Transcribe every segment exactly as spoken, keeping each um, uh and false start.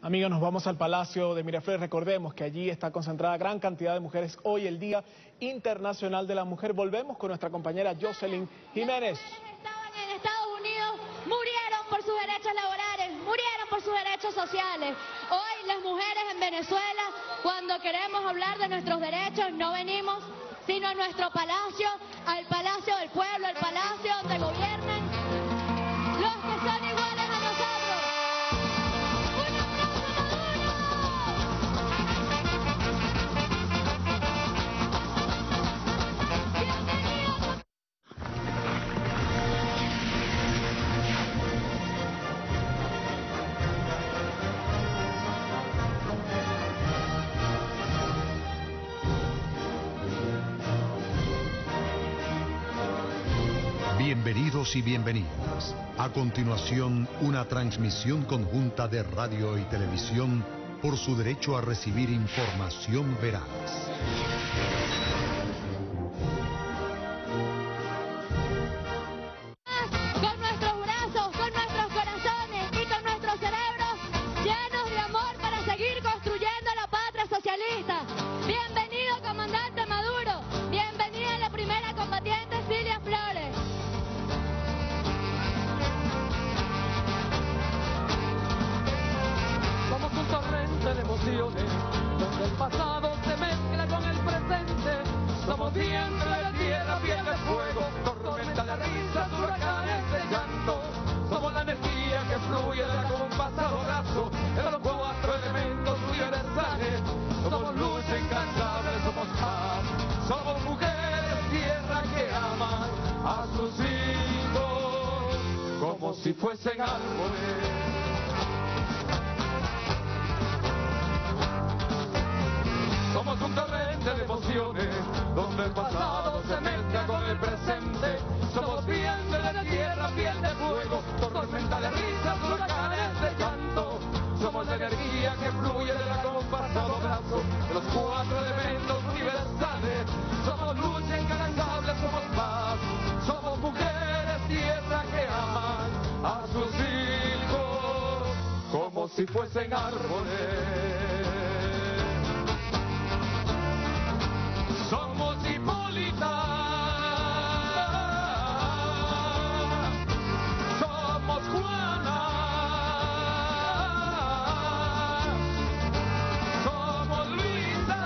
Amigos, nos vamos al Palacio de Miraflores. Recordemos que allí está concentrada gran cantidad de mujeres. Hoy el Día Internacional de la Mujer. Volvemos con nuestra compañera Jocelyn Jiménez. Estaban en Estados Unidos, murieron por sus derechos laborales, murieron por sus derechos sociales. Hoy las mujeres en Venezuela, cuando queremos hablar de nuestros derechos, no venimos sino a nuestro palacio, al Palacio del Pueblo, el palacio donde gobiernan los que son iguales a nosotros. Bienvenidos y bienvenidas. A continuación, una transmisión conjunta de radio y televisión por su derecho a recibir información veraz. Con nuestros brazos, con nuestros corazones y con nuestros cerebros llenos de amor para seguir construyendo la patria socialista. Bienvenido, comandante Maduro. Bienvenida la primera combatiente, Cilia Flores. Somos un torrente de emociones, donde el pasado se mezcla con el presente. Somos vientre de tierra, piel de fuego, tormenta de risas, huracanes de llanto. Somos la energía que fluye de la compasado brazo, de los cuatro elementos universales. Somos luz incansable, somos paz. Somos mujeres, tierra que aman a sus hijos como si fuesen árboles. Somos un torrente de emociones, donde el pasado se mezcla con el presente. Somos vientre de tierra, piel de fuego, tormenta de risas, huracanes de llanto. Somos la energía que fluye de la compasado brazo, de los cuatro elementos universales. Somos luz incansable, somos paz. Somos mujeres, tierra que aman a sus hijos como si fuesen árboles. Somos Hipólita, somos Juana, somos Luisa,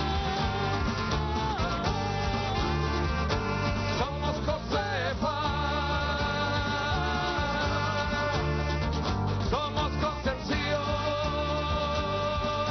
somos Josefa, somos Concepción,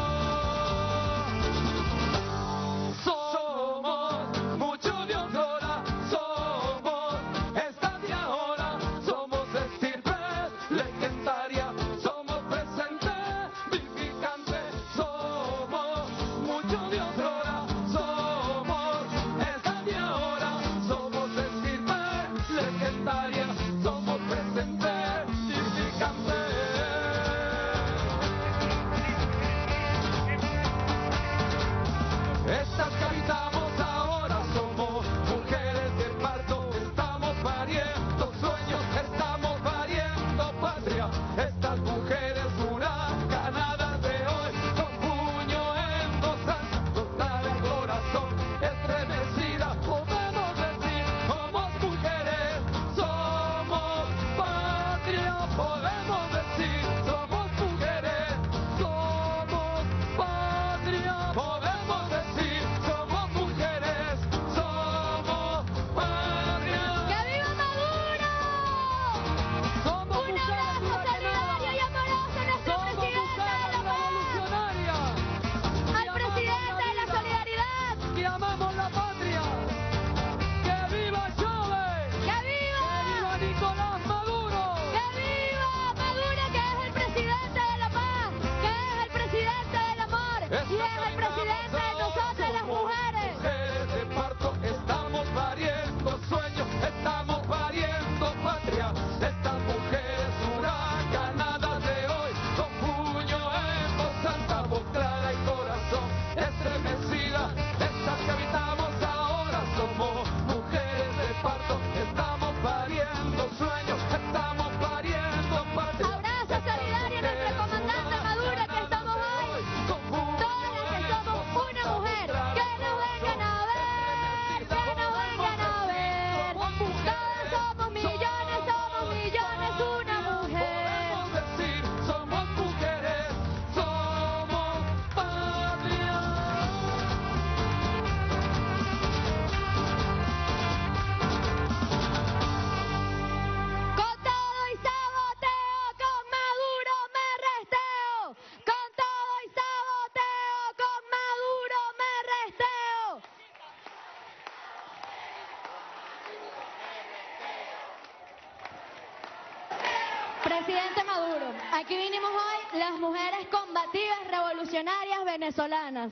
Presidente Maduro, aquí vinimos hoy las mujeres combativas revolucionarias venezolanas.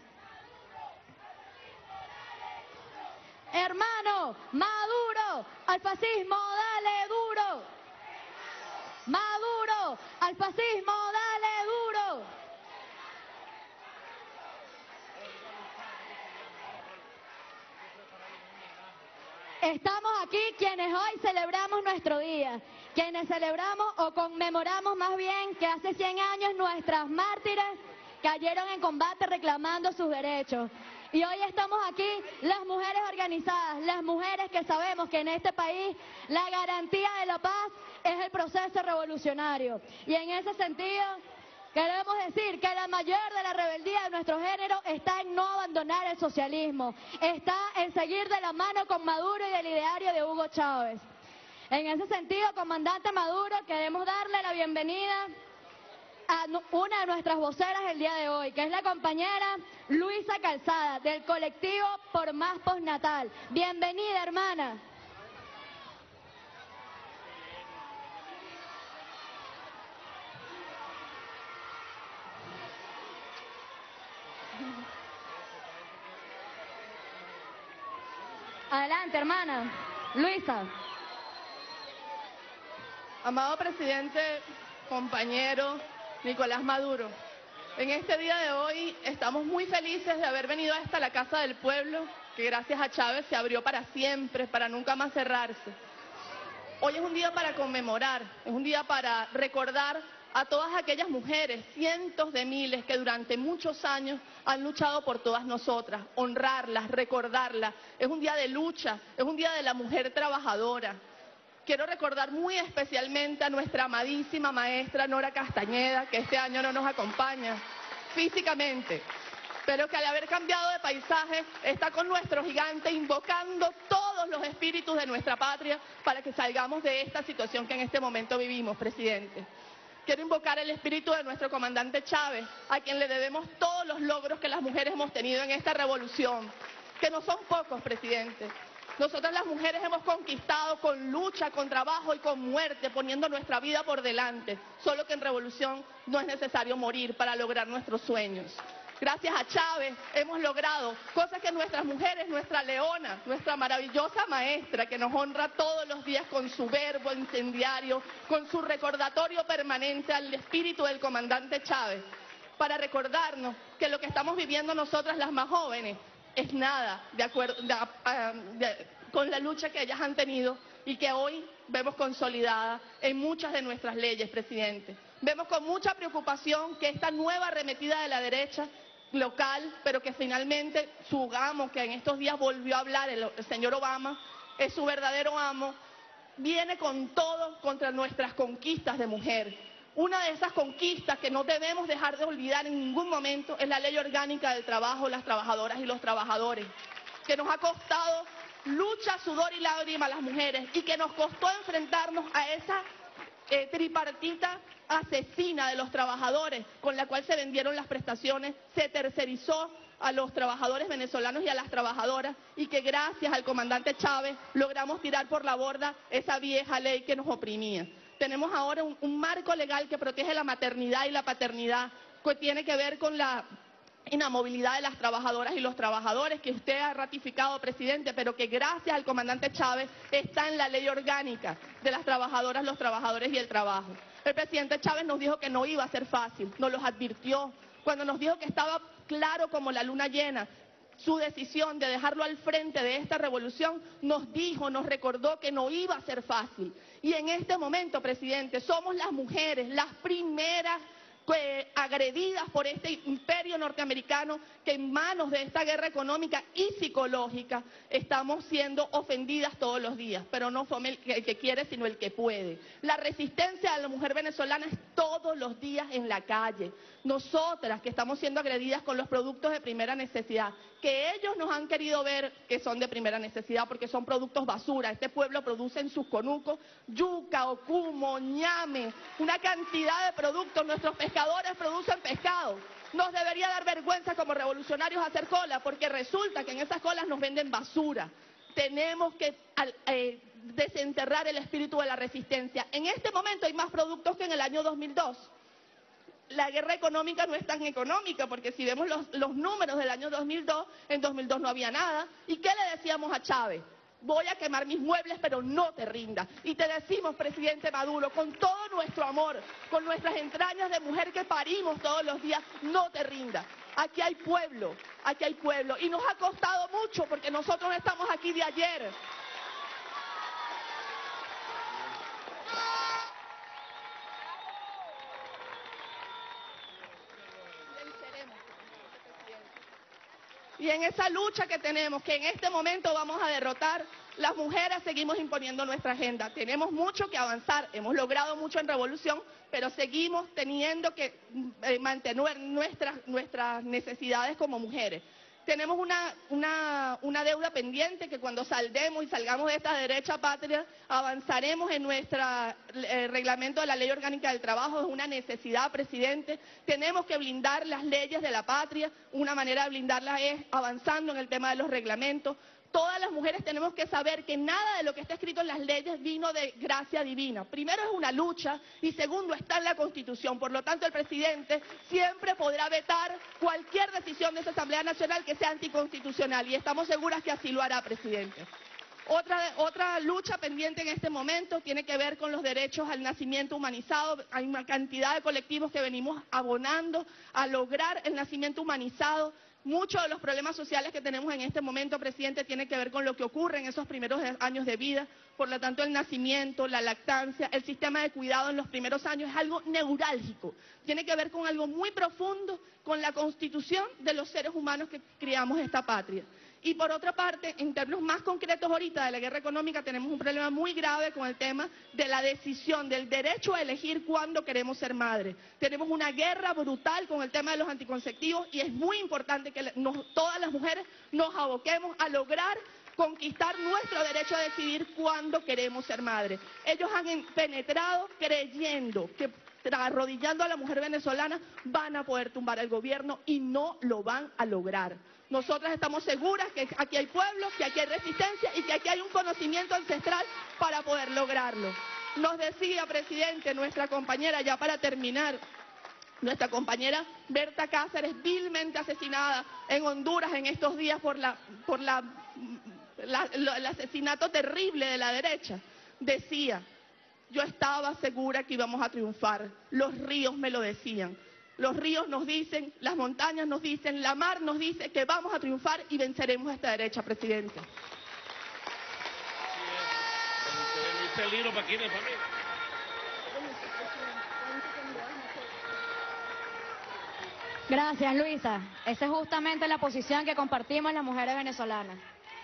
Hermano, Maduro, al fascismo, dale duro. Maduro, al fascismo, dale duro. Estamos aquí quienes hoy celebramos nuestro día, quienes celebramos o conmemoramos más bien que hace cien años nuestras mártires cayeron en combate reclamando sus derechos. Y hoy estamos aquí las mujeres organizadas, las mujeres que sabemos que en este país la garantía de la paz es el proceso revolucionario. Y en ese sentido queremos decir que la mayor de la rebeldía de nuestro género está en no abandonar el socialismo, está en seguir de la mano con Maduro y el ideario de Hugo Chávez. En ese sentido, comandante Maduro, queremos darle la bienvenida a una de nuestras voceras el día de hoy, que es la compañera Luisa Calzada, del colectivo Por Más Postnatal. Bienvenida, hermana. Adelante, hermana. Luisa. Amado presidente, compañero Nicolás Maduro, en este día de hoy estamos muy felices de haber venido hasta la Casa del Pueblo, que gracias a Chávez se abrió para siempre, para nunca más cerrarse. Hoy es un día para conmemorar, es un día para recordar a todas aquellas mujeres, cientos de miles que durante muchos años han luchado por todas nosotras, honrarlas, recordarlas. Es un día de lucha, es un día de la mujer trabajadora. Quiero recordar muy especialmente a nuestra amadísima maestra Nora Castañeda, que este año no nos acompaña físicamente, pero que al haber cambiado de paisaje está con nuestro gigante invocando todos los espíritus de nuestra patria para que salgamos de esta situación que en este momento vivimos, presidente. Quiero invocar el espíritu de nuestro comandante Chávez, a quien le debemos todos los logros que las mujeres hemos tenido en esta revolución, que no son pocos, presidente. Nosotras las mujeres hemos conquistado con lucha, con trabajo y con muerte, poniendo nuestra vida por delante. Solo que en revolución no es necesario morir para lograr nuestros sueños. Gracias a Chávez hemos logrado cosas que nuestras mujeres, nuestra leona, nuestra maravillosa maestra, que nos honra todos los días con su verbo incendiario, con su recordatorio permanente al espíritu del comandante Chávez, para recordarnos que lo que estamos viviendo nosotras las más jóvenes es nada de acuerdo de, uh, de, con la lucha que ellas han tenido y que hoy vemos consolidada en muchas de nuestras leyes, presidente. Vemos con mucha preocupación que esta nueva arremetida de la derecha local, pero que finalmente su amo, que en estos días volvió a hablar, el, el señor Obama, es su verdadero amo, viene con todo contra nuestras conquistas de mujer. Una de esas conquistas que no debemos dejar de olvidar en ningún momento es la Ley Orgánica del Trabajo, las trabajadoras y los trabajadores, que nos ha costado lucha, sudor y lágrimas a las mujeres y que nos costó enfrentarnos a esa eh, tripartita asesina de los trabajadores con la cual se vendieron las prestaciones, se tercerizó a los trabajadores venezolanos y a las trabajadoras y que gracias al comandante Chávez logramos tirar por la borda esa vieja ley que nos oprimía. Tenemos ahora un, un marco legal que protege la maternidad y la paternidad, que tiene que ver con la inamovilidad de las trabajadoras y los trabajadores, que usted ha ratificado, presidente, pero que gracias al comandante Chávez está en la ley orgánica de las trabajadoras, los trabajadores y el trabajo. El presidente Chávez nos dijo que no iba a ser fácil, nos los advirtió, cuando nos dijo que estaba claro como la luna llena su decisión de dejarlo al frente de esta revolución, nos dijo, nos recordó que no iba a ser fácil. Y en este momento, presidente, somos las mujeres las primeras eh, agredidas por este imperio norteamericano que en manos de esta guerra económica y psicológica estamos siendo ofendidas todos los días, pero no fue el que, el que quiere, sino el que puede. La resistencia de la mujer venezolana es todos los días en la calle. Nosotras que estamos siendo agredidas con los productos de primera necesidad, que ellos nos han querido ver que son de primera necesidad porque son productos basura. Este pueblo produce en sus conucos yuca, ocumo, ñame, una cantidad de productos. Nuestros pescadores producen pescado. Nos debería dar vergüenza como revolucionarios hacer cola, porque resulta que en esas colas nos venden basura. tenemos que eh, desenterrar el espíritu de la resistencia. En este momento hay más productos que en el año dos mil dos. La guerra económica no es tan económica, porque si vemos los, los números del año dos mil dos, en dos mil dos no había nada. ¿Y qué le decíamos a Chávez? Voy a quemar mis muebles, pero no te rindas. Y te decimos, presidente Maduro, con todo nuestro amor, con nuestras entrañas de mujer que parimos todos los días, no te rindas. Aquí hay pueblo, aquí hay pueblo. Y nos ha costado mucho, porque nosotros no estamos aquí de ayer. Y en esa lucha que tenemos, que en este momento vamos a derrotar, las mujeres seguimos imponiendo nuestra agenda. Tenemos mucho que avanzar, hemos logrado mucho en revolución, pero seguimos teniendo que eh, mantener nuestras, nuestras necesidades como mujeres. Tenemos una, una, una deuda pendiente que cuando saldemos y salgamos de esta derecha patria, avanzaremos en nuestro eh, reglamento de la Ley Orgánica del Trabajo. Es una necesidad, presidente. Tenemos que blindar las leyes de la patria. Una manera de blindarlas es avanzando en el tema de los reglamentos. Todas las mujeres tenemos que saber que nada de lo que está escrito en las leyes vino de gracia divina. Primero es una lucha y segundo está en la Constitución. Por lo tanto, el presidente siempre podrá vetar cualquier decisión de esa Asamblea Nacional que sea anticonstitucional y estamos seguras que así lo hará, presidente. Otra, otra lucha pendiente en este momento tiene que ver con los derechos al nacimiento humanizado. Hay una cantidad de colectivos que venimos abonando a lograr el nacimiento humanizado. Muchos de los problemas sociales que tenemos en este momento, presidente, tienen que ver con lo que ocurre en esos primeros años de vida. Por lo tanto, el nacimiento, la lactancia, el sistema de cuidado en los primeros años es algo neurálgico. Tiene que ver con algo muy profundo, con la constitución de los seres humanos que criamos esta patria. Y por otra parte, en términos más concretos ahorita de la guerra económica, tenemos un problema muy grave con el tema de la decisión, del derecho a elegir cuándo queremos ser madre. Tenemos una guerra brutal con el tema de los anticonceptivos y es muy importante que nos, todas las mujeres nos aboquemos a lograr conquistar nuestro derecho a decidir cuándo queremos ser madre. Ellos han penetrado creyendo que arrodillando a la mujer venezolana van a poder tumbar al gobierno y no lo van a lograr. Nosotras estamos seguras que aquí hay pueblo, que aquí hay resistencia y que aquí hay un conocimiento ancestral para poder lograrlo. Nos decía, presidente, nuestra compañera, ya para terminar, nuestra compañera Berta Cáceres, vilmente asesinada en Honduras en estos días por, la, por la, la, la, el asesinato terrible de la derecha, decía: yo estaba segura que íbamos a triunfar, los ríos me lo decían. Los ríos nos dicen, las montañas nos dicen, la mar nos dice que vamos a triunfar y venceremos a esta derecha, presidente. Gracias, Luisa. Esa es justamente la posición que compartimos las mujeres venezolanas.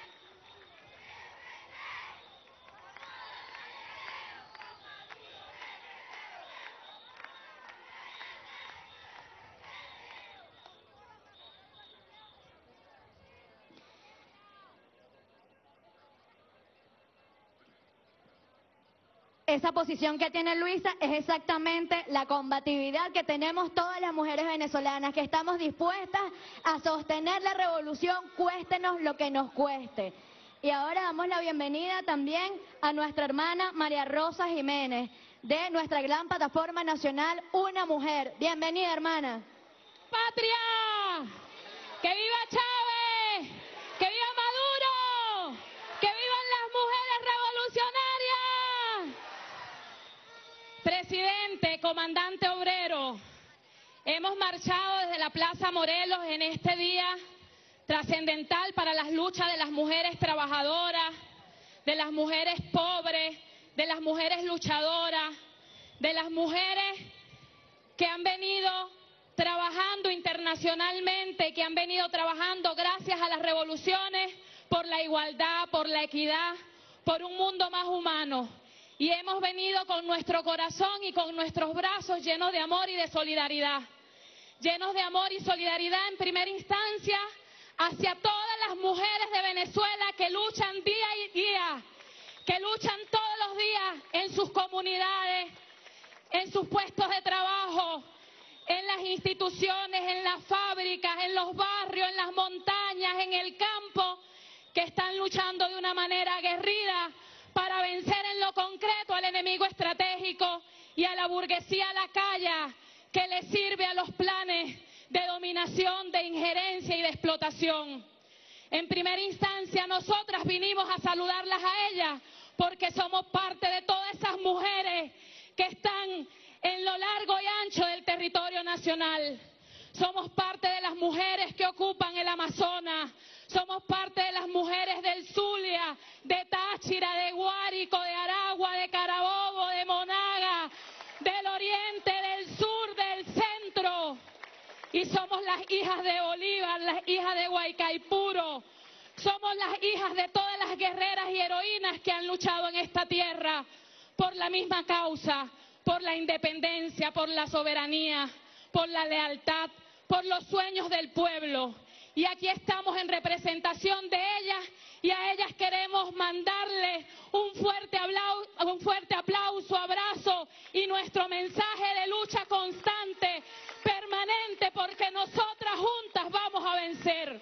Esa posición que tiene Luisa es exactamente la combatividad que tenemos todas las mujeres venezolanas, que estamos dispuestas a sostener la revolución, cuéstenos lo que nos cueste. Y ahora damos la bienvenida también a nuestra hermana María Rosa Jiménez, de nuestra gran plataforma nacional Una Mujer. Bienvenida, hermana. ¡Patria! ¡Que viva Chávez! ¡Que viva Maduro! ¡Que vivan las mujeres revolucionarias! Presidente, comandante obrero, hemos marchado desde la Plaza Morelos en este día trascendental para las luchas de las mujeres trabajadoras, de las mujeres pobres, de las mujeres luchadoras, de las mujeres que han venido trabajando internacionalmente, que han venido trabajando gracias a las revoluciones por la igualdad, por la equidad, por un mundo más humano. Y hemos venido con nuestro corazón y con nuestros brazos llenos de amor y de solidaridad. Llenos de amor y solidaridad en primera instancia hacia todas las mujeres de Venezuela que luchan día y día, que luchan todos los días en sus comunidades, en sus puestos de trabajo, en las instituciones, en las fábricas, en los barrios, en las montañas, en el campo, que están luchando de una manera aguerrida para vencer en lo concreto al enemigo estratégico y a la burguesía lacaya que le sirve a los planes de dominación, de injerencia y de explotación. En primera instancia, nosotras vinimos a saludarlas a ellas porque somos parte de todas esas mujeres que están en lo largo y ancho del territorio nacional. Somos parte de las mujeres que ocupan el Amazonas, somos parte de las mujeres del Zulia, de Táchira, de Guárico, de Aragua, de Carabobo, de Monaga, del oriente, del sur, del centro. Y somos las hijas de Bolívar, las hijas de Guaycaipuro. Somos las hijas de todas las guerreras y heroínas que han luchado en esta tierra por la misma causa, por la independencia, por la soberanía, por la lealtad, por los sueños del pueblo. Y aquí estamos en representación de ellas y a ellas queremos mandarles un fuerte aplauso, un fuerte aplauso, abrazo y nuestro mensaje de lucha constante, permanente, porque nosotras juntas vamos a vencer.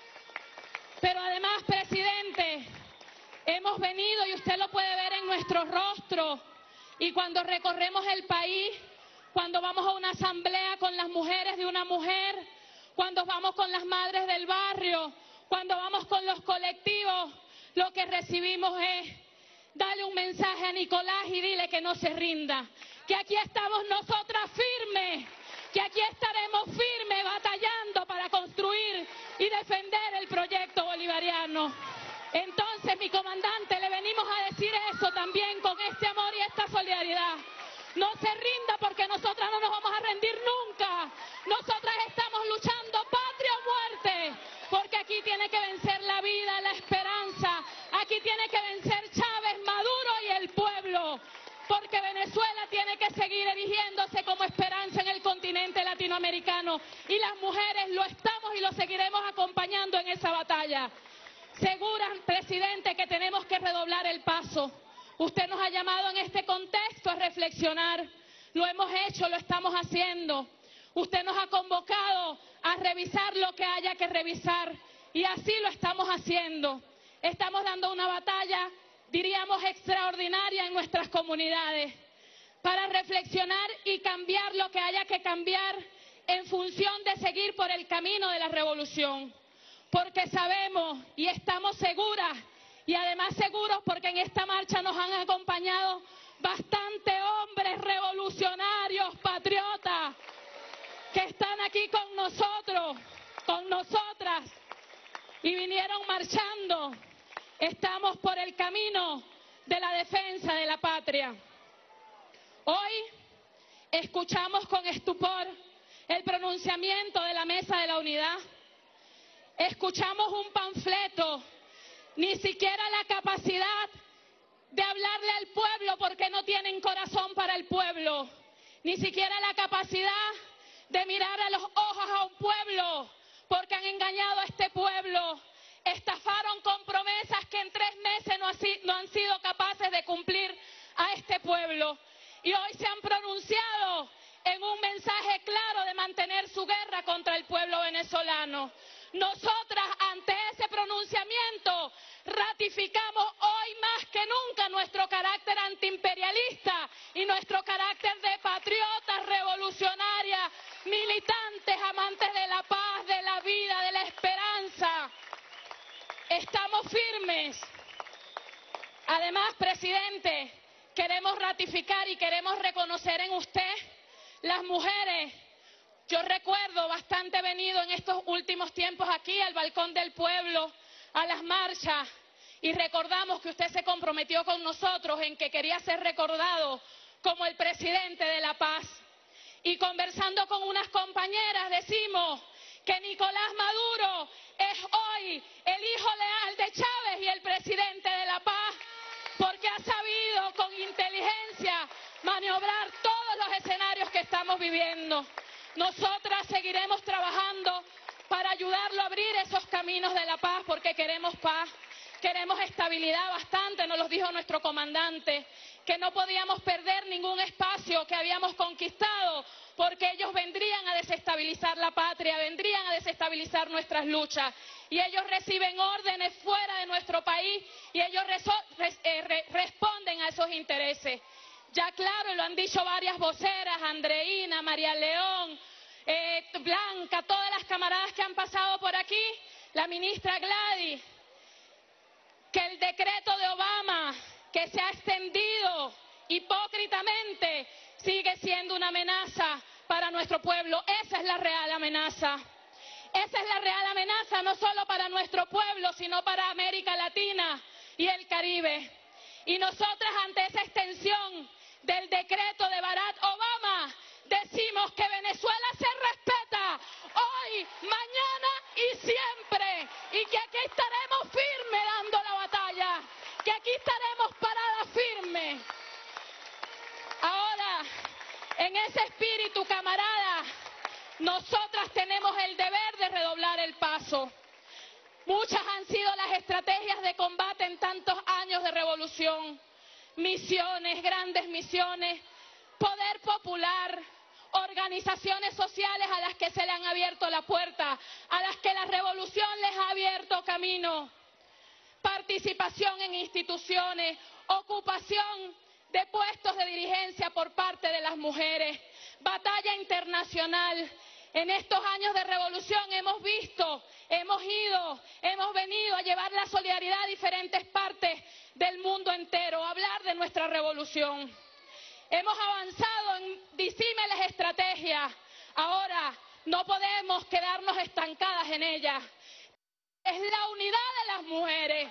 Pero además, presidente, hemos venido, y usted lo puede ver en nuestros rostros, y cuando recorremos el país, cuando vamos a una asamblea con las mujeres de una mujer, cuando vamos con las madres del barrio, cuando vamos con los colectivos, lo que recibimos es: dale un mensaje a Nicolás y dile que no se rinda, que aquí estamos nosotras firmes, que aquí estaremos firmes batallando para construir y defender el proyecto bolivariano. Entonces, mi comandante, le venimos a decir eso también con este amor y esta solidaridad. No se rinda, porque nosotras no nos vamos a rendir nunca. Nosotras estamos luchando patria o muerte, porque aquí tiene que vencer la vida, la esperanza. Aquí tiene que vencer Chávez, Maduro y el pueblo, porque Venezuela tiene que seguir erigiéndose como esperanza en el continente latinoamericano. Y las mujeres lo estamos y lo seguiremos acompañando en esa batalla. Segura, presidente, que tenemos que redoblar el paso. Usted nos ha llamado en este contexto a reflexionar. Lo hemos hecho, lo estamos haciendo. Usted nos ha convocado a revisar lo que haya que revisar, y así lo estamos haciendo. Estamos dando una batalla, diríamos, extraordinaria en nuestras comunidades para reflexionar y cambiar lo que haya que cambiar en función de seguir por el camino de la revolución. Porque sabemos y estamos seguras, y además seguros porque en esta marcha nos han acompañado bastantes hombres revolucionarios, patriotas, que están aquí con nosotros, con nosotras, y vinieron marchando. Estamos por el camino de la defensa de la patria. Hoy escuchamos con estupor el pronunciamiento de la Mesa de la Unidad. Escuchamos un panfleto, ni siquiera la capacidad de hablarle al pueblo, porque no tienen corazón para el pueblo, ni siquiera la capacidad de mirar a los ojos a un pueblo, porque han engañado a este pueblo, estafaron con promesas que en tres meses no, así, no han sido capaces de cumplir a este pueblo, y hoy se han pronunciado en un mensaje claro de mantener su guerra contra el pueblo venezolano. Nosotras, ante ese pronunciamiento, ratificamos hoy más que nunca nuestro carácter antiimperialista y nuestro carácter de patriotas, revolucionarias, militantes, amantes de la paz, de la vida, de la esperanza. Estamos firmes. Además, presidente, queremos ratificar y queremos reconocer en usted las mujeres. Yo recuerdo bastante venido en estos últimos tiempos aquí al Balcón del Pueblo, a las marchas, y recordamos que usted se comprometió con nosotros en que quería ser recordado como el presidente de la paz. Y conversando con unas compañeras decimos que Nicolás Maduro es hoy el hijo leal de Chávez y el presidente de la paz, porque ha sabido con inteligencia maniobrar todos los escenarios que estamos viviendo. Nosotras seguiremos trabajando para ayudarlo a abrir esos caminos de la paz, porque queremos paz, queremos estabilidad bastante, nos lo dijo nuestro comandante, que no podíamos perder ningún espacio que habíamos conquistado, porque ellos vendrían a desestabilizar la patria, vendrían a desestabilizar nuestras luchas. y ellos reciben órdenes fuera de nuestro país y ellos reso- res- eh, re- responden a esos intereses. Ya claro, y lo han dicho varias voceras, Andreina, María León, eh, Blanca, todas las camaradas que han pasado por aquí, la ministra Gladys, que el decreto de Obama, que se ha extendido hipócritamente, sigue siendo una amenaza para nuestro pueblo. Esa es la real amenaza. Esa es la real amenaza, no solo para nuestro pueblo, sino para América Latina y el Caribe. Y nosotras, ante esa extensión del decreto de Barack Obama, decimos que Venezuela se respeta hoy, mañana y siempre, y que aquí estaremos firmes dando la batalla, que aquí estaremos paradas firmes. Ahora, en ese espíritu, camarada, nosotras tenemos el deber de redoblar el paso. Muchas han sido las estrategias de combate en tantos años de revolución. Misiones, grandes misiones, poder popular, organizaciones sociales a las que se le han abierto la puerta, a las que la revolución les ha abierto camino, participación en instituciones, ocupación de puestos de dirigencia por parte de las mujeres, batalla internacional. En estos años de revolución hemos visto, hemos ido, hemos venido a llevar la solidaridad a diferentes partes del mundo entero, a hablar de nuestra revolución. Hemos avanzado en disímiles estrategias. Ahora no podemos quedarnos estancadas en ellas. Es la unidad de las mujeres.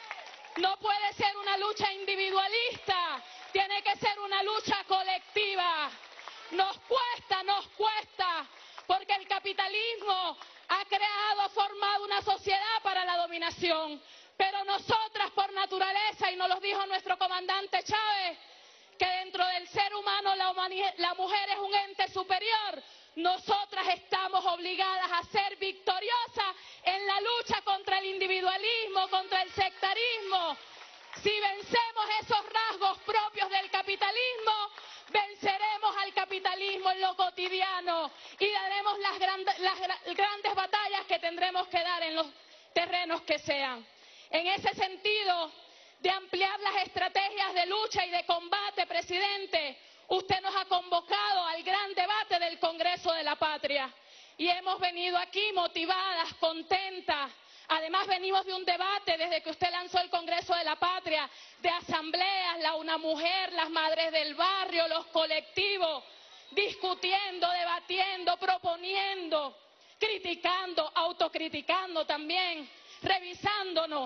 No puede ser una lucha individualista, tiene que ser una lucha colectiva. Nos cuesta, nos cuesta, porque el capitalismo ha creado, ha formado una sociedad para la dominación. Pero nosotras, por naturaleza, y nos lo dijo nuestro comandante Chávez, que dentro del ser humano la, la mujer es un ente superior, nosotras estamos obligadas a ser victoriosas en la lucha contra el individualismo, contra el sectarismo. Si vencemos esos rasgos propios del capitalismo, venceremos al capitalismo en lo cotidiano y daremos las, grand las grandes batallas que tendremos que dar en los terrenos que sean. En ese sentido, de ampliar las estrategias de lucha y de combate, presidente, usted nos ha convocado al gran debate del Congreso de la Patria y hemos venido aquí motivadas, contentas. Además venimos de un debate desde que usted lanzó el Congreso de la Patria, de asambleas, la Una Mujer, las Madres del Barrio, los colectivos, discutiendo, debatiendo, proponiendo, criticando, autocriticando también, revisándonos.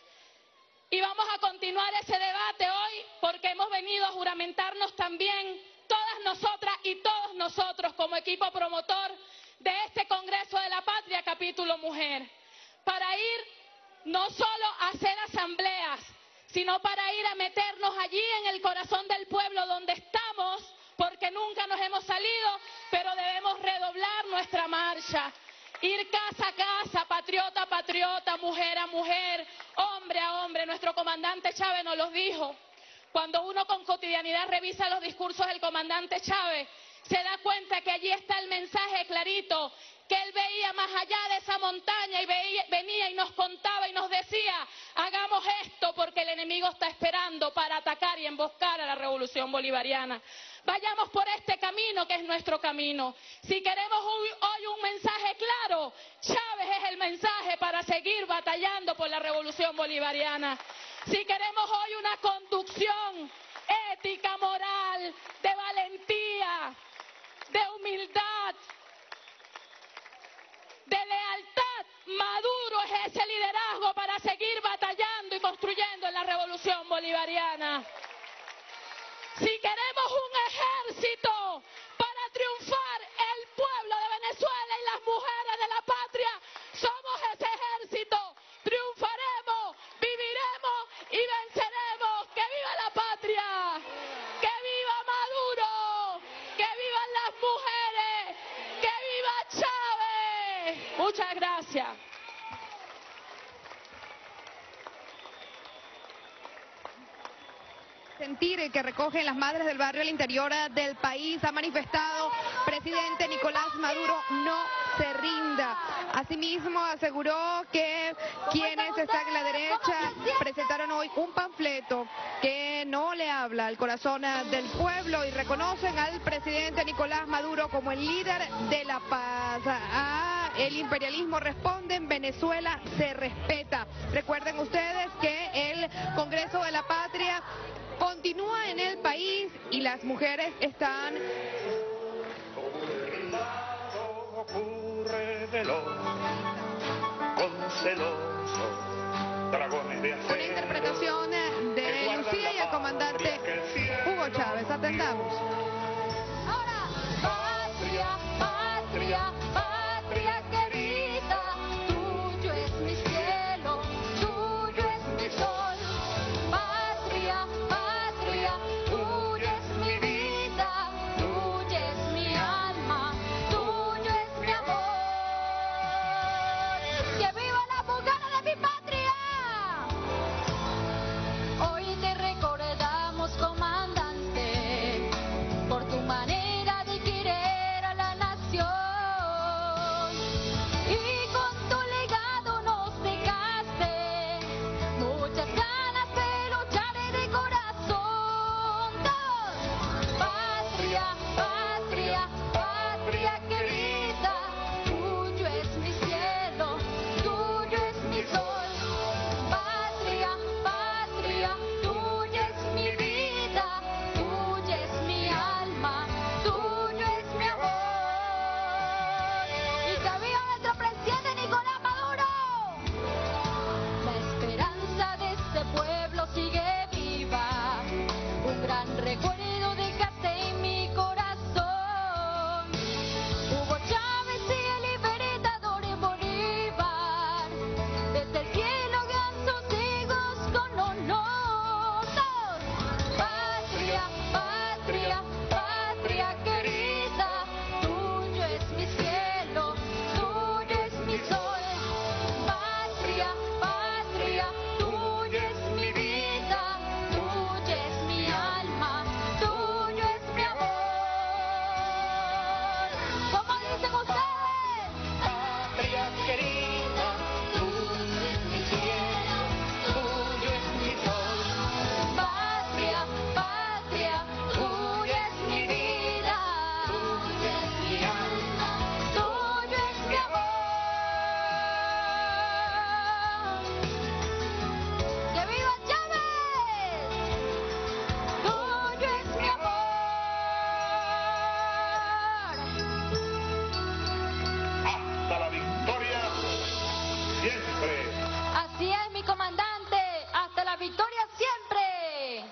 Y vamos a continuar ese debate hoy porque hemos venido a juramentarnos también, todas nosotras y todos nosotros como equipo promotor de este Congreso de la Patria, capítulo Mujer, para ir no solo a hacer asambleas, sino para ir a meternos allí en el corazón del pueblo donde estamos, porque nunca nos hemos salido, pero debemos redoblar nuestra marcha. Ir casa a casa, patriota a patriota, mujer a mujer, hombre a hombre. Nuestro comandante Chávez nos lo dijo. Cuando uno con cotidianidad revisa los discursos del comandante Chávez, se da cuenta que allí está el mensaje clarito, que él veía más allá de esa montaña y veía, venía y nos contaba y nos decía, hagamos esto porque el enemigo está esperando para atacar y emboscar a la revolución bolivariana. Vayamos por este camino que es nuestro camino. Si queremos hoy, hoy un mensaje claro, Chávez es el mensaje para seguir batallando por la revolución bolivariana. Si queremos hoy una conducción ética, moral, de valentía, de humildad, de lealtad, Maduro es ese liderazgo para seguir batallando y construyendo en la revolución bolivariana. Si queremos un ejército para triunfar, el pueblo de Venezuela y las mujeres de la patria somos ese ejército. Triunfaremos, viviremos y venceremos. ¡Que viva la patria! ¡Que viva Maduro! ¡Que vivan las mujeres! ¡Que viva Chávez! Muchas gracias. Sentir que recogen las madres del barrio al interior del país ha manifestado presidente Nicolás Maduro no se rinda. Asimismo, aseguró que quienes están en la derecha presentaron hoy un panfleto que no le habla al corazón del pueblo y reconocen al presidente Nicolás Maduro como el líder de la paz. A el imperialismo responden, Venezuela se respeta. Recuerden ustedes que el Congreso de la Patria continúa en el país y las mujeres están... Ocurre veloz, con celosos dragones de acero. Una interpretación de Lucía y el comandante Hugo Chávez. Atendamos. Ahora, patria, patria, patria querida, tuyo es mi cielo, tuyo es mi sol. Patria, patria, tuya es mi vida, tuya es mi alma, tuyo es mi amor. ¡Que viva la mujer de mi patria! Hoy te recordamos, comandante, por tu manera de querer a la nación. Y con tu legado nos dejaste muchas ganas de luchar de corazón. Todos. Patria, patria, patria querida, tuyo es mi cielo, tuyo es mi sol. Patria, patria, tuya es mi vida, tuya es mi alma, tuyo es mi amor. Y que viva nuestro presidente Nicolás Maduro. La esperanza de este pueblo sigue viva, un gran recuerdo dejaste en mi corazón. Hugo Chávez y el libertador en Bolívar, desde el cielo dan sus hijos con honor. Patria, patria, patria querida, tuyo es mi cielo, tuyo es mi sol. Patria, patria, tuya es mi vida, tuya es mi alma, tuyo es mi amor. ¿Cómo dicen ustedes? Patria querida, tuyo es mi cielo, tuyo es mi sol. Patria, patria, tuya es mi vida, tuya es mi alma, tuyo es mi amor. ¡Que viva Chávez! Tuyo es mi amor. Hasta la victoria, siempre. Así es, mi comandante, hasta la victoria siempre.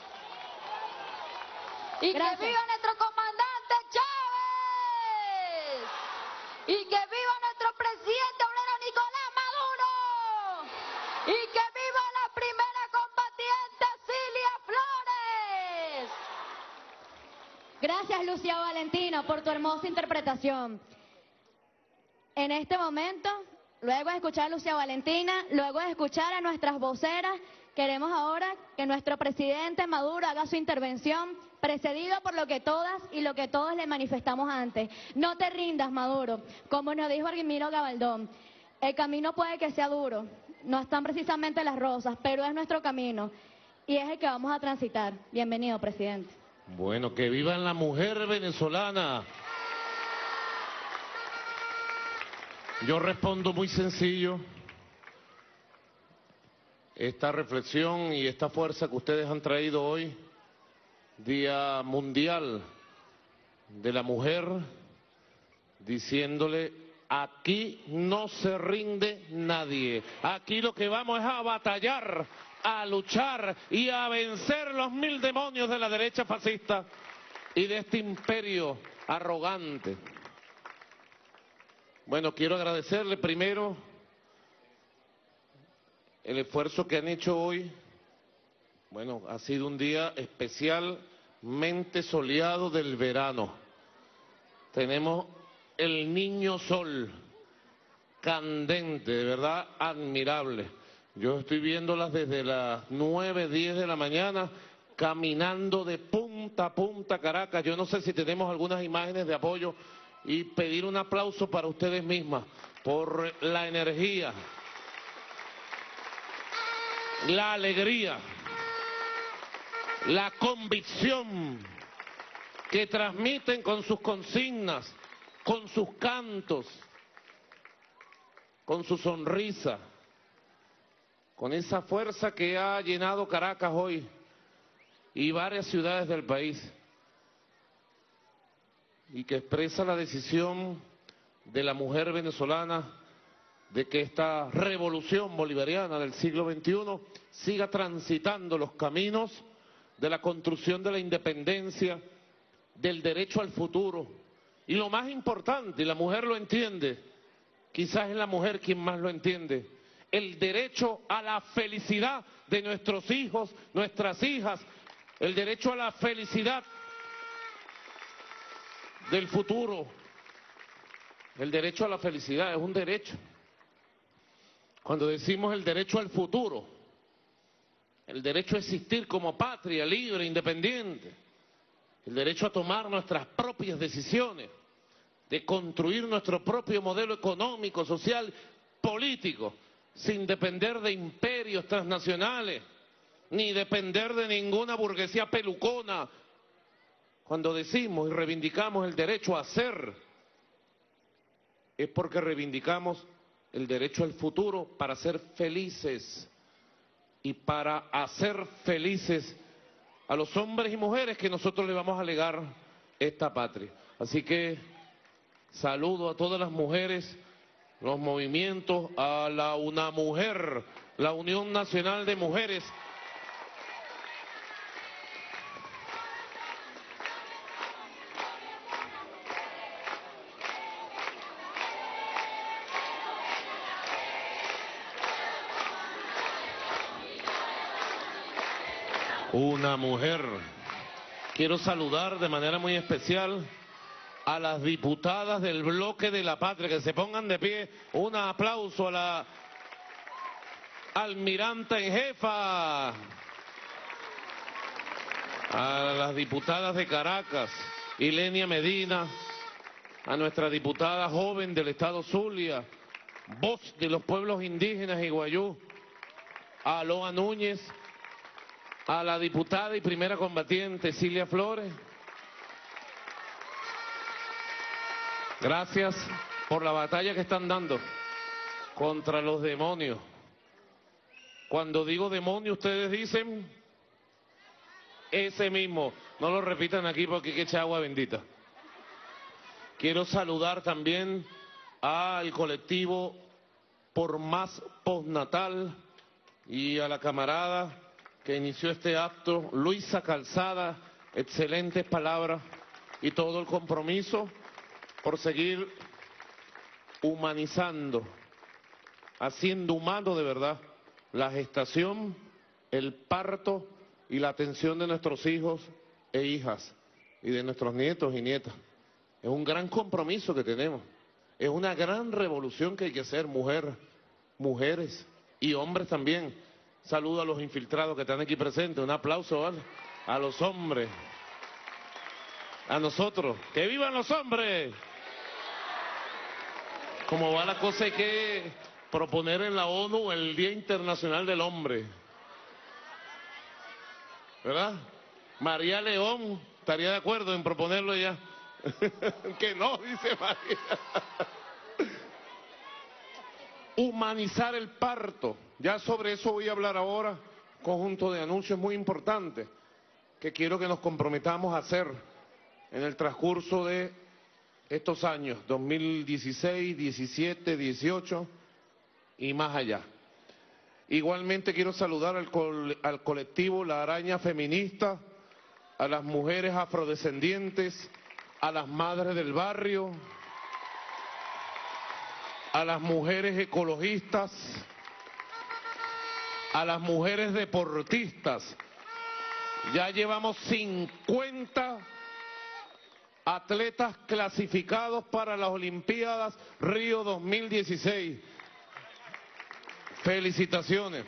Y Gracias. que viva nuestro comandante Chávez. Y que viva nuestro presidente obrero Nicolás Maduro. Y que viva la primera combatiente Cilia Flores. Gracias, Lucía Valentino, por tu hermosa interpretación. En este momento, luego de escuchar a Lucía Valentina, luego de escuchar a nuestras voceras, queremos ahora que nuestro presidente Maduro haga su intervención, precedido por lo que todas y lo que todos le manifestamos antes. No te rindas, Maduro. Como nos dijo Argimiro Gabaldón, el camino puede que sea duro, no están precisamente las rosas, pero es nuestro camino y es el que vamos a transitar. Bienvenido, presidente. Bueno, que viva la mujer venezolana. Yo respondo muy sencillo. Esta reflexión y esta fuerza que ustedes han traído hoy, Día Mundial de la Mujer, diciéndole, aquí no se rinde nadie. Aquí lo que vamos es a batallar, a luchar y a vencer los mil demonios de la derecha fascista y de este imperio arrogante. Bueno, quiero agradecerle primero el esfuerzo que han hecho hoy. Bueno, ha sido un día especialmente soleado del verano. Tenemos el niño sol, candente, de verdad admirable. Yo estoy viéndolas desde las nueve, diez de la mañana, caminando de punta a punta Caracas. Yo no sé si tenemos algunas imágenes de apoyo y pedir un aplauso para ustedes mismas por la energía, la alegría, la convicción que transmiten con sus consignas, con sus cantos, con su sonrisa, con esa fuerza que ha llenado Caracas hoy y varias ciudades del país, y que expresa la decisión de la mujer venezolana de que esta revolución bolivariana del siglo veintiuno siga transitando los caminos de la construcción de la independencia, del derecho al futuro. Y lo más importante, y la mujer lo entiende, quizás es la mujer quien más lo entiende, el derecho a la felicidad de nuestros hijos, nuestras hijas, el derecho a la felicidad del futuro. El derecho a la felicidad es un derecho. Cuando decimos el derecho al futuro, el derecho a existir como patria libre, independiente, el derecho a tomar nuestras propias decisiones, de construir nuestro propio modelo económico, social, político, sin depender de imperios transnacionales, ni depender de ninguna burguesía pelucona. Cuando decimos y reivindicamos el derecho a ser, es porque reivindicamos el derecho al futuro para ser felices y para hacer felices a los hombres y mujeres que nosotros le vamos a legar esta patria. Así que saludo a todas las mujeres, los movimientos, a la UNAMUJER, la Unión Nacional de Mujeres. Una mujer. Quiero saludar de manera muy especial a las diputadas del Bloque de la Patria, que se pongan de pie. Un aplauso a la almiranta en jefa, a las diputadas de Caracas, Ilenia Medina, a nuestra diputada joven del Estado Zulia, voz de los pueblos indígenas y guayú, a Loa Núñez, a la diputada y primera combatiente Cilia Flores. Gracias por la batalla que están dando contra los demonios. Cuando digo demonio, ustedes dicen ese mismo. No lo repitan aquí porque hay que echar agua bendita. Quiero saludar también al colectivo Por Más Postnatal y a la camarada que inició este acto, Luisa Calzada, excelentes palabras y todo el compromiso por seguir humanizando, haciendo humano de verdad la gestación, el parto y la atención de nuestros hijos e hijas y de nuestros nietos y nietas. Es un gran compromiso que tenemos, es una gran revolución que hay que hacer, mujer, mujeres y hombres también. Saludo a los infiltrados que están aquí presentes, un aplauso, ¿vale? A los hombres, a nosotros, ¡que vivan los hombres! Como va la cosa, hay que proponer en la ONU el Día Internacional del Hombre, ¿verdad? María León estaría de acuerdo en proponerlo ya. Que no, dice María. Humanizar el parto. Ya sobre eso voy a hablar ahora, conjunto de anuncios muy importantes que quiero que nos comprometamos a hacer en el transcurso de estos años, dos mil dieciséis, diecisiete, dieciocho y más allá. Igualmente quiero saludar al, col al colectivo La Araña Feminista, a las mujeres afrodescendientes, a las madres del barrio, a las mujeres ecologistas, a las mujeres deportistas. Ya llevamos cincuenta atletas clasificados para las Olimpiadas Río dos mil dieciséis. Felicitaciones.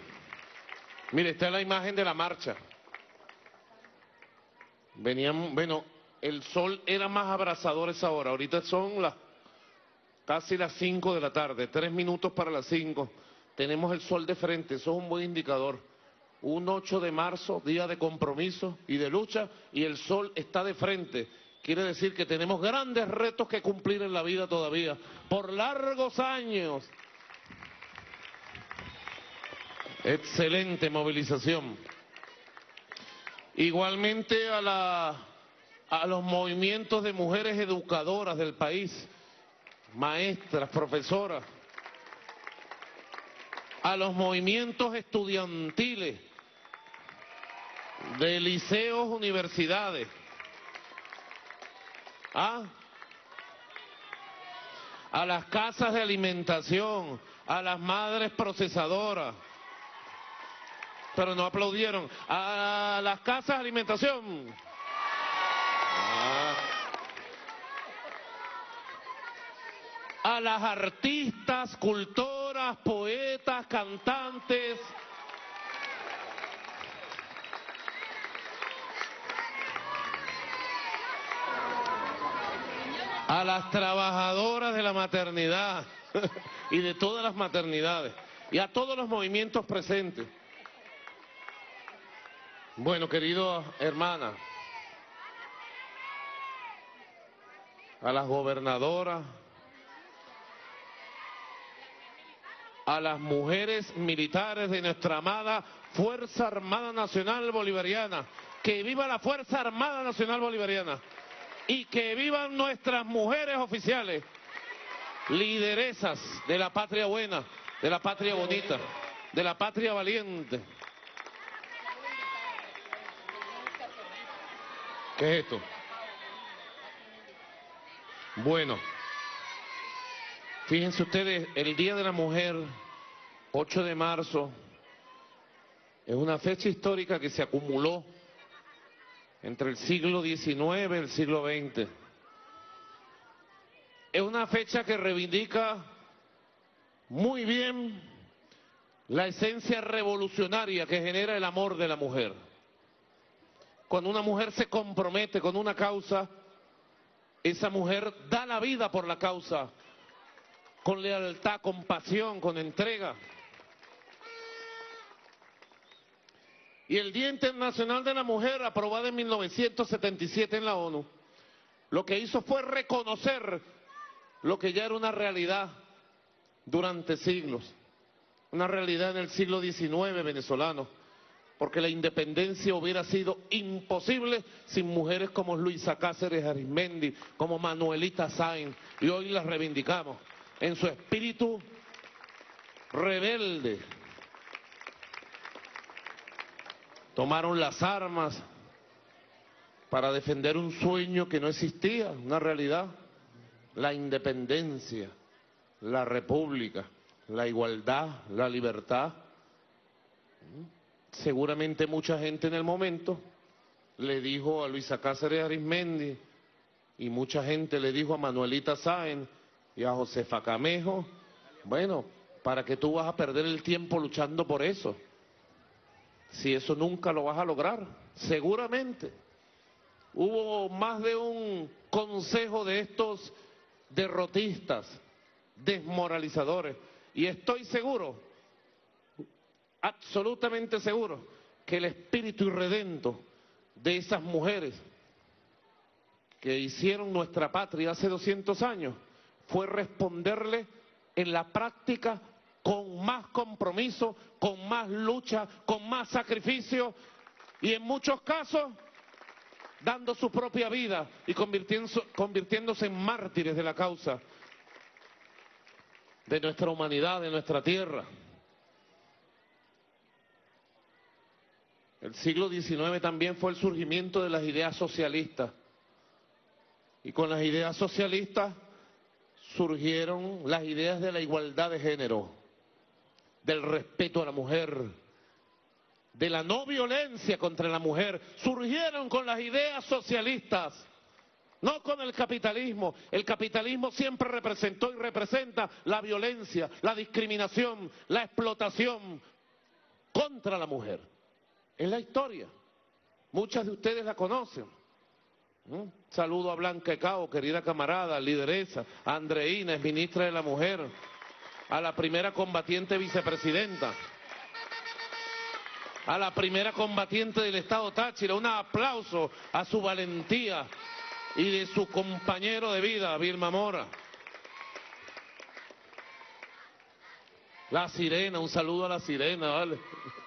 Mire, esta es la imagen de la marcha. Veníamos, bueno, el sol era más abrazador a esa hora. Ahorita son las casi las cinco de la tarde, tres minutos para las cinco. Tenemos el sol de frente, eso es un buen indicador. Un ocho de marzo, día de compromiso y de lucha, y el sol está de frente. Quiere decir que tenemos grandes retos que cumplir en la vida todavía, por largos años. Excelente movilización. Igualmente a, la, a los movimientos de mujeres educadoras del país, maestras, profesoras, a los movimientos estudiantiles de liceos, universidades, ¿ah? a las casas de alimentación, a las madres procesadoras, pero no aplaudieron, a las casas de alimentación, ah. a las artistas, cultoras, poetas, cantantes, a las trabajadoras de la maternidad y de todas las maternidades, y a todos los movimientos presentes. Bueno, queridas hermanas, a las gobernadoras, a las mujeres militares de nuestra amada Fuerza Armada Nacional Bolivariana, que viva la Fuerza Armada Nacional Bolivariana, y que vivan nuestras mujeres oficiales, lideresas de la patria buena, de la patria bonita, de la patria valiente. ¿Qué es esto? Bueno, fíjense ustedes, el Día de la Mujer, ocho de marzo, es una fecha histórica que se acumuló entre el siglo diecinueve y el siglo veinte. Es una fecha que reivindica muy bien la esencia revolucionaria que genera el amor de la mujer. Cuando una mujer se compromete con una causa, esa mujer da la vida por la causa, con lealtad, con pasión, con entrega. Y el Día Internacional de la Mujer, aprobado en mil novecientos setenta y siete en la ONU, lo que hizo fue reconocer lo que ya era una realidad durante siglos, una realidad en el siglo diecinueve venezolano, porque la independencia hubiera sido imposible sin mujeres como Luisa Cáceres Arizmendi, como Manuelita Sáenz, y hoy las reivindicamos en su espíritu rebelde. Tomaron las armas para defender un sueño que no existía, una realidad, la independencia, la república, la igualdad, la libertad. Seguramente mucha gente en el momento le dijo a Luisa Cáceres Arizmendi, y mucha gente le dijo a Manuelita Sáenz y a Josefa Camejo, bueno, ¿para qué tú vas a perder el tiempo luchando por eso? Si eso nunca lo vas a lograr, seguramente. Hubo más de un consejo de estos derrotistas, desmoralizadores, y estoy seguro, absolutamente seguro, que el espíritu irredento de esas mujeres que hicieron nuestra patria hace doscientos años fue responderle en la práctica con más compromiso, con más lucha, con más sacrificio, y en muchos casos dando su propia vida y convirtiéndose, convirtiéndose en mártires de la causa de nuestra humanidad, de nuestra tierra. El siglo diecinueve también fue el surgimiento de las ideas socialistas, y con las ideas socialistas surgieron las ideas de la igualdad de género, del respeto a la mujer, de la no violencia contra la mujer. Surgieron con las ideas socialistas, no con el capitalismo. El capitalismo siempre representó y representa la violencia, la discriminación, la explotación contra la mujer. Es la historia, muchas de ustedes la conocen. ¿Mm? Saludo a Blanca Cao, querida camarada, lideresa, a Andreina, es ministra de la Mujer, a la primera combatiente vicepresidenta, a la primera combatiente del Estado Táchira. Un aplauso a su valentía y de su compañero de vida, Vilma Mora. La Sirena, un saludo a la Sirena, ¿vale?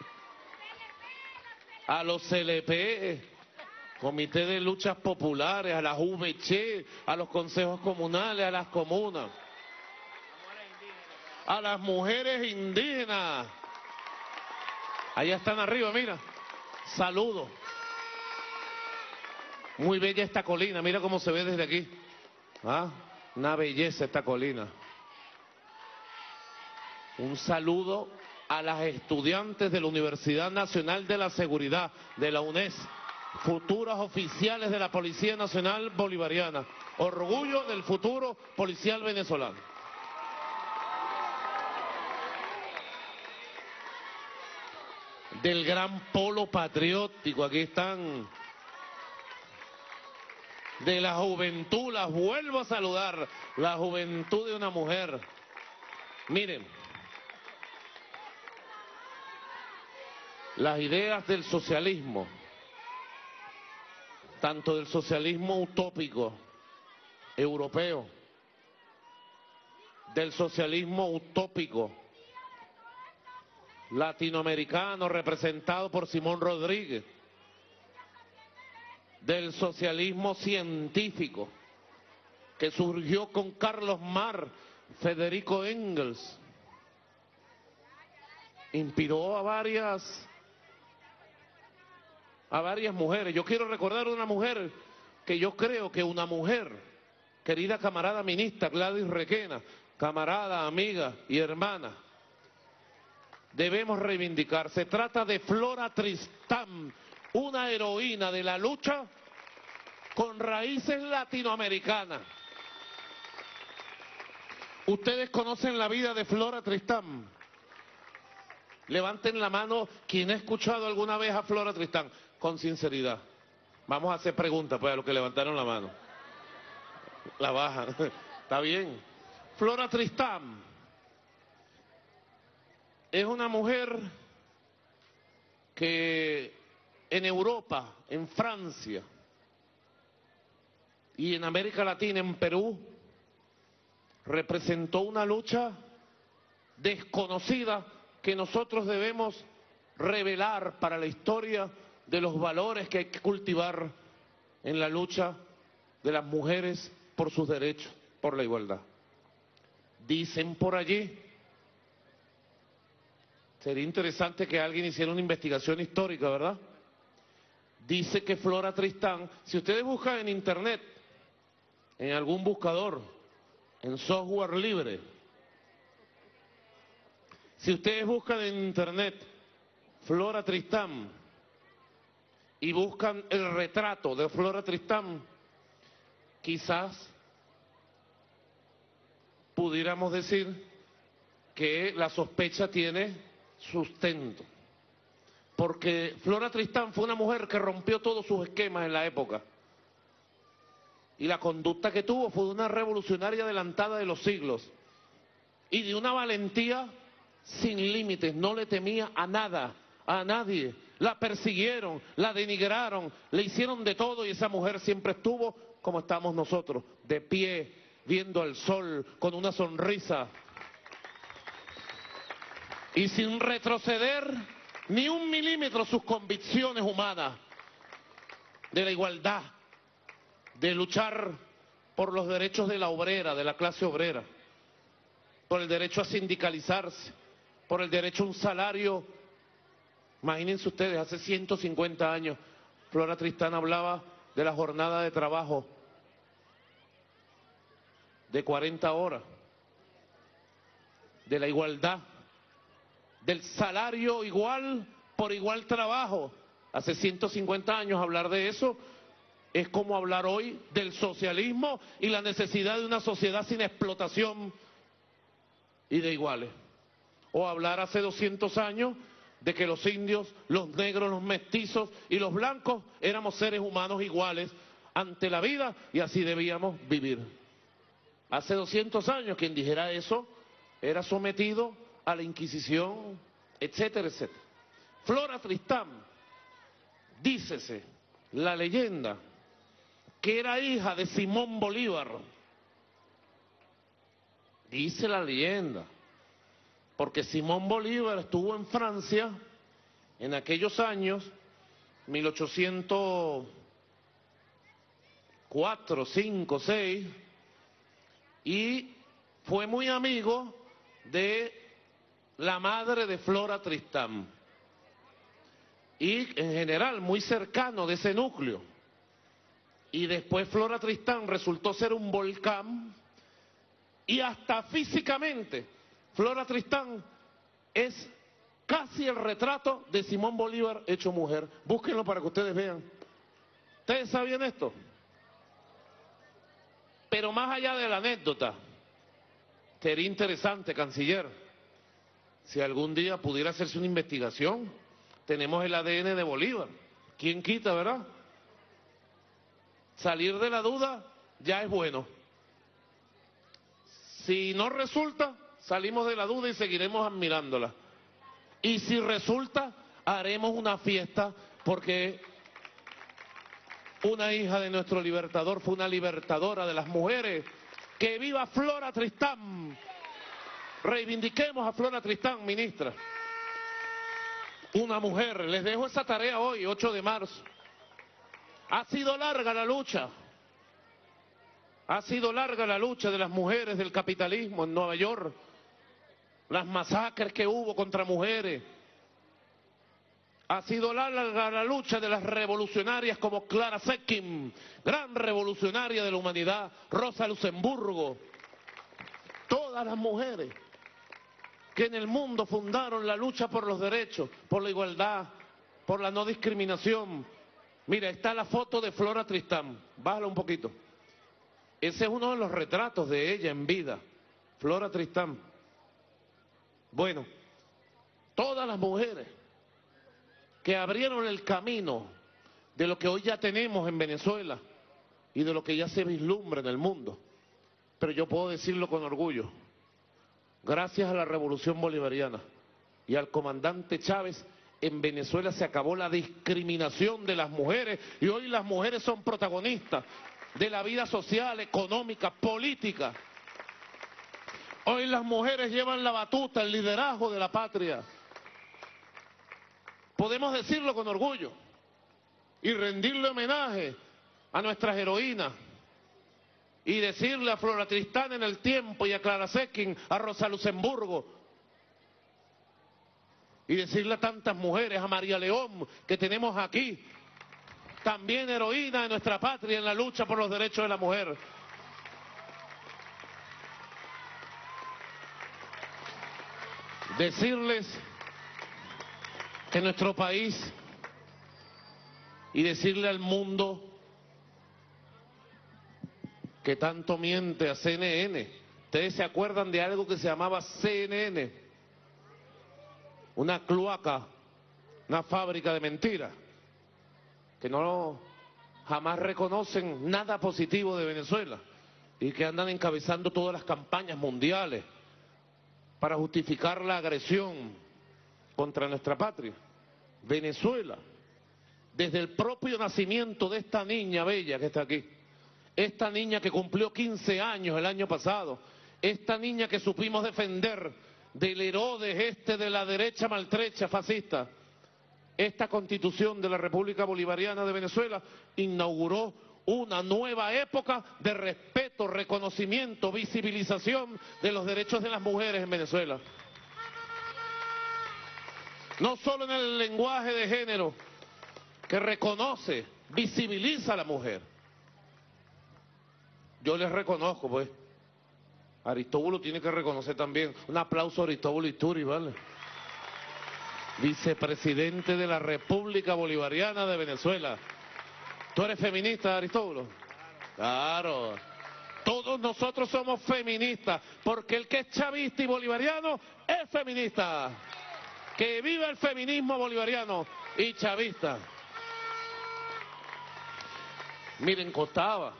A los C L P, Comité de Luchas Populares, a las U V C, a los consejos comunales, a las comunas, a las mujeres indígenas. Allá están arriba, mira. Saludos. Muy bella esta colina, mira cómo se ve desde aquí. ¿Ah? Una belleza esta colina. Un saludo a las estudiantes de la Universidad Nacional de la Seguridad, de la UNES, futuras oficiales de la Policía Nacional Bolivariana, orgullo del futuro policial venezolano. Del gran polo patriótico, aquí están. De la juventud, las vuelvo a saludar, la juventud de una mujer. Miren, las ideas del socialismo, tanto del socialismo utópico europeo, del socialismo utópico latinoamericano representado por Simón Rodríguez, del socialismo científico que surgió con Carlos Marx, Federico Engels, inspiró a varias a varias mujeres. Yo quiero recordar una mujer que yo creo que una mujer, querida camarada ministra Gladys Requena, camarada, amiga y hermana, debemos reivindicar. Se trata de Flora Tristán, una heroína de la lucha con raíces latinoamericanas. ¿Ustedes conocen la vida de Flora Tristán? Levanten la mano quien ha escuchado alguna vez a Flora Tristán, con sinceridad. Vamos a hacer preguntas pues a los que levantaron la mano. La bajan. ¿Está bien? Flora Tristán es una mujer que en Europa, en Francia y en América Latina, en Perú, representó una lucha desconocida que nosotros debemos revelar para la historia de los valores que hay que cultivar en la lucha de las mujeres por sus derechos, por la igualdad. Dicen por allí, sería interesante que alguien hiciera una investigación histórica, ¿verdad? Dice que Flora Tristán, si ustedes buscan en internet, en algún buscador, en software libre, si ustedes buscan en internet Flora Tristán y buscan el retrato de Flora Tristán, quizás pudiéramos decir que la sospecha tiene sustento. Porque Flora Tristán fue una mujer que rompió todos sus esquemas en la época. Y la conducta que tuvo fue de una revolucionaria adelantada de los siglos. Y de una valentía sin límites, no le temía a nada, a nadie. La persiguieron, la denigraron, le hicieron de todo y esa mujer siempre estuvo como estamos nosotros, de pie, viendo al sol, con una sonrisa. Y sin retroceder ni un milímetro sus convicciones humanas de la igualdad, de luchar por los derechos de la obrera, de la clase obrera, por el derecho a sindicalizarse, por el derecho a un salario. Imagínense ustedes, hace ciento cincuenta años, Flora Tristán hablaba de la jornada de trabajo de cuarenta horas, de la igualdad, del salario igual por igual trabajo. Hace ciento cincuenta años hablar de eso es como hablar hoy del socialismo y la necesidad de una sociedad sin explotación y de iguales. O hablar hace doscientos años de que los indios, los negros, los mestizos y los blancos éramos seres humanos iguales ante la vida y así debíamos vivir. Hace doscientos años quien dijera eso era sometido a la Inquisición, etcétera, etcétera. Flora Tristán, dícese la leyenda, que era hija de Simón Bolívar. Dice la leyenda, porque Simón Bolívar estuvo en Francia en aquellos años, mil ochocientos cuatro, cinco, seis, y fue muy amigo de la madre de Flora Tristán, y en general muy cercano de ese núcleo. Y después Flora Tristán resultó ser un volcán, y hasta físicamente Flora Tristán es casi el retrato de Simón Bolívar hecho mujer. Búsquenlo para que ustedes vean. ¿Ustedes sabían esto? Pero más allá de la anécdota, sería interesante, canciller, si algún día pudiera hacerse una investigación. Tenemos el A D N de Bolívar. ¿Quién quita, verdad? Salir de la duda ya es bueno. Si no resulta, salimos de la duda y seguiremos admirándola. Y si resulta, haremos una fiesta porque una hija de nuestro libertador fue una libertadora de las mujeres. ¡Que viva Flora Tristán! Reivindiquemos a Flora Tristán, ministra. Una mujer. Les dejo esa tarea hoy, ocho de marzo. Ha sido larga la lucha. Ha sido larga la lucha de las mujeres del capitalismo en Nueva York. Las masacres que hubo contra mujeres. Ha sido larga la lucha de las revolucionarias como Clara Zetkin, gran revolucionaria de la humanidad, Rosa Luxemburgo. Todas las mujeres que en el mundo fundaron la lucha por los derechos, por la igualdad, por la no discriminación. Mira, está la foto de Flora Tristán. Bájala un poquito. Ese es uno de los retratos de ella en vida, Flora Tristán. Bueno, todas las mujeres que abrieron el camino de lo que hoy ya tenemos en Venezuela y de lo que ya se vislumbra en el mundo. Pero yo puedo decirlo con orgullo, gracias a la Revolución Bolivariana y al comandante Chávez, en Venezuela se acabó la discriminación de las mujeres y hoy las mujeres son protagonistas de la vida social, económica, política. Hoy las mujeres llevan la batuta, el liderazgo de la patria. Podemos decirlo con orgullo y rendirle homenaje a nuestras heroínas y decirle a Flora Tristán en el tiempo y a Clara Zetkin, a Rosa Luxemburgo y decirle a tantas mujeres, a María León que tenemos aquí, también heroína de nuestra patria en la lucha por los derechos de la mujer. Decirles que nuestro país y decirle al mundo que tanto miente a C N N. Ustedes se acuerdan de algo que se llamaba C N N, una cloaca, una fábrica de mentiras, que no jamás reconocen nada positivo de Venezuela y que andan encabezando todas las campañas mundiales para justificar la agresión contra nuestra patria. Venezuela, desde el propio nacimiento de esta niña bella que está aquí, esta niña que cumplió quince años el año pasado, esta niña que supimos defender del Herodes este de la derecha maltrecha fascista, esta Constitución de la República Bolivariana de Venezuela inauguró una nueva época de respeto, reconocimiento, visibilización de los derechos de las mujeres en Venezuela. No solo en el lenguaje de género, que reconoce, visibiliza a la mujer. Yo les reconozco, pues. Aristóbulo tiene que reconocer también. Un aplauso a Aristóbulo Isturi, ¿vale? Vicepresidente de la República Bolivariana de Venezuela. ¿Tú eres feminista, Aristóbulo? Claro. Todos nosotros somos feministas, porque el que es chavista y bolivariano es feminista. Que viva el feminismo bolivariano y chavista. Miren, costaba,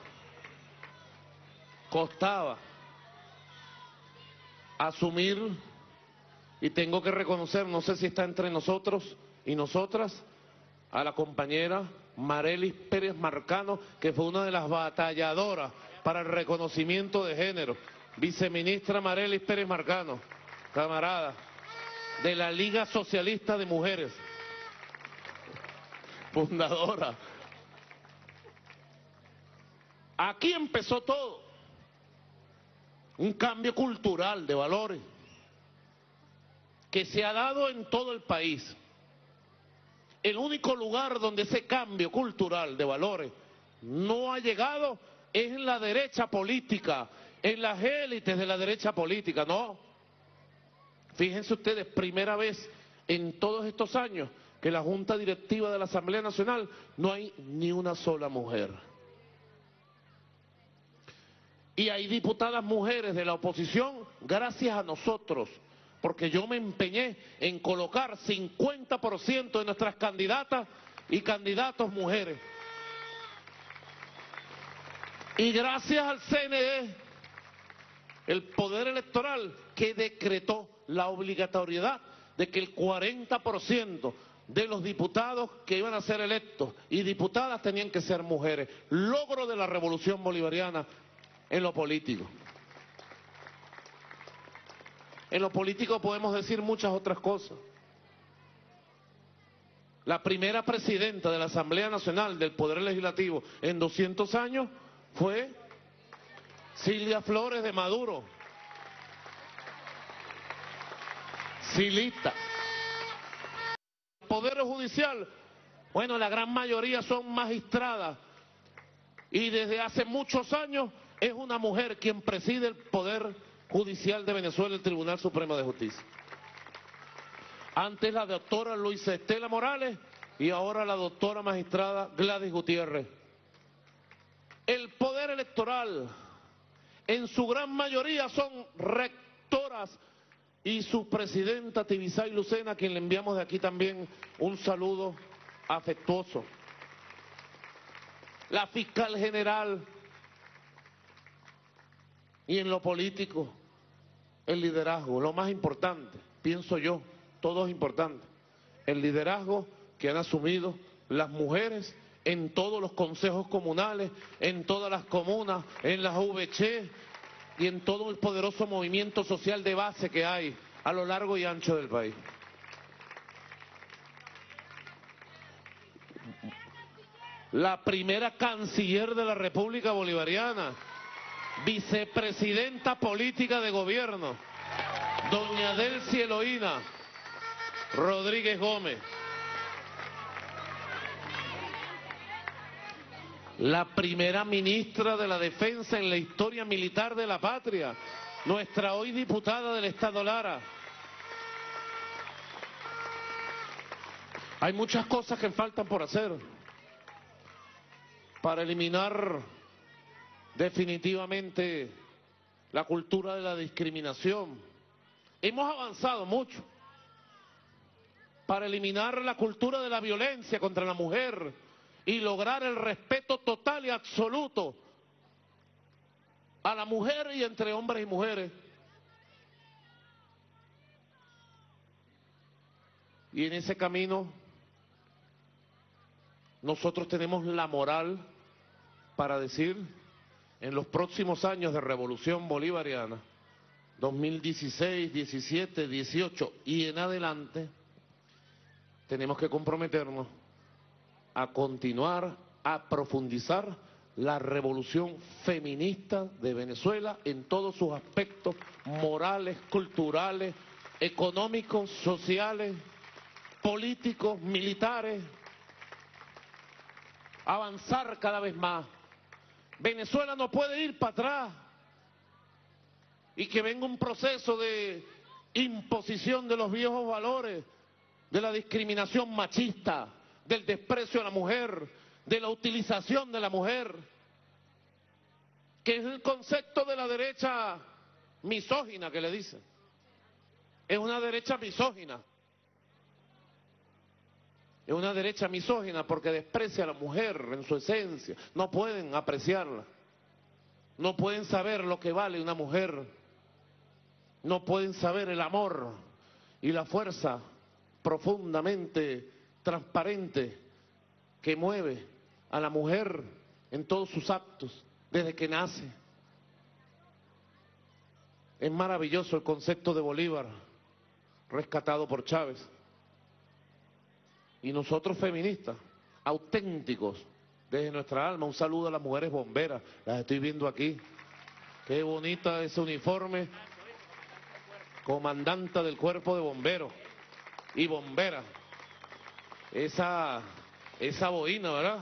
costaba asumir, y tengo que reconocer, no sé si está entre nosotros y nosotras, a la compañera Marelis Pérez Marcano, que fue una de las batalladoras para el reconocimiento de género. Viceministra Marelis Pérez Marcano, camarada, de la Liga Socialista de Mujeres, fundadora. Aquí empezó todo, un cambio cultural de valores que se ha dado en todo el país. El único lugar donde ese cambio cultural de valores no ha llegado es en la derecha política, en las élites de la derecha política, no. Fíjense ustedes, primera vez en todos estos años que la Junta Directiva de la Asamblea Nacional no hay ni una sola mujer. Y hay diputadas mujeres de la oposición gracias a nosotros, porque yo me empeñé en colocar cincuenta por ciento de nuestras candidatas y candidatos mujeres. Y gracias al C N E, el Poder Electoral, que decretó la obligatoriedad de que el cuarenta por ciento de los diputados que iban a ser electos y diputadas tenían que ser mujeres. Logro de la revolución bolivariana en lo político. En lo político podemos decir muchas otras cosas. La primera presidenta de la Asamblea Nacional del Poder Legislativo en doscientos años fue Cilia Flores de Maduro. Silita. El Poder Judicial, bueno, la gran mayoría son magistradas y desde hace muchos años es una mujer quien preside el Poder Judicial de Venezuela, el Tribunal Supremo de Justicia. Antes la doctora Luisa Estela Morales y ahora la doctora magistrada Gladys Gutiérrez. El Poder Electoral, en su gran mayoría, son rectoras y su presidenta Tibisay Lucena, a quien le enviamos de aquí también un saludo afectuoso. La fiscal general. Y en lo político, el liderazgo, lo más importante, pienso yo, todo es importante. El liderazgo que han asumido las mujeres en todos los consejos comunales, en todas las comunas, en las U V C y en todo el poderoso movimiento social de base que hay a lo largo y ancho del país. La primera canciller de la República Bolivariana, vicepresidenta política de gobierno, doña Delcy Eloína Rodríguez Gómez. La primera ministra de la Defensa en la historia militar de la patria, nuestra hoy diputada del Estado Lara. Hay muchas cosas que faltan por hacer para eliminar definitivamente la cultura de la discriminación. Hemos avanzado mucho para eliminar la cultura de la violencia contra la mujer y lograr el respeto total y absoluto a la mujer y entre hombres y mujeres. Y en ese camino nosotros tenemos la moral para decir, en los próximos años de revolución bolivariana, dos mil dieciséis, diecisiete, dieciocho y en adelante, tenemos que comprometernos a continuar, a profundizar la revolución feminista de Venezuela en todos sus aspectos morales, culturales, económicos, sociales, políticos, militares, avanzar cada vez más. Venezuela no puede ir para atrás y que venga un proceso de imposición de los viejos valores, de la discriminación machista, del desprecio a la mujer, de la utilización de la mujer, que es el concepto de la derecha misógina que le dicen. Es una derecha misógina. Es una derecha misógina porque desprecia a la mujer en su esencia. No pueden apreciarla. No pueden saber lo que vale una mujer. No pueden saber el amor y la fuerza profundamente transparente que mueve a la mujer en todos sus actos desde que nace. Es maravilloso el concepto de Bolívar, rescatado por Chávez. Y nosotros feministas, auténticos, desde nuestra alma, un saludo a las mujeres bomberas, las estoy viendo aquí. Qué bonita ese uniforme, comandante del cuerpo de bomberos y bomberas. Esa, esa boina, ¿verdad?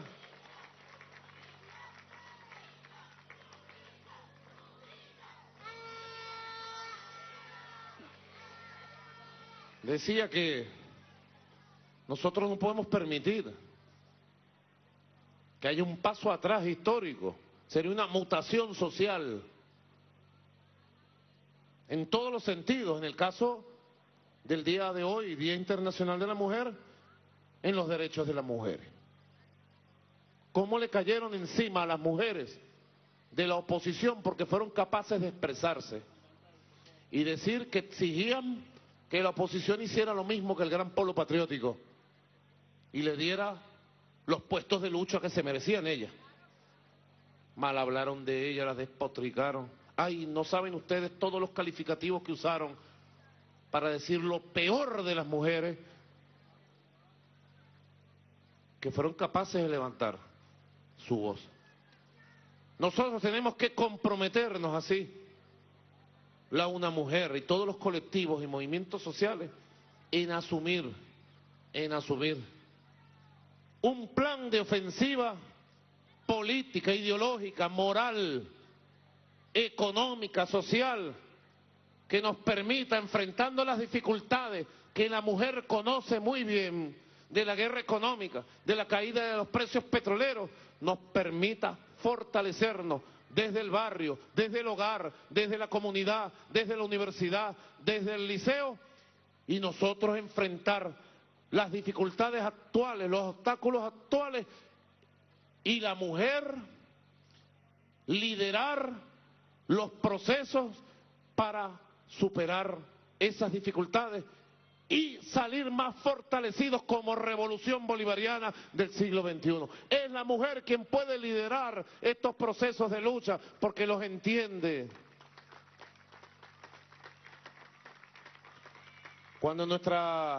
Decía que nosotros no podemos permitir que haya un paso atrás histórico. Sería una mutación social en todos los sentidos. En el caso del día de hoy, Día Internacional de la Mujer, en los derechos de las mujeres. ¿Cómo le cayeron encima a las mujeres de la oposición porque fueron capaces de expresarse y decir que exigían que la oposición hiciera lo mismo que el gran polo patriótico y le diera los puestos de lucha que se merecían ellas? Mal hablaron de ella, las despotricaron. Ay, no saben ustedes todos los calificativos que usaron para decir lo peor de las mujeres, que fueron capaces de levantar su voz. Nosotros tenemos que comprometernos así, la una mujer y todos los colectivos y movimientos sociales, en asumir, en asumir un plan de ofensiva política, ideológica, moral, económica, social, que nos permita, enfrentando las dificultades que la mujer conoce muy bien, de la guerra económica, de la caída de los precios petroleros, nos permita fortalecernos desde el barrio, desde el hogar, desde la comunidad, desde la universidad, desde el liceo, y nosotros enfrentar las dificultades actuales, los obstáculos actuales, y la mujer liderar los procesos para superar esas dificultades y salir más fortalecidos como revolución bolivariana del siglo veintiuno. Es la mujer quien puede liderar estos procesos de lucha porque los entiende. Cuando nuestra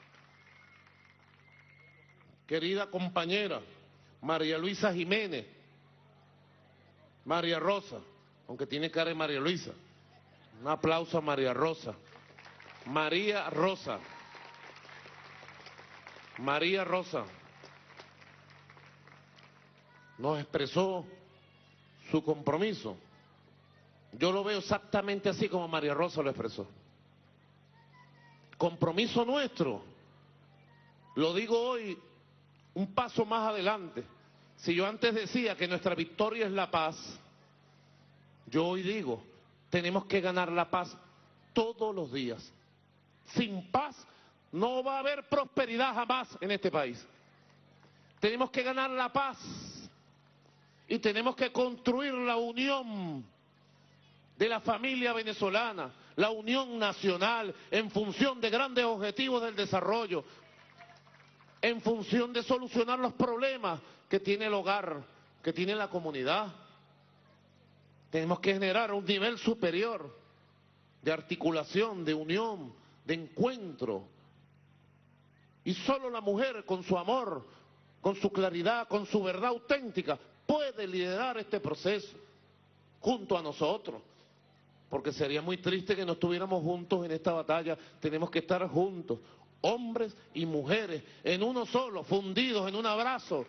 querida compañera María Luisa Jiménez, María Rosa, aunque tiene cara de María Luisa, un aplauso a María Rosa, María Rosa, María Rosa, nos expresó su compromiso. Yo lo veo exactamente así como María Rosa lo expresó. Compromiso nuestro, lo digo hoy, un paso más adelante. Si yo antes decía que nuestra victoria es la paz, yo hoy digo, tenemos que ganar la paz todos los días. Sin paz no va a haber prosperidad jamás en este país. Tenemos que ganar la paz y tenemos que construir la unión de la familia venezolana, la unión nacional en función de grandes objetivos del desarrollo, en función de solucionar los problemas que tiene el hogar, que tiene la comunidad. Tenemos que generar un nivel superior de articulación, de unión, de encuentro. Y solo la mujer, con su amor, con su claridad, con su verdad auténtica, puede liderar este proceso junto a nosotros. Porque sería muy triste que no estuviéramos juntos en esta batalla. Tenemos que estar juntos, hombres y mujeres, en uno solo, fundidos en un abrazo.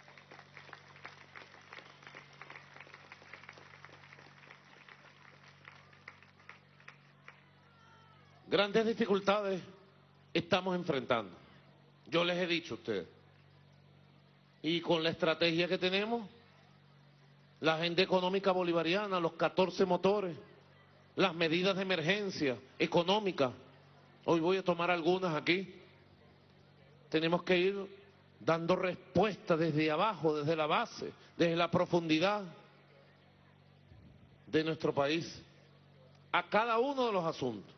Grandes dificultades estamos enfrentando. Yo les he dicho a ustedes. Y con la estrategia que tenemos, la agenda económica bolivariana, los catorce motores, las medidas de emergencia económica, hoy voy a tomar algunas aquí. Tenemos que ir dando respuesta desde abajo, desde la base, desde la profundidad de nuestro país, a cada uno de los asuntos.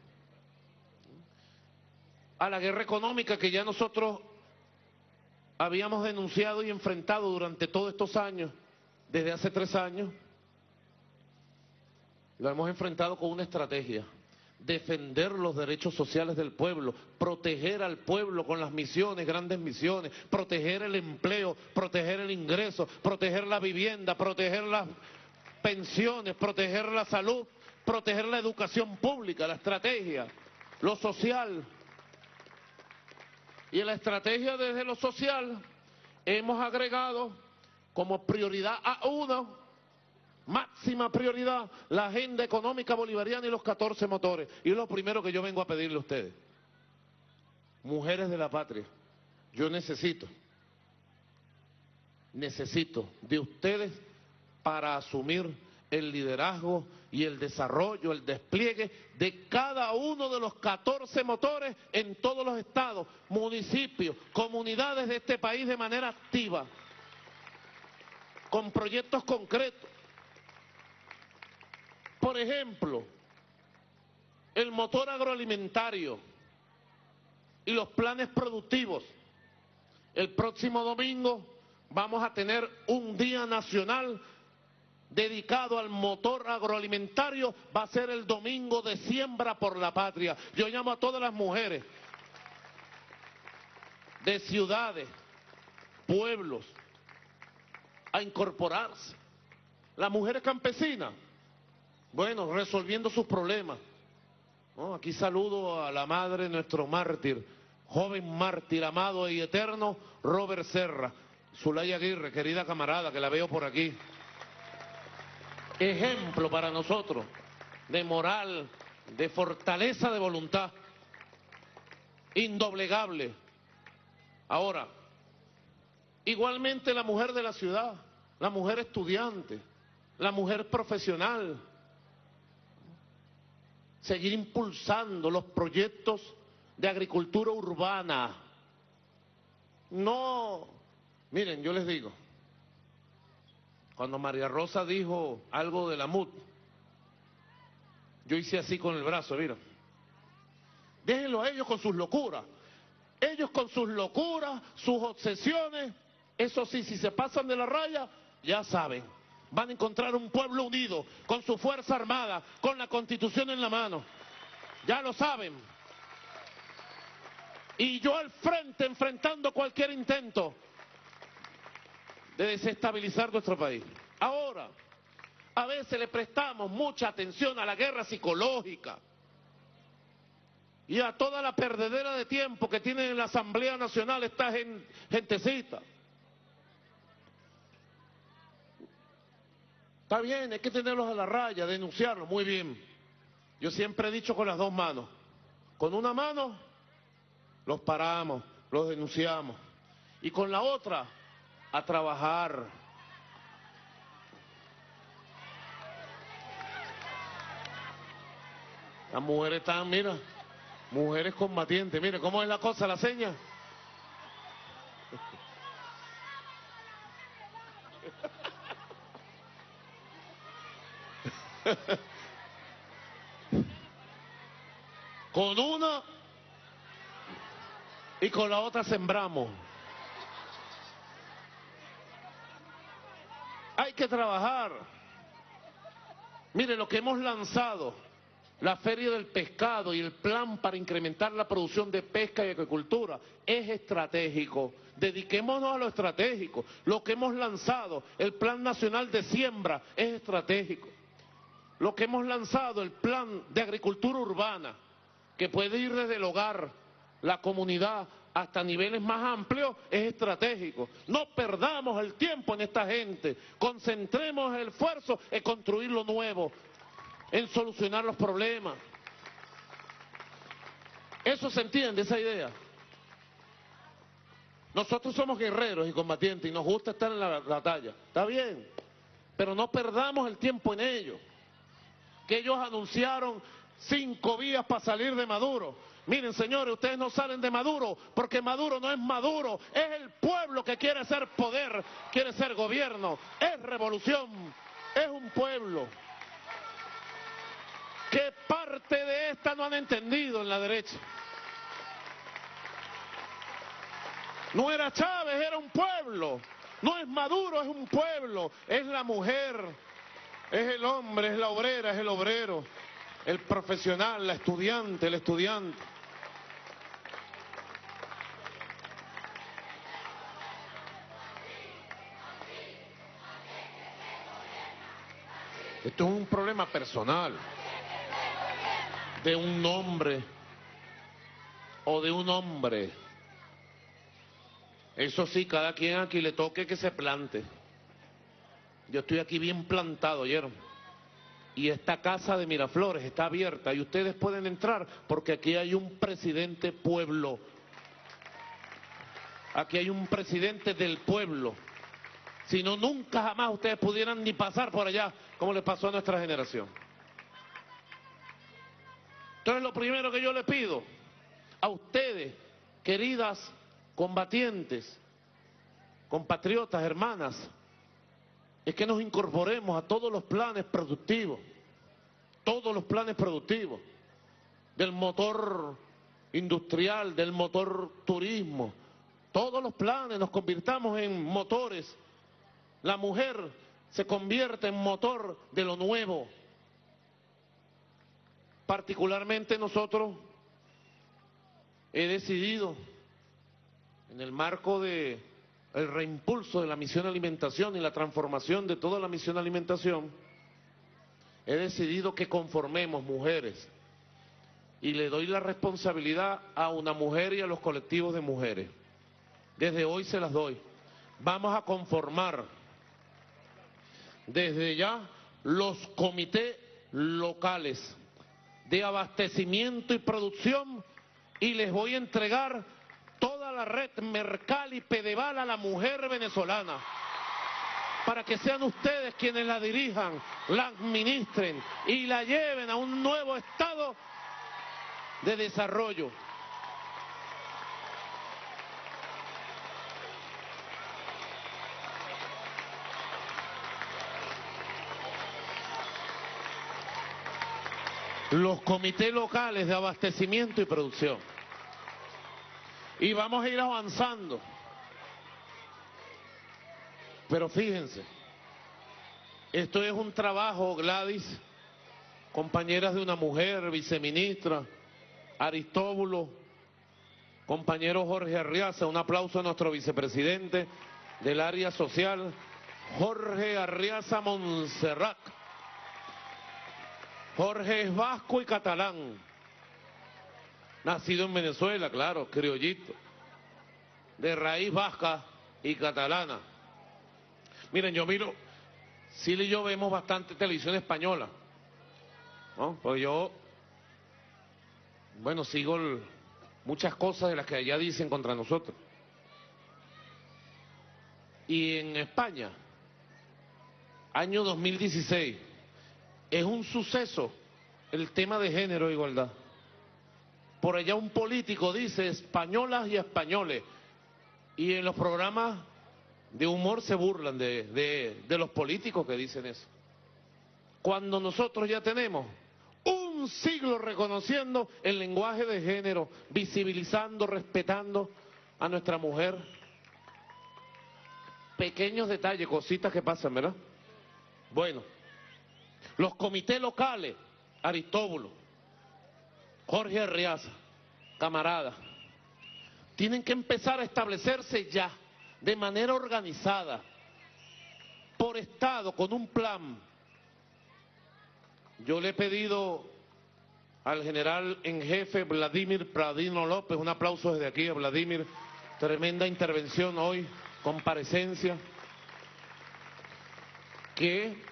A la guerra económica que ya nosotros habíamos denunciado y enfrentado durante todos estos años, desde hace tres años, lo hemos enfrentado con una estrategia: defender los derechos sociales del pueblo, proteger al pueblo con las misiones, grandes misiones, proteger el empleo, proteger el ingreso, proteger la vivienda, proteger las pensiones, proteger la salud, proteger la educación pública, la estrategia, lo social. Y en la estrategia desde lo social hemos agregado como prioridad a uno, máxima prioridad, la agenda económica bolivariana y los catorce motores. Y es lo primero que yo vengo a pedirle a ustedes. Mujeres de la patria, yo necesito, necesito de ustedes para asumir el liderazgo y el desarrollo, el despliegue de cada uno de los catorce motores en todos los estados, municipios, comunidades de este país de manera activa, con proyectos concretos. Por ejemplo, el motor agroalimentario y los planes productivos. El próximo domingo vamos a tener un día nacional dedicado al motor agroalimentario. Va a ser el domingo de Siembra por la Patria. Yo llamo a todas las mujeres de ciudades, pueblos, a incorporarse. Las mujeres campesinas, bueno, resolviendo sus problemas. ¿No? Aquí saludo a la madre de nuestro mártir, joven mártir, amado y eterno, Robert Serra. Zulaya Aguirre, querida camarada, que la veo por aquí. Ejemplo para nosotros de moral, de fortaleza de voluntad, indoblegable. Ahora, igualmente la mujer de la ciudad, la mujer estudiante, la mujer profesional, seguir impulsando los proyectos de agricultura urbana. No, miren, yo les digo, cuando María Rosa dijo algo de la M U D, yo hice así con el brazo, mira. Déjenlo a ellos con sus locuras. Ellos con sus locuras, sus obsesiones, eso sí, si se pasan de la raya, ya saben, van a encontrar un pueblo unido, con su fuerza armada, con la Constitución en la mano. Ya lo saben. Y yo al frente, enfrentando cualquier intento de desestabilizar nuestro país. Ahora, a veces le prestamos mucha atención a la guerra psicológica y a toda la perdedera de tiempo que tiene en la Asamblea Nacional esta gentecita. Está bien, hay que tenerlos a la raya, denunciarlos, muy bien. Yo siempre he dicho con las dos manos. Con una mano los paramos, los denunciamos. Y con la otra, a trabajar. Las mujeres están, mira, mujeres combatientes. Mire, ¿cómo es la cosa, la seña? Con una y con la otra sembramos. Hay que trabajar. Mire, lo que hemos lanzado, la Feria del Pescado y el plan para incrementar la producción de pesca y agricultura, es estratégico. Dediquémonos a lo estratégico. Lo que hemos lanzado, el Plan Nacional de Siembra, es estratégico. Lo que hemos lanzado, el Plan de Agricultura Urbana, que puede ir desde el hogar, la comunidad, hasta niveles más amplios, es estratégico. No perdamos el tiempo en esta gente. Concentremos el esfuerzo en construir lo nuevo, en solucionar los problemas. ¿Eso se entiende, esa idea? Nosotros somos guerreros y combatientes y nos gusta estar en la batalla. Está bien, pero no perdamos el tiempo en ello. Que ellos anunciaron cinco vías para salir de Maduro. Miren, señores, ustedes no salen de Maduro porque Maduro no es Maduro, es el pueblo que quiere ser poder, quiere ser gobierno, es revolución, es un pueblo. ¿Qué parte de esta no han entendido en la derecha? No era Chávez, era un pueblo. No es Maduro, es un pueblo. Es la mujer, es el hombre, es la obrera, es el obrero, el profesional, la estudiante, el estudiante. Esto es un problema personal de un hombre o de un hombre. Eso sí, cada quien aquí le toque que se plante. Yo estoy aquí bien plantado, ¿oyeron? Y esta casa de Miraflores está abierta y ustedes pueden entrar porque aquí hay un presidente pueblo. Aquí hay un presidente del pueblo. Si no, nunca jamás ustedes pudieran ni pasar por allá como le pasó a nuestra generación. Entonces lo primero que yo le pido a ustedes, queridas combatientes, compatriotas, hermanas, es que nos incorporemos a todos los planes productivos, todos los planes productivos del motor industrial, del motor turismo, todos los planes, nos convirtamos en motores. La mujer se convierte en motor de lo nuevo. Particularmente nosotros he decidido, en el marco de el reimpulso de la misión alimentación y la transformación de toda la misión alimentación, he decidido que conformemos mujeres y le doy la responsabilidad a una mujer y a los colectivos de mujeres. Desde hoy se las doy. Vamos a conformar desde ya los comités locales de abastecimiento y producción y les voy a entregar toda la red Mercal y Pedeval a la mujer venezolana para que sean ustedes quienes la dirijan, la administren y la lleven a un nuevo estado de desarrollo. Los comités locales de abastecimiento y producción. Y vamos a ir avanzando. Pero fíjense, esto es un trabajo, Gladys, compañeras de una mujer, viceministra, Aristóbulo, compañero Jorge Arriaza, un aplauso a nuestro vicepresidente del área social, Jorge Arriaza Montserrat. Jorge es vasco y catalán, nacido en Venezuela, claro, criollito, de raíz vasca y catalana. Miren, yo miro, Sila y yo vemos bastante televisión española, ¿no? Pues yo, bueno, sigo el, muchas cosas de las que allá dicen contra nosotros. Y en España, año dos mil dieciséis, es un suceso el tema de género e igualdad. Por allá un político dice españolas y españoles, y en los programas de humor se burlan de, de, de los políticos que dicen eso. Cuando nosotros ya tenemos un siglo reconociendo el lenguaje de género, visibilizando, respetando a nuestra mujer. Pequeños detalles, cositas que pasan, ¿verdad? Bueno, los comités locales, Aristóbulo, Jorge Arriaza, camarada, tienen que empezar a establecerse ya, de manera organizada, por estado, con un plan. Yo le he pedido al general en jefe Vladimir Pradino López, un aplauso desde aquí a Vladimir, tremenda intervención hoy, comparecencia, que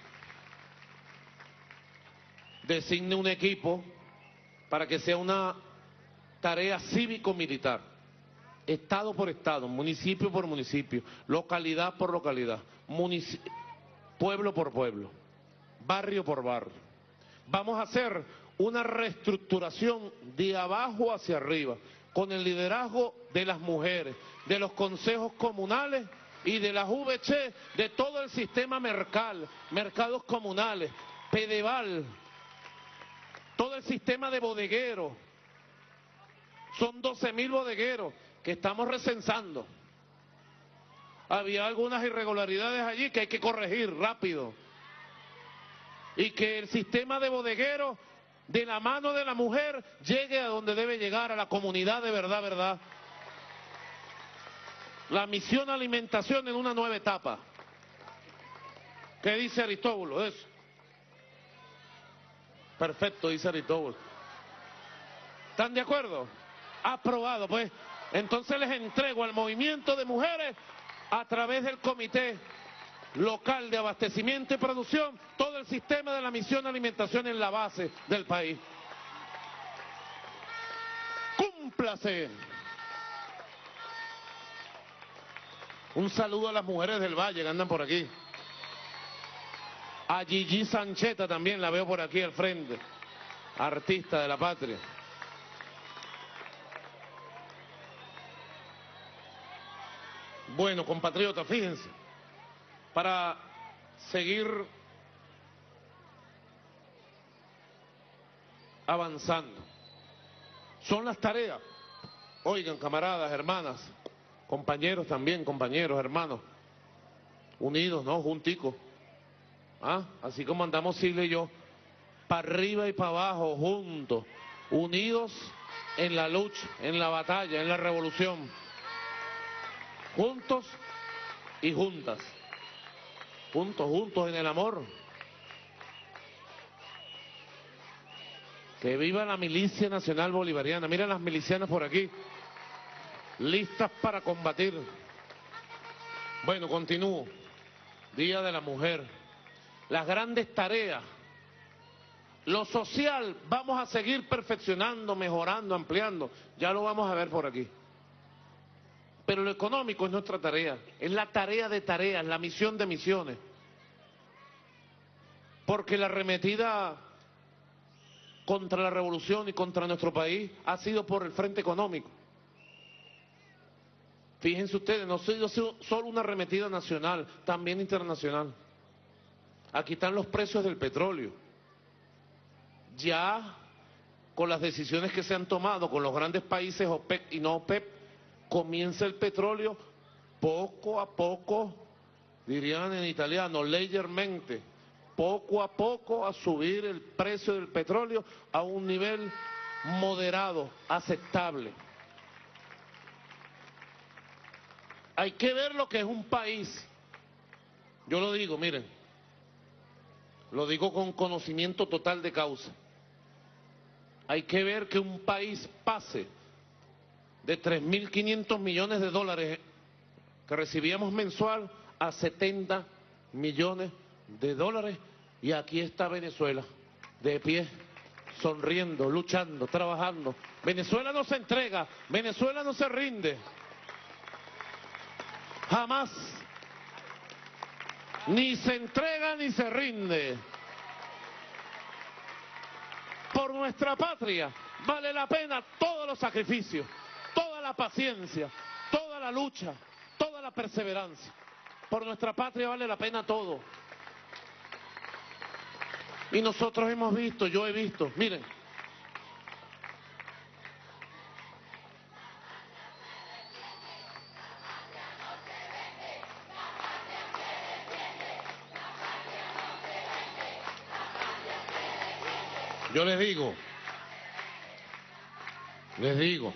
designe un equipo para que sea una tarea cívico-militar, estado por estado, municipio por municipio, localidad por localidad, pueblo por pueblo, barrio por barrio. Vamos a hacer una reestructuración de abajo hacia arriba, con el liderazgo de las mujeres, de los consejos comunales y de las V C, de todo el sistema mercal, mercados comunales, Pedeval, todo el sistema de bodegueros. Son doce mil bodegueros que estamos recensando. Había algunas irregularidades allí que hay que corregir rápido. Y que el sistema de bodegueros, de la mano de la mujer, llegue a donde debe llegar, a la comunidad de verdad, verdad. La misión alimentación en una nueva etapa. ¿Qué dice Aristóbulo? Eso. Perfecto, dice Aristóbulo. ¿Están de acuerdo? Aprobado, pues. Entonces les entrego al movimiento de mujeres, a través del Comité Local de Abastecimiento y Producción, todo el sistema de la misión alimentación en la base del país. ¡Cúmplase! Un saludo a las mujeres del Valle que andan por aquí. A Gigi Sancheta también la veo por aquí al frente, artista de la patria. Bueno, compatriotas, fíjense, para seguir avanzando, son las tareas. Oigan, camaradas, hermanas, compañeros también, compañeros, hermanos, unidos, ¿no? Junticos. ¿Ah? Así como andamos Silvia y yo, para arriba y para abajo, juntos, unidos en la lucha, en la batalla, en la revolución. Juntos y juntas. Juntos, juntos en el amor. Que viva la Milicia Nacional Bolivariana. Miren las milicianas por aquí, listas para combatir. Bueno, continúo. Día de la Mujer. Las grandes tareas. Lo social, vamos a seguir perfeccionando, mejorando, ampliando. Ya lo vamos a ver por aquí. Pero lo económico es nuestra tarea, es la tarea de tareas, la misión de misiones. Porque la arremetida contra la revolución y contra nuestro país ha sido por el frente económico. Fíjense ustedes, no ha sido solo una arremetida nacional, también internacional. Aquí están los precios del petróleo. Ya con las decisiones que se han tomado con los grandes países OPEC y no OPEP, comienza el petróleo poco a poco, dirían en italiano, leggermente, poco a poco a subir el precio del petróleo a un nivel moderado, aceptable. Hay que ver lo que es un país. Yo lo digo, miren, lo digo con conocimiento total de causa. Hay que ver que un país pase de tres mil quinientos millones de dólares que recibíamos mensual a setenta millones de dólares, y aquí está Venezuela, de pie, sonriendo, luchando, trabajando. Venezuela no se entrega, Venezuela no se rinde, jamás, ni se entrega ni se rinde. Por nuestra patria vale la pena todos los sacrificios, toda la paciencia, toda la lucha, toda la perseverancia. Por nuestra patria vale la pena todo. Y nosotros hemos visto, yo he visto, miren, yo les digo, les digo,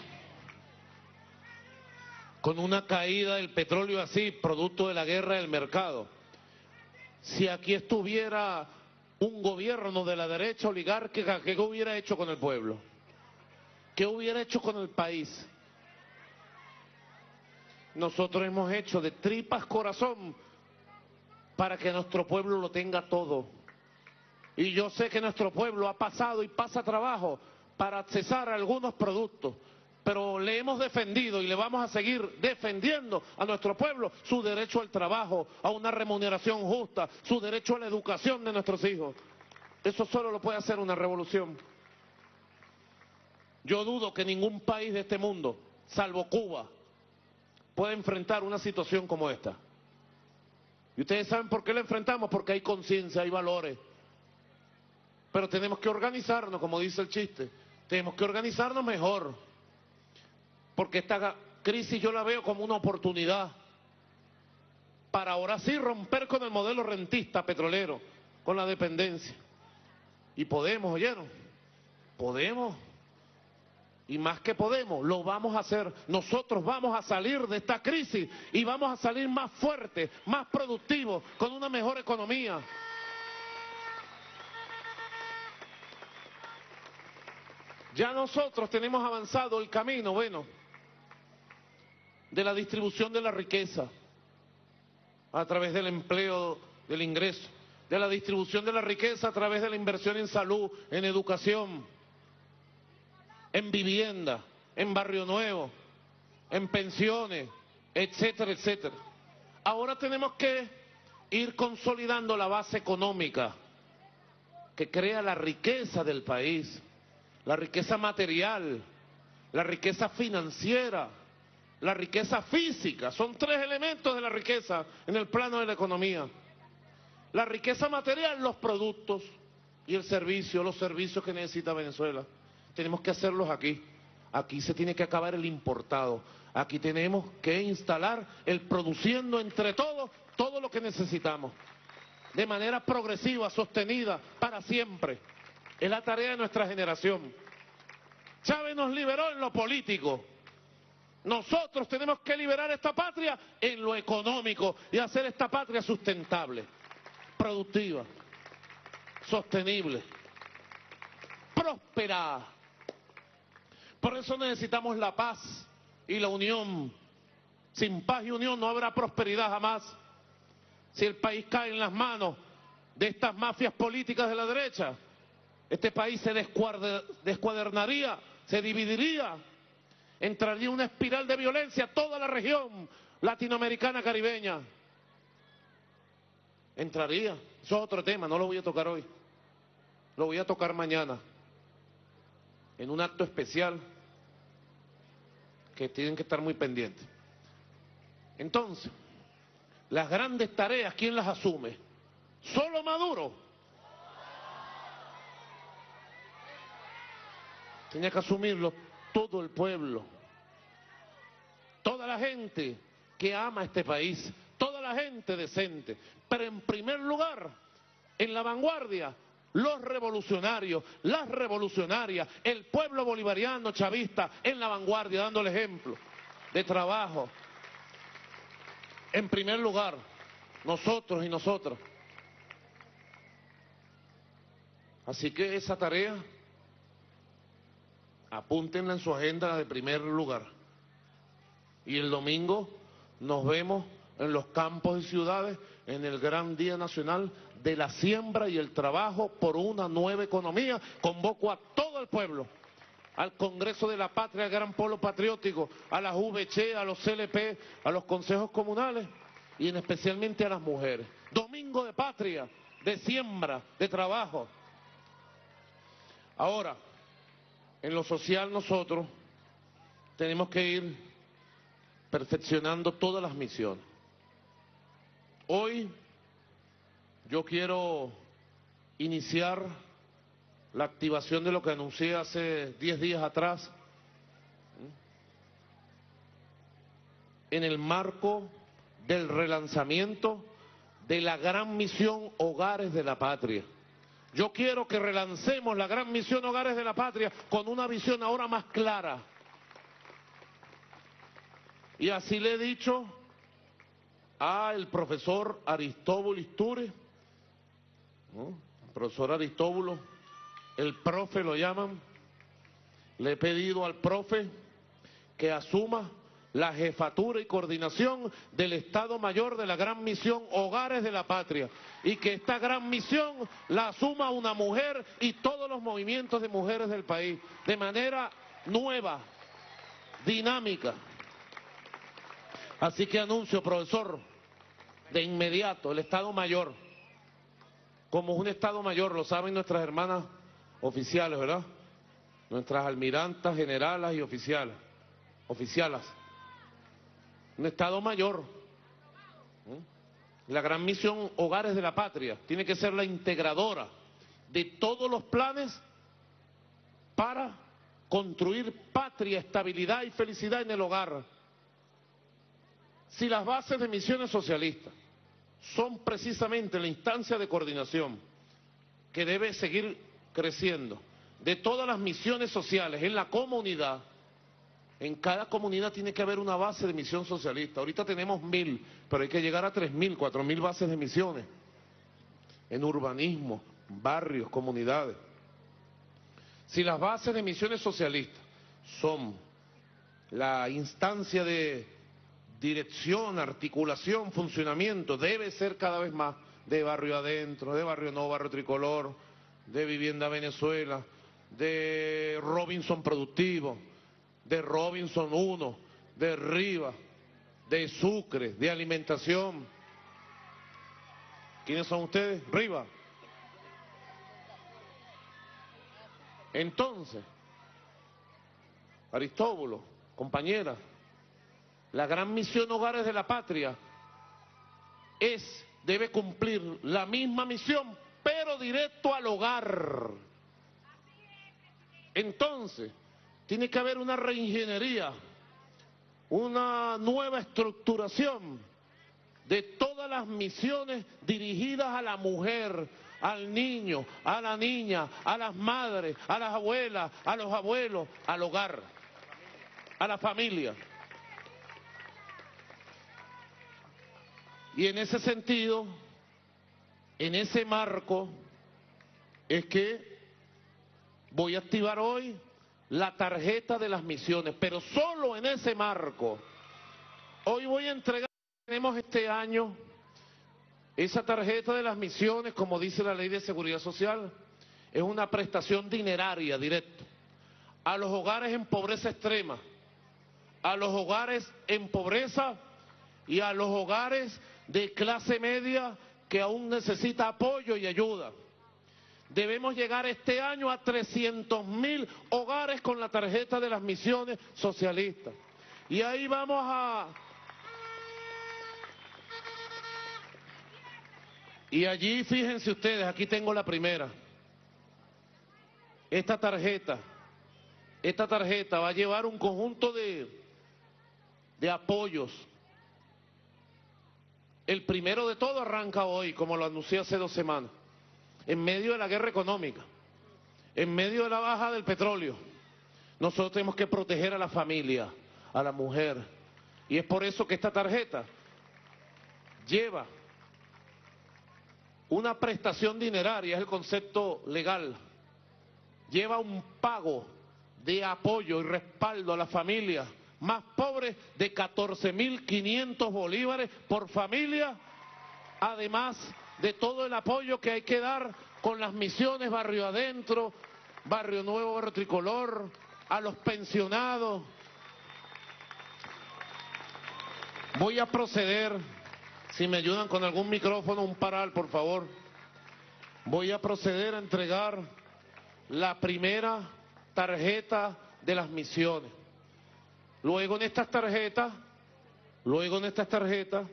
con una caída del petróleo así, producto de la guerra del mercado, si aquí estuviera un gobierno de la derecha oligárquica, ¿qué hubiera hecho con el pueblo? ¿Qué hubiera hecho con el país? Nosotros hemos hecho de tripas corazón para que nuestro pueblo lo tenga todo. Y yo sé que nuestro pueblo ha pasado y pasa trabajo para accesar a algunos productos, pero le hemos defendido y le vamos a seguir defendiendo a nuestro pueblo su derecho al trabajo, a una remuneración justa, su derecho a la educación de nuestros hijos. Eso solo lo puede hacer una revolución. Yo dudo que ningún país de este mundo, salvo Cuba, pueda enfrentar una situación como esta. Y ustedes saben por qué la enfrentamos, porque hay conciencia, hay valores. Pero tenemos que organizarnos, como dice el chiste, tenemos que organizarnos mejor. Porque esta crisis yo la veo como una oportunidad para ahora sí romper con el modelo rentista petrolero, con la dependencia. Y podemos, ¿oyeron? Podemos. Y más que podemos, lo vamos a hacer. Nosotros vamos a salir de esta crisis y vamos a salir más fuertes, más productivos, con una mejor economía. Ya nosotros tenemos avanzado el camino, bueno, de la distribución de la riqueza a través del empleo, del ingreso, de la distribución de la riqueza a través de la inversión en salud, en educación, en vivienda, en barrio nuevo, en pensiones, etcétera, etcétera. Ahora tenemos que ir consolidando la base económica que crea la riqueza del país, la riqueza material, la riqueza financiera, la riqueza física. Son tres elementos de la riqueza en el plano de la economía. La riqueza material, los productos y el servicio, los servicios que necesita Venezuela. Tenemos que hacerlos aquí. Aquí se tiene que acabar el importado. Aquí tenemos que instalar el produciendo entre todos todo lo que necesitamos. De manera progresiva, sostenida, para siempre. Es la tarea de nuestra generación. Chávez nos liberó en lo político. Nosotros tenemos que liberar esta patria en lo económico y hacer esta patria sustentable, productiva, sostenible, próspera. Por eso necesitamos la paz y la unión. Sin paz y unión no habrá prosperidad jamás. Si el país cae en las manos de estas mafias políticas de la derecha, este país se descuadernaría, se dividiría, entraría una espiral de violencia toda la región latinoamericana, caribeña. Entraría. Eso es otro tema, no lo voy a tocar hoy. Lo voy a tocar mañana, en un acto especial que tienen que estar muy pendientes. Entonces, las grandes tareas, ¿quién las asume? ¿Solo Maduro? Tenía que asumirlo todo el pueblo, toda la gente que ama este país, toda la gente decente, pero en primer lugar, en la vanguardia, los revolucionarios, las revolucionarias, el pueblo bolivariano chavista en la vanguardia, dando el ejemplo de trabajo. En primer lugar, nosotros y nosotras. Así que esa tarea, apúntenla en su agenda de primer lugar. Y el domingo nos vemos en los campos y ciudades en el gran Día Nacional de la Siembra y el Trabajo por una nueva economía. Convoco a todo el pueblo, al Congreso de la Patria, al Gran Polo Patriótico, a las U V C, a los C L P, a los consejos comunales y en especialmente a las mujeres. Domingo de patria, de siembra, de trabajo. Ahora, en lo social nosotros tenemos que ir perfeccionando todas las misiones. Hoy yo quiero iniciar la activación de lo que anuncié hace diez días atrás, en el marco del relanzamiento de la gran misión Hogares de la Patria. Yo quiero que relancemos la gran misión Hogares de la Patria con una visión ahora más clara. Y así le he dicho al profesor Aristóbulo Istúriz, ¿no? El profesor Aristóbulo, el profe lo llaman, le he pedido al profe que asuma la jefatura y coordinación del Estado Mayor de la gran misión Hogares de la Patria y que esta gran misión la asuma una mujer y todos los movimientos de mujeres del país de manera nueva, dinámica. Así que anuncio, profesor, de inmediato el Estado Mayor, como un Estado Mayor, lo saben nuestras hermanas oficiales, ¿verdad? nuestras almirantas, generalas y oficiales, oficialas. Un Estado Mayor. ¿Mm? La gran misión Hogares de la Patria tiene que ser la integradora de todos los planes para construir patria, estabilidad y felicidad en el hogar. Si las bases de misiones socialistas son precisamente la instancia de coordinación que debe seguir creciendo de todas las misiones sociales en la comunidad, en cada comunidad tiene que haber una base de misión socialista. Ahorita tenemos mil, pero hay que llegar a tres mil, cuatro mil bases de misiones en urbanismo, barrios, comunidades. Si las bases de misiones socialistas son la instancia de dirección, articulación, funcionamiento, debe ser cada vez más de Barrio Adentro, de Barrio Nuevo, Barrio Tricolor, de Vivienda Venezuela, de Robinson Productivo, de Robinson uno, de Riva, de Sucre, de Alimentación. ¿Quiénes son ustedes? Riva. Entonces, Aristóbulo, compañera, la gran misión Hogares de la Patria es, debe cumplir la misma misión, pero directo al hogar. Entonces, tiene que haber una reingeniería, una nueva estructuración de todas las misiones dirigidas a la mujer, al niño, a la niña, a las madres, a las abuelas, a los abuelos, al hogar, a la familia. Y en ese sentido, en ese marco, es que voy a activar hoy la tarjeta de las misiones, pero solo en ese marco. Hoy voy a entregar, tenemos este año, esa tarjeta de las misiones, como dice la Ley de Seguridad Social, es una prestación dineraria directa a los hogares en pobreza extrema, a los hogares en pobreza y a los hogares de clase media que aún necesita apoyo y ayuda. Debemos llegar este año a trescientos mil hogares con la tarjeta de las misiones socialistas. Y ahí vamos a... Y allí, fíjense ustedes, aquí tengo la primera. Esta tarjeta, esta tarjeta va a llevar un conjunto de, de apoyos. El primero de todo arranca hoy, como lo anuncié hace dos semanas. En medio de la guerra económica, en medio de la baja del petróleo, nosotros tenemos que proteger a la familia, a la mujer. Y es por eso que esta tarjeta lleva una prestación dineraria, es el concepto legal, lleva un pago de apoyo y respaldo a las familias más pobres de catorce mil quinientos bolívares por familia, además de todo el apoyo que hay que dar con las misiones Barrio Adentro, Barrio Nuevo, Barrio Tricolor, a los pensionados. Voy a proceder, si me ayudan con algún micrófono, un paral, por favor. Voy a proceder a entregar la primera tarjeta de las misiones. Luego en estas tarjetas, luego en estas tarjetas,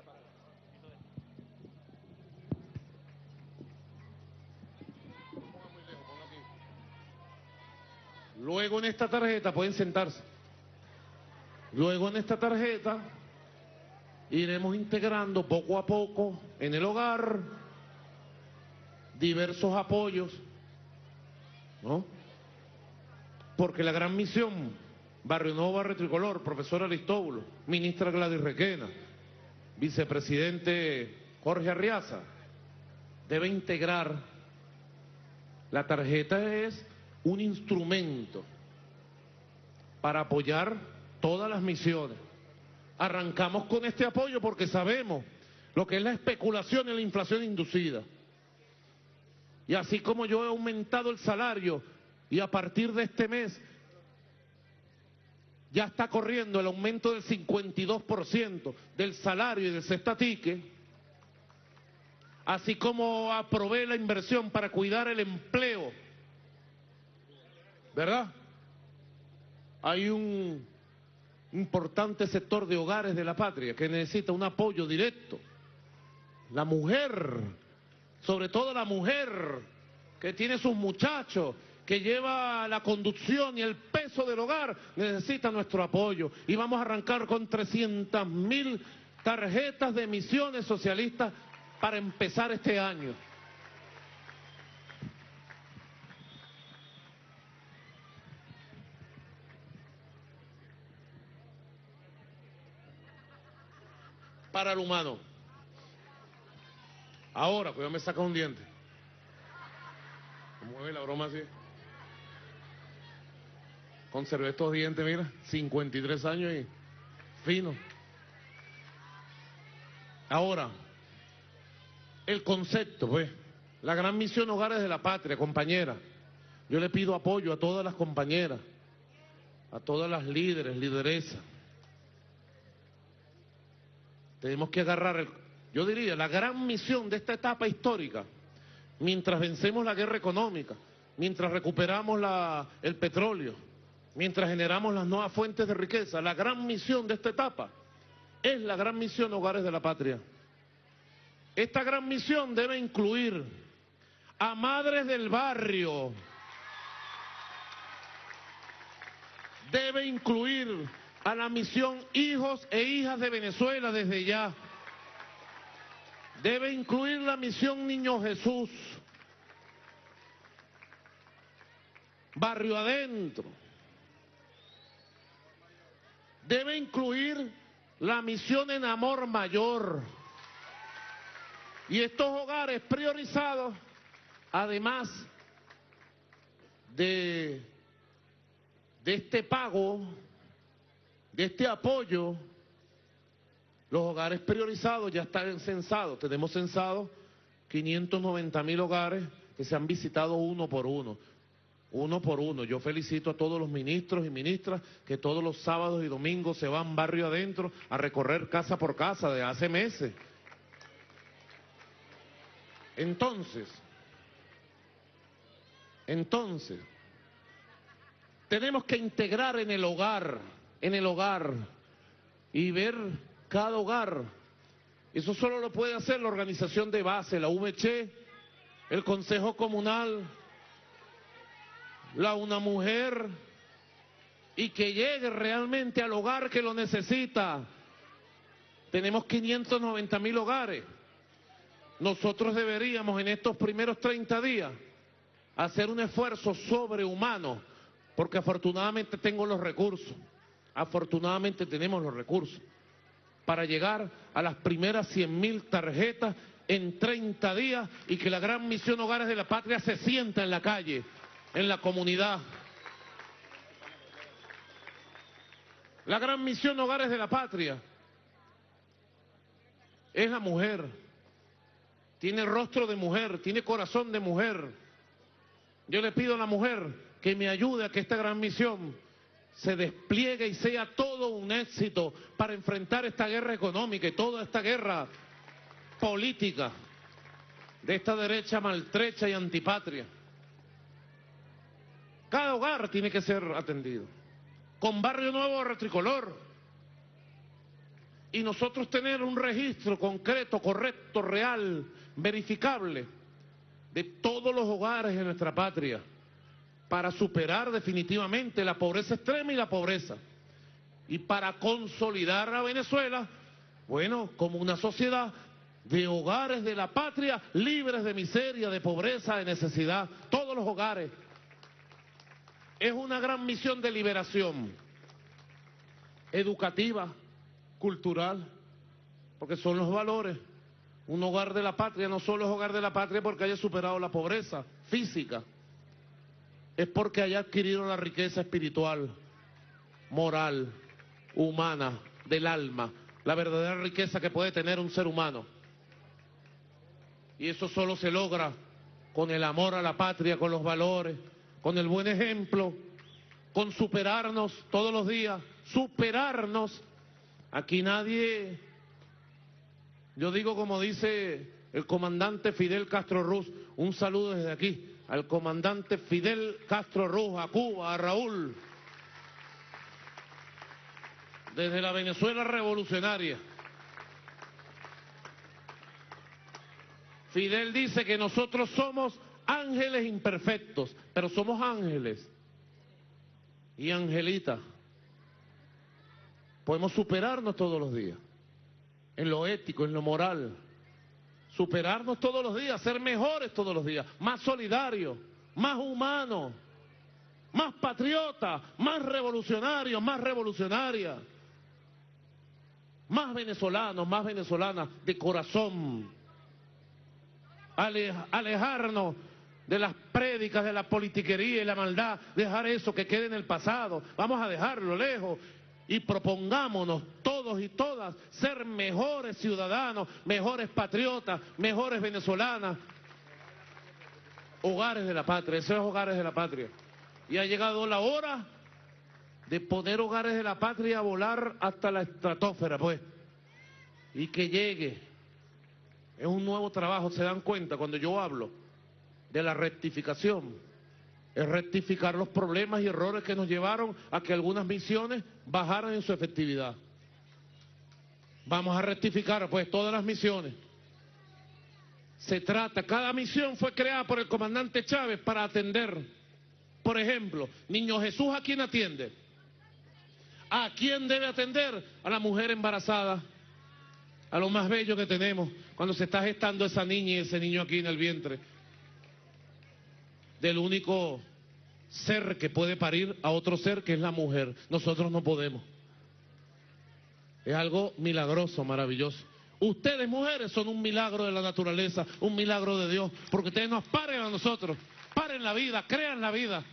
Luego en esta tarjeta, pueden sentarse, luego en esta tarjeta iremos integrando poco a poco en el hogar diversos apoyos, ¿no? Porque la gran misión, Barrio Nuevo, Barrio Tricolor, profesor Aristóbulo, ministra Gladys Requena, vicepresidente Jorge Arriaza, debe integrar. La tarjeta es un instrumento para apoyar todas las misiones. Arrancamos con este apoyo porque sabemos lo que es la especulación y la inflación inducida. Y así como yo he aumentado el salario y a partir de este mes ya está corriendo el aumento del cincuenta y dos por ciento del salario y del cestatique, así como aprobé la inversión para cuidar el empleo ¿verdad? Hay un importante sector de hogares de la patria que necesita un apoyo directo. La mujer, sobre todo la mujer que tiene sus muchachos, que lleva la conducción y el peso del hogar, necesita nuestro apoyo. Y vamos a arrancar con trescientas mil tarjetas de misiones socialistas para empezar este año. Para el humano. Ahora, pues yo me saca un diente. Mueve la broma así. Conservé estos dientes, mira, cincuenta y tres años y fino. Ahora, el concepto, pues, la gran misión Hogares de la Patria, compañera. Yo le pido apoyo a todas las compañeras, a todas las líderes, lideresas. Tenemos que agarrar, el, yo diría, la gran misión de esta etapa histórica, mientras vencemos la guerra económica, mientras recuperamos la, el petróleo, mientras generamos las nuevas fuentes de riqueza, la gran misión de esta etapa es la gran misión Hogares de la Patria. Esta gran misión debe incluir a madres del barrio, debe incluir a la misión Hijos e Hijas de Venezuela desde ya, debe incluir la misión Niño Jesús, Barrio Adentro, debe incluir la misión En Amor Mayor. Y estos hogares priorizados, además de, de este pago, de este apoyo, los hogares priorizados ya están censados. Tenemos censados quinientos noventa mil hogares que se han visitado uno por uno. Uno por uno. Yo felicito a todos los ministros y ministras que todos los sábados y domingos se van barrio adentro a recorrer casa por casa de hace meses. Entonces, entonces, tenemos que integrar en el hogar, en el hogar, y ver cada hogar. Eso solo lo puede hacer la organización de base, la U V C, el Consejo Comunal, la Una Mujer, y que llegue realmente al hogar que lo necesita. Tenemos quinientos noventa mil hogares. Nosotros deberíamos en estos primeros treinta días hacer un esfuerzo sobrehumano, porque afortunadamente tengo los recursos, afortunadamente tenemos los recursos, para llegar a las primeras cien mil tarjetas en treinta días y que la gran misión Hogares de la Patria se sienta en la calle, en la comunidad. La gran misión Hogares de la Patria es la mujer. Tiene rostro de mujer, tiene corazón de mujer. Yo le pido a la mujer que me ayude a que esta gran misión se despliegue y sea todo un éxito para enfrentar esta guerra económica y toda esta guerra política de esta derecha maltrecha y antipatria. Cada hogar tiene que ser atendido, con Barrio Nuevo Retricolor. Y nosotros tener un registro concreto, correcto, real, verificable, de todos los hogares de nuestra patria, para superar definitivamente la pobreza extrema y la pobreza, y para consolidar a Venezuela, bueno, como una sociedad de hogares de la patria, libres de miseria, de pobreza, de necesidad, todos los hogares. Es una gran misión de liberación educativa, cultural, porque son los valores. Un hogar de la patria no solo es hogar de la patria porque haya superado la pobreza física, es porque haya adquirido la riqueza espiritual, moral, humana, del alma, la verdadera riqueza que puede tener un ser humano. Y eso solo se logra con el amor a la patria, con los valores, con el buen ejemplo, con superarnos todos los días, superarnos. Aquí nadie, yo digo como dice el comandante Fidel Castro Ruz, un saludo desde aquí, al comandante Fidel Castro Ruz, a Cuba, a Raúl, desde la Venezuela revolucionaria. Fidel dice que nosotros somos ángeles imperfectos, pero somos ángeles y angelitas. Podemos superarnos todos los días, en lo ético, en lo moral. Superarnos todos los días, ser mejores todos los días, más solidarios, más humanos, más patriotas, más revolucionarios, más revolucionarias, más venezolanos, más venezolanas de corazón. Ale, alejarnos de las prédicas, de la politiquería y la maldad, dejar eso que quede en el pasado, vamos a dejarlo lejos. Y propongámonos todos y todas ser mejores ciudadanos, mejores patriotas, mejores venezolanas. Hogares de la patria, esos hogares de la patria. Y ha llegado la hora de poner hogares de la patria a volar hasta la estratosfera, pues. Y que llegue. Es un nuevo trabajo, ¿se dan cuenta? Cuando yo hablo de la rectificación, es rectificar los problemas y errores que nos llevaron a que algunas misiones bajaran en su efectividad. Vamos a rectificar pues todas las misiones. Se trata, cada misión fue creada por el comandante Chávez para atender. Por ejemplo, Niño Jesús, ¿a quién atiende? ¿A quién debe atender? A la mujer embarazada, a lo más bello que tenemos, cuando se está gestando esa niña y ese niño aquí en el vientre. Del único ser que puede parir a otro ser, que es la mujer. Nosotros no podemos. Es algo milagroso, maravilloso. Ustedes, mujeres, son un milagro de la naturaleza, un milagro de Dios, porque ustedes nos paren a nosotros, paren la vida, crean la vida.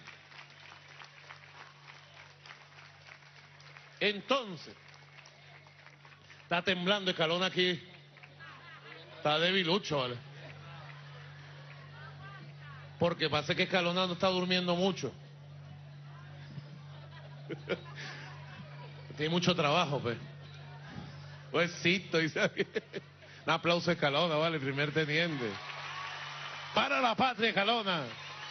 Entonces, está temblando Escalona aquí, está debilucho, ¿vale? Porque pasa que Escalona no está durmiendo mucho. Tiene mucho trabajo, pues. Pues-cito, dice aquí. Un aplauso a Escalona, vale, primer teniente. Para la patria, Escalona.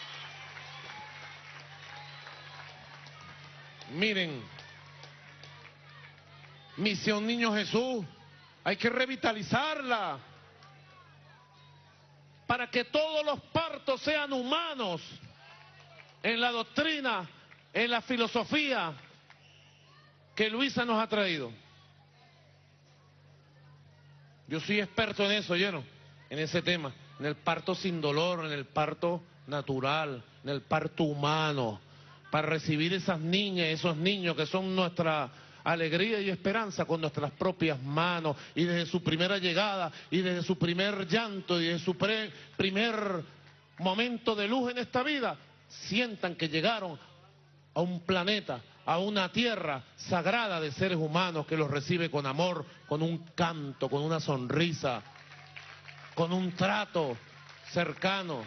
Miren, Misión Niño Jesús, hay que revitalizarla para que todos los partos sean humanos en la doctrina, en la filosofía que Luisa nos ha traído. Yo soy experto en eso, ¿oyeron? En ese tema, en el parto sin dolor, en el parto natural, en el parto humano, para recibir esas niñas, esos niños que son nuestra alegría y esperanza con nuestras propias manos, y desde su primera llegada, y desde su primer llanto, y desde su pre, primer momento de luz en esta vida, sientan que llegaron a un planeta, a una tierra sagrada de seres humanos que los recibe con amor, con un canto, con una sonrisa, con un trato cercano.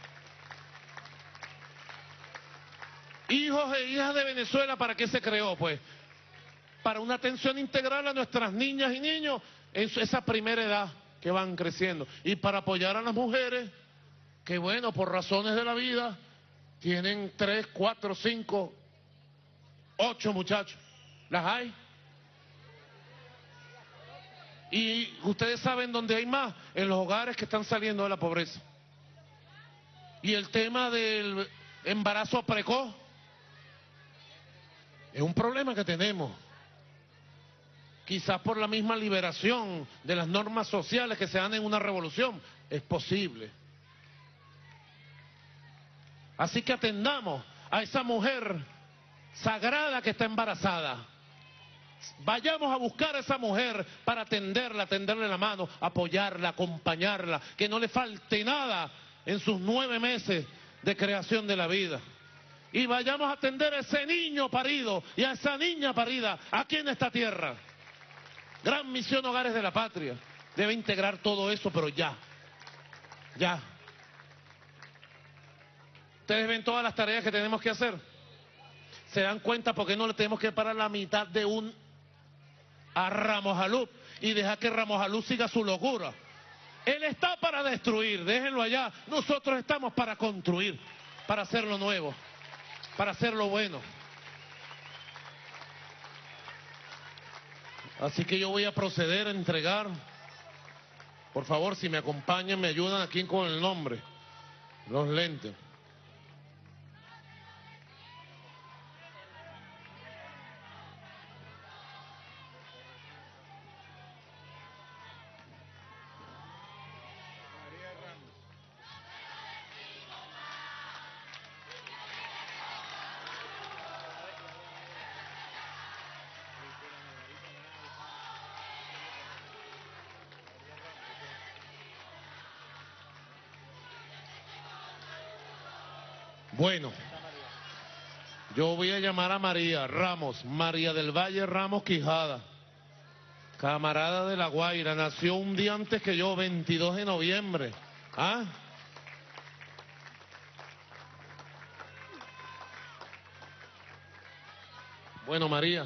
Hijos e hijas de Venezuela, ¿para qué se creó? Pues para una atención integral a nuestras niñas y niños en esa primera edad que van creciendo, y para apoyar a las mujeres que, bueno, por razones de la vida tienen tres, cuatro, cinco, ocho muchachos. ¿Las hay? Y ustedes saben dónde hay más, en los hogares que están saliendo de la pobreza. Y el tema del embarazo precoz es un problema que tenemos. Quizás por la misma liberación de las normas sociales que se dan en una revolución, es posible. Así que atendamos a esa mujer sagrada que está embarazada. Vayamos a buscar a esa mujer para atenderla, tenderle la mano, apoyarla, acompañarla, que no le falte nada en sus nueve meses de creación de la vida. Y vayamos a atender a ese niño parido y a esa niña parida aquí en esta tierra. Gran misión Hogares de la Patria debe integrar todo eso, pero ya, ya. Ustedes ven todas las tareas que tenemos que hacer. ¿Se dan cuenta por qué no le tenemos que parar la mitad de un a Ramos Alup y dejar que Ramos Alup siga su locura? Él está para destruir, déjenlo allá. Nosotros estamos para construir, para hacer lo nuevo, para hacer lo bueno. Así que yo voy a proceder a entregar. Por favor, si me acompañan, me ayudan aquí con el nombre, los lentes. Bueno, yo voy a llamar a María Ramos, María del Valle Ramos Quijada, camarada de La Guaira, nació un día antes que yo, veintidós de noviembre. ¿Ah? Bueno, María.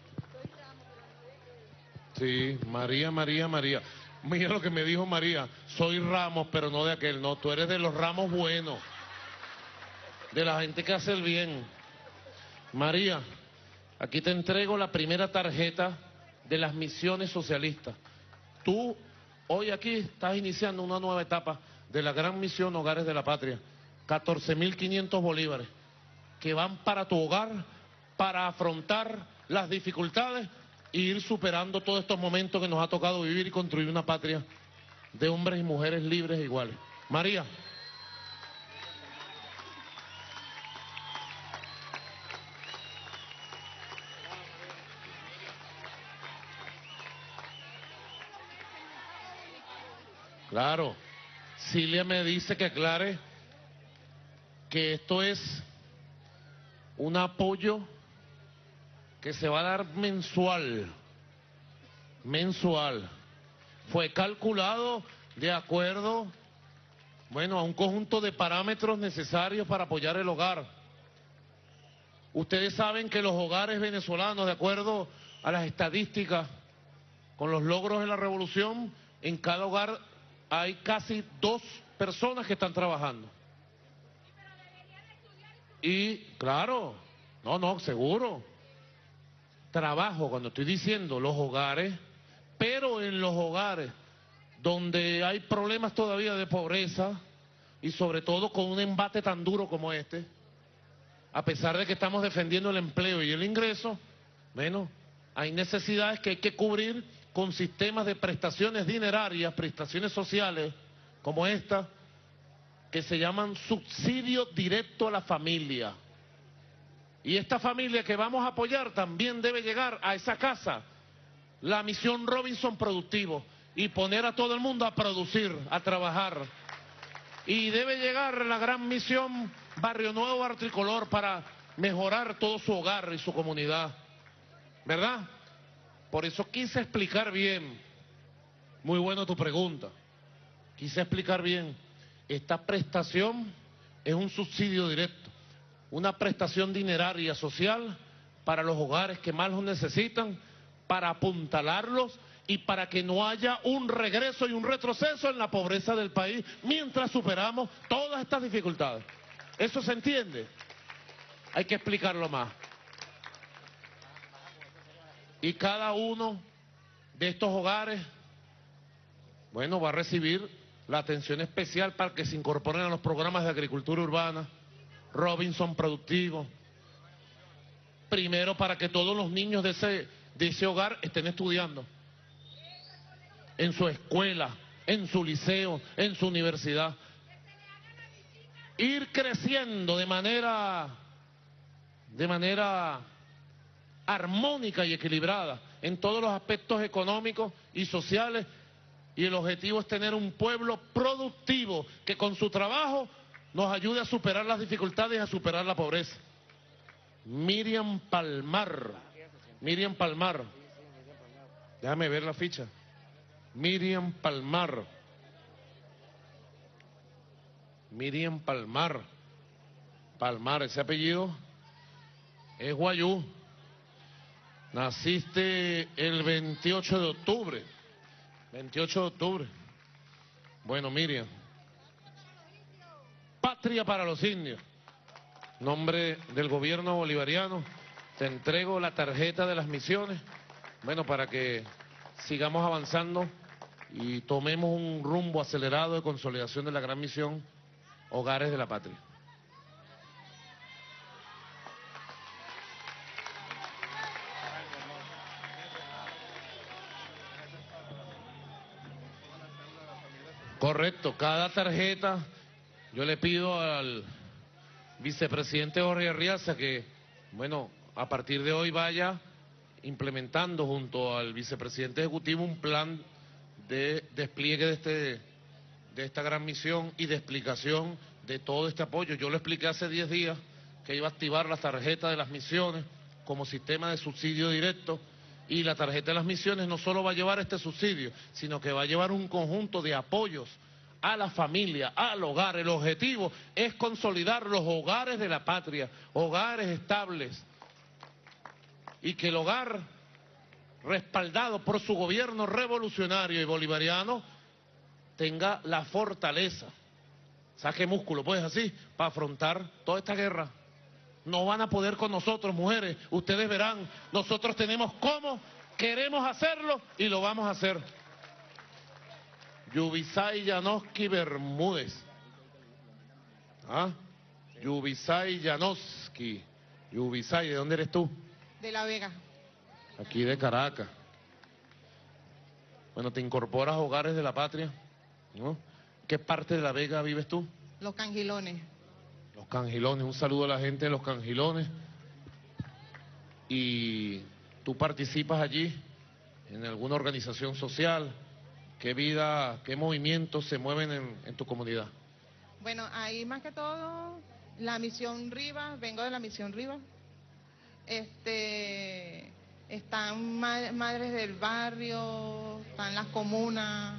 Sí, María, María, María. Mira lo que me dijo María, soy Ramos, pero no de aquel, no, tú eres de los Ramos buenos, de la gente que hace el bien. María, aquí te entrego la primera tarjeta de las misiones socialistas. Tú hoy aquí estás iniciando una nueva etapa de la gran misión Hogares de la Patria. catorce mil quinientos bolívares que van para tu hogar, para afrontar las dificultades e ir superando todos estos momentos que nos ha tocado vivir y construir una patria de hombres y mujeres libres e iguales. María. Claro, Cilia me dice que aclare que esto es un apoyo que se va a dar mensual, mensual. Fue calculado de acuerdo, bueno, a un conjunto de parámetros necesarios para apoyar el hogar. Ustedes saben que los hogares venezolanos, de acuerdo a las estadísticas, con los logros de la revolución, en cada hogar hay casi dos personas que están trabajando. Y, claro, no, no, seguro. Trabajo, cuando estoy diciendo los hogares, pero en los hogares donde hay problemas todavía de pobreza y sobre todo con un embate tan duro como este, a pesar de que estamos defendiendo el empleo y el ingreso, bueno, hay necesidades que hay que cubrir con sistemas de prestaciones dinerarias, prestaciones sociales, como esta, que se llaman subsidio directo a la familia. Y esta familia que vamos a apoyar también debe llegar a esa casa, la misión Robinson Productivo, y poner a todo el mundo a producir, a trabajar. Y debe llegar la gran misión Barrio Nuevo Barrio Tricolor para mejorar todo su hogar y su comunidad, ¿verdad? Por eso quise explicar bien, muy buena tu pregunta, quise explicar bien, esta prestación es un subsidio directo, una prestación dineraria social para los hogares que más los necesitan, para apuntalarlos y para que no haya un regreso y un retroceso en la pobreza del país mientras superamos todas estas dificultades. ¿Eso se entiende? Hay que explicarlo más. Y cada uno de estos hogares, bueno, va a recibir la atención especial para que se incorporen a los programas de agricultura urbana, Robinson Productivo. Primero, para que todos los niños de ese, de ese hogar estén estudiando en su escuela, en su liceo, en su universidad. Ir creciendo de manera, de manera armónica y equilibrada en todos los aspectos económicos y sociales, y el objetivo es tener un pueblo productivo que con su trabajo nos ayude a superar las dificultades y a superar la pobreza. Miriam Palmar, Miriam Palmar, déjame ver la ficha. Miriam Palmar, Miriam Palmar, Palmar, ese apellido es guayú. Naciste el veintiocho de octubre, veintiocho de octubre. Bueno, Miriam. Patria para los indios. En nombre del gobierno bolivariano, te entrego la tarjeta de las misiones, bueno, para que sigamos avanzando y tomemos un rumbo acelerado de consolidación de la gran misión Hogares de la Patria. Correcto, cada tarjeta, yo le pido al vicepresidente Jorge Arriaza que, bueno, a partir de hoy vaya implementando junto al vicepresidente ejecutivo un plan de despliegue de, este, de esta gran misión y de explicación de todo este apoyo. Yo lo expliqué hace diez días que iba a activar la tarjeta de las misiones como sistema de subsidio directo, y la tarjeta de las misiones no solo va a llevar este subsidio, sino que va a llevar un conjunto de apoyos a la familia, al hogar. El objetivo es consolidar los hogares de la patria, hogares estables, y que el hogar, respaldado por su gobierno revolucionario y bolivariano, tenga la fortaleza, saque músculo, pues así, para afrontar toda esta guerra. No van a poder con nosotros, mujeres, ustedes verán, nosotros tenemos cómo, queremos hacerlo y lo vamos a hacer. Yubisay Janoski Bermúdez. ¿Ah? Yubisay Janoski. Yubisay, ¿de dónde eres tú? De La Vega. Aquí de Caracas. Bueno, te incorporas a Hogares de la Patria, ¿no? ¿Qué parte de La Vega vives tú? Los Cangilones. Los Cangilones, un saludo a la gente de Los Cangilones. ¿Y tú participas allí en alguna organización social? ¿Qué vida, qué movimientos se mueven en, en tu comunidad? Bueno, ahí más que todo, la Misión Rivas, vengo de la Misión Rivas. Este, están ma madres del barrio, están las comunas,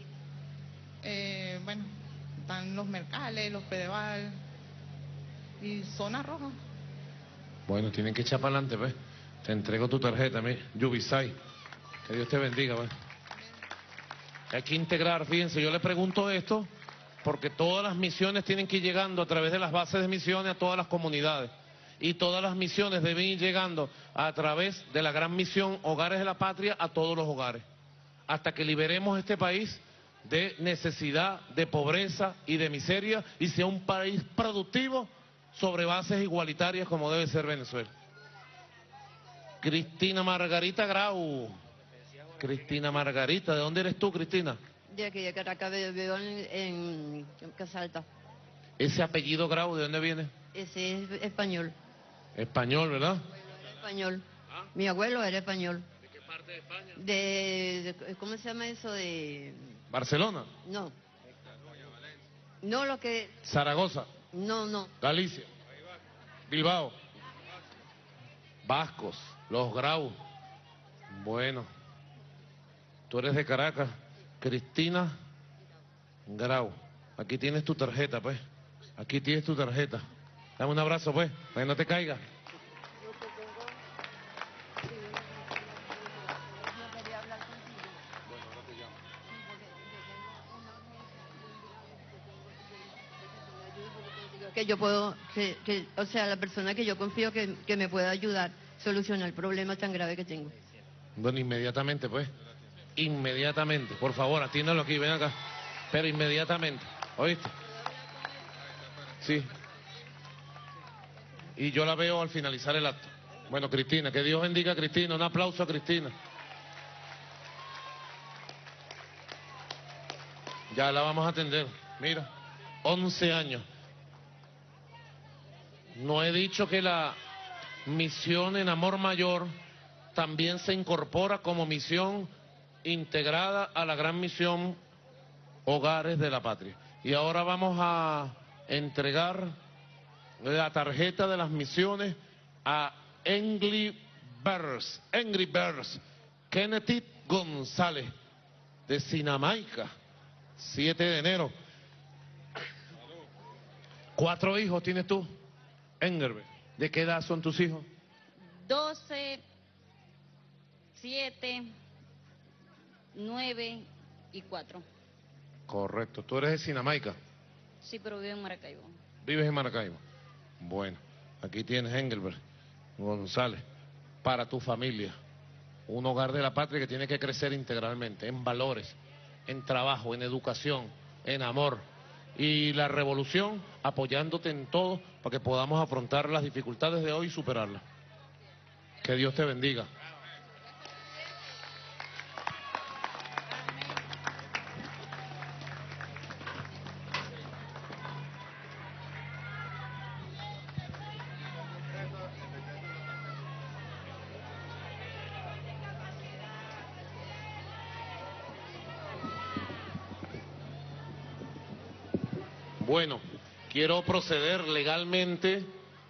eh, bueno, están los Mercales, los Pedeval y Zona Roja. Bueno, tienen que echar para adelante, pues. Te entrego tu tarjeta, mira, Yubisay. Que Dios te bendiga, pues. Hay que integrar, fíjense, yo le pregunto esto porque todas las misiones tienen que ir llegando a través de las bases de misiones a todas las comunidades. Y todas las misiones deben ir llegando a través de la gran misión Hogares de la Patria a todos los hogares. Hasta que liberemos este país de necesidad, de pobreza y de miseria y sea un país productivo sobre bases igualitarias como debe ser Venezuela. Cristina Margarita Grau. Cristina Margarita, ¿de dónde eres tú, Cristina? De aquí, de Caracas, vivo en, en, en Casalta. Ese apellido Grau, ¿de dónde viene? Ese es español. Español, ¿verdad? Era español. ¿Ah? Mi abuelo era español. ¿De qué parte de España? De, de ¿cómo se llama eso? De... ¿Barcelona? No. No, lo que... Zaragoza. No, no. Galicia. Bilbao. Vascos, los Grau. Bueno. Tú eres de Caracas. Cristina Grau. Aquí tienes tu tarjeta, pues. Aquí tienes tu tarjeta. Dame un abrazo, pues, para que no te caiga. Que yo puedo, que, que, o sea, la persona que yo confío que, que me pueda ayudar a solucionar el problema tan grave que tengo. Bueno, inmediatamente, pues. Inmediatamente. Por favor, atiéndalo aquí, ven acá. Pero inmediatamente. ¿Oíste? Sí. Y yo la veo al finalizar el acto. Bueno, Cristina, que Dios bendiga a Cristina. Un aplauso a Cristina. Ya la vamos a atender. Mira, once años. No he dicho que la misión en Amor Mayor también se incorpora como misión integrada a la gran misión Hogares de la Patria. Y ahora vamos a entregar la tarjeta de las misiones a Angry Birds, Angry Birds, Kenneth González, de Sinamaica, siete de enero. ¿Cuatro hijos tienes tú, Engerbe? ¿De qué edad son tus hijos? doce, siete, nueve y cuatro. Correcto. ¿Tú eres de Sinamaica? Sí, pero vivo en Maracaibo. ¿Vives en Maracaibo? Bueno, aquí tienes Engelbert González, para tu familia. Un hogar de la patria que tiene que crecer integralmente, en valores, en trabajo, en educación, en amor. Y la revolución apoyándote en todo para que podamos afrontar las dificultades de hoy y superarlas. Que Dios te bendiga. Bueno, quiero proceder legalmente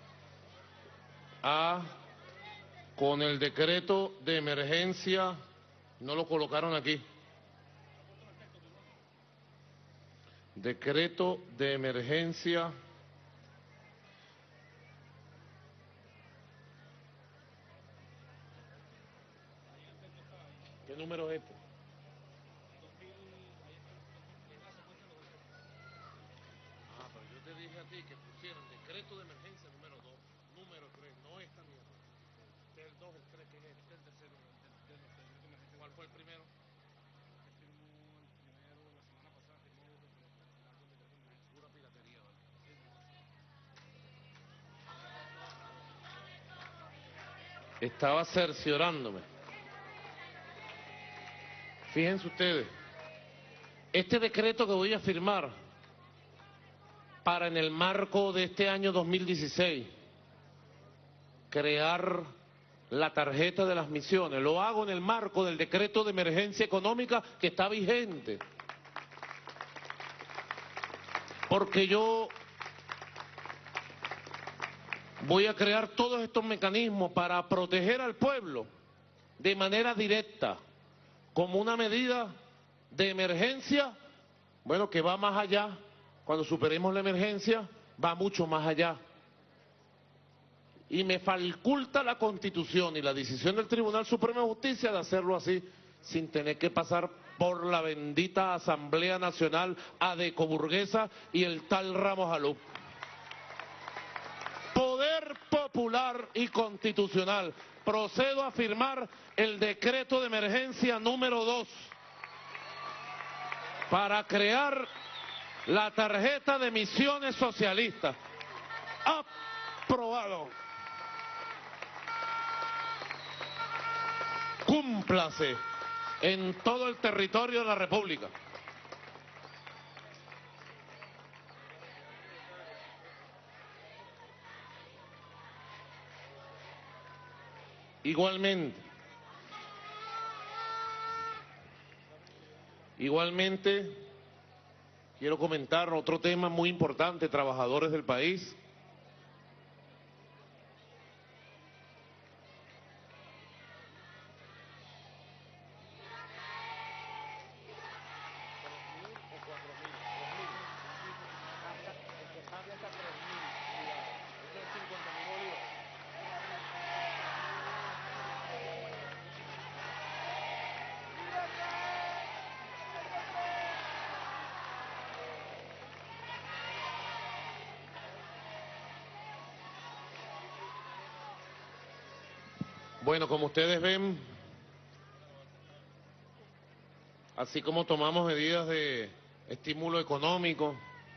a, con el decreto de emergencia, no lo colocaron aquí, decreto de emergencia ¿qué número es este? Dije a ti que pusieron decreto de emergencia número dos, número tres, no esta mierda. Este es el dos, el tres, que es este, el tercero. El, el, el, el, ¿Cuál fue el primero? El primero, la semana pasada firmó pura piratería, ¿vale? Estaba cerciorándome. Fíjense ustedes, este decreto que voy a firmar para, en el marco de este año dos mil dieciséis, crear la tarjeta de las misiones. Lo hago en el marco del decreto de emergencia económica que está vigente. Porque yo voy a crear todos estos mecanismos para proteger al pueblo de manera directa, como una medida de emergencia, bueno, que va más allá. Cuando superemos la emergencia, va mucho más allá. Y me faculta la Constitución y la decisión del Tribunal Supremo de Justicia de hacerlo así, sin tener que pasar por la bendita Asamblea Nacional adecoburguesa y el tal Ramos Alú. Poder popular y constitucional. Procedo a firmar el decreto de emergencia número dos para crear la tarjeta de misiones socialistas. Aprobado. Cúmplase en todo el territorio de la República. Igualmente, igualmente, quiero comentar otro tema muy importante, trabajadores del país. Bueno, como ustedes ven, así como tomamos medidas de estímulo económico,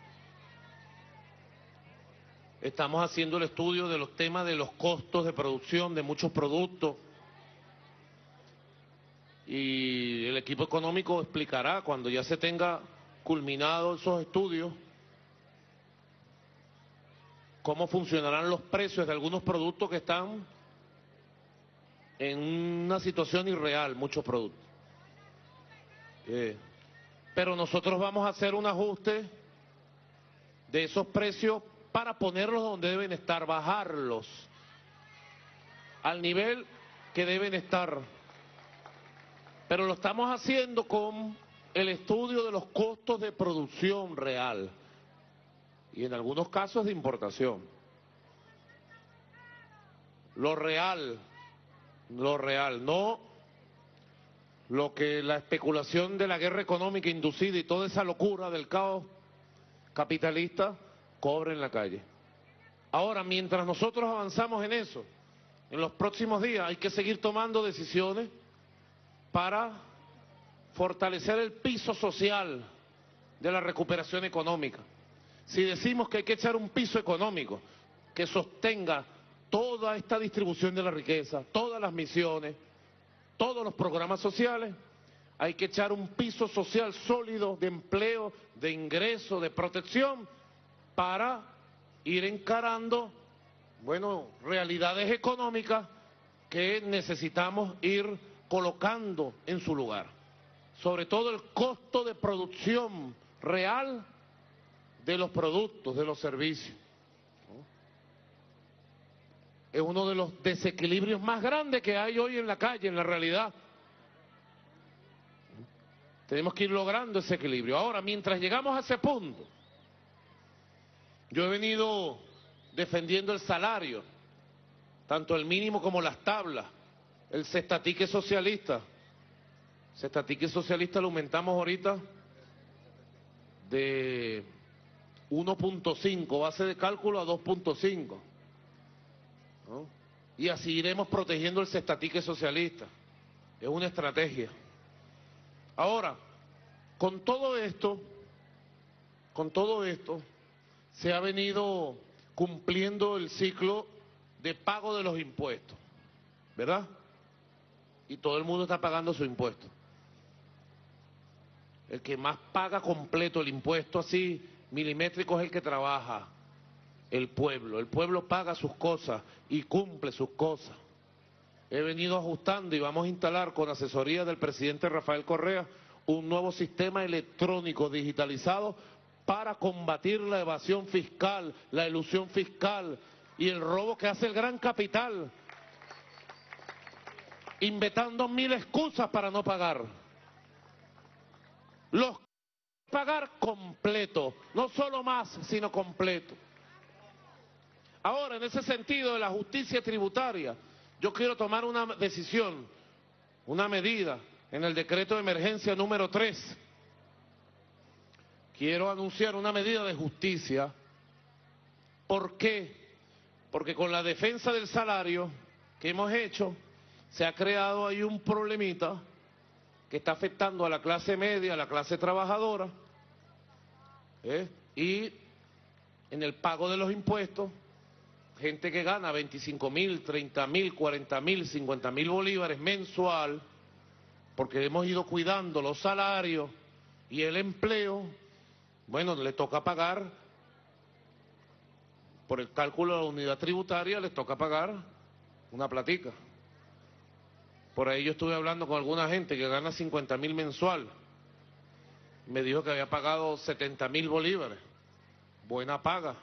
estamos haciendo el estudio de los temas de los costos de producción de muchos productos y el equipo económico explicará cuando ya se tenga culminados esos estudios cómo funcionarán los precios de algunos productos que están en una situación irreal, muchos productos. Eh, pero nosotros vamos a hacer un ajuste de esos precios para ponerlos donde deben estar, bajarlos al nivel que deben estar. Pero lo estamos haciendo con el estudio de los costos de producción real y en algunos casos de importación. Lo real, lo real, no lo que la especulación de la guerra económica inducida y toda esa locura del caos capitalista cobre en la calle. Ahora, mientras nosotros avanzamos en eso, en los próximos días hay que seguir tomando decisiones para fortalecer el piso social de la recuperación económica. Si decimos que hay que echar un piso económico que sostenga toda esta distribución de la riqueza, todas las misiones, todos los programas sociales, hay que echar un piso social sólido de empleo, de ingreso, de protección, para ir encarando, bueno, realidades económicas que necesitamos ir colocando en su lugar. Sobre todo el costo de producción real de los productos, de los servicios. Es uno de los desequilibrios más grandes que hay hoy en la calle, en la realidad. Tenemos que ir logrando ese equilibrio. Ahora, mientras llegamos a ese punto, yo he venido defendiendo el salario, tanto el mínimo como las tablas, el cestatique socialista. El cestatique socialista lo aumentamos ahorita de uno punto cinco, base de cálculo a dos punto cinco. ¿No? Y así iremos protegiendo el cestatique socialista. Es una estrategia. Ahora, con todo esto, con todo esto, se ha venido cumpliendo el ciclo de pago de los impuestos, ¿verdad? Y todo el mundo está pagando su impuesto. El que más paga completo el impuesto así milimétrico es el que trabaja, el pueblo. El pueblo paga sus cosas y cumple sus cosas. He venido ajustando y vamos a instalar con asesoría del presidente Rafael Correa un nuevo sistema electrónico digitalizado para combatir la evasión fiscal, la elusión fiscal y el robo que hace el gran capital, inventando mil excusas para no pagar. Los pagar completo, no solo más, sino completo. Ahora, en ese sentido de la justicia tributaria, yo quiero tomar una decisión, una medida en el decreto de emergencia número tres. Quiero anunciar una medida de justicia. ¿Por qué? Porque con la defensa del salario que hemos hecho, se ha creado ahí un problemita que está afectando a la clase media, a la clase trabajadora, ¿eh? Y en el pago de los impuestos, gente que gana veinticinco mil, treinta mil, cuarenta mil, cincuenta mil bolívares mensual, porque hemos ido cuidando los salarios y el empleo, bueno, le toca pagar, por el cálculo de la unidad tributaria, les toca pagar una platica. Por ahí yo estuve hablando con alguna gente que gana cincuenta mil mensual. Me dijo que había pagado setenta mil bolívares. Buena paga.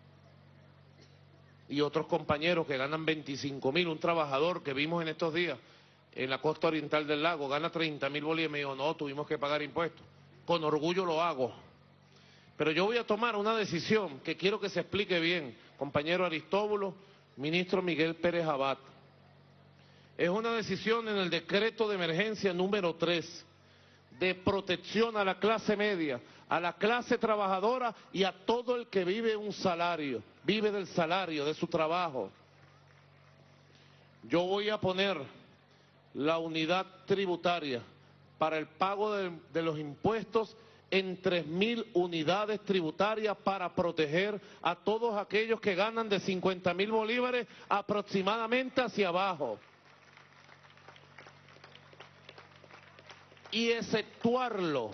Y otros compañeros que ganan veinticinco mil, un trabajador que vimos en estos días en la costa oriental del lago, gana treinta mil bolívares. Me dijo, no, tuvimos que pagar impuestos. Con orgullo lo hago. Pero yo voy a tomar una decisión que quiero que se explique bien, compañero Aristóbulo, ministro Miguel Pérez Abad. Es una decisión en el decreto de emergencia número tres, de protección a la clase media, a la clase trabajadora y a todo el que vive un salario, vive del salario, de su trabajo. Yo voy a poner la unidad tributaria para el pago de, de los impuestos en tres mil unidades tributarias para proteger a todos aquellos que ganan de cincuenta mil bolívares aproximadamente hacia abajo. Y exceptuarlo,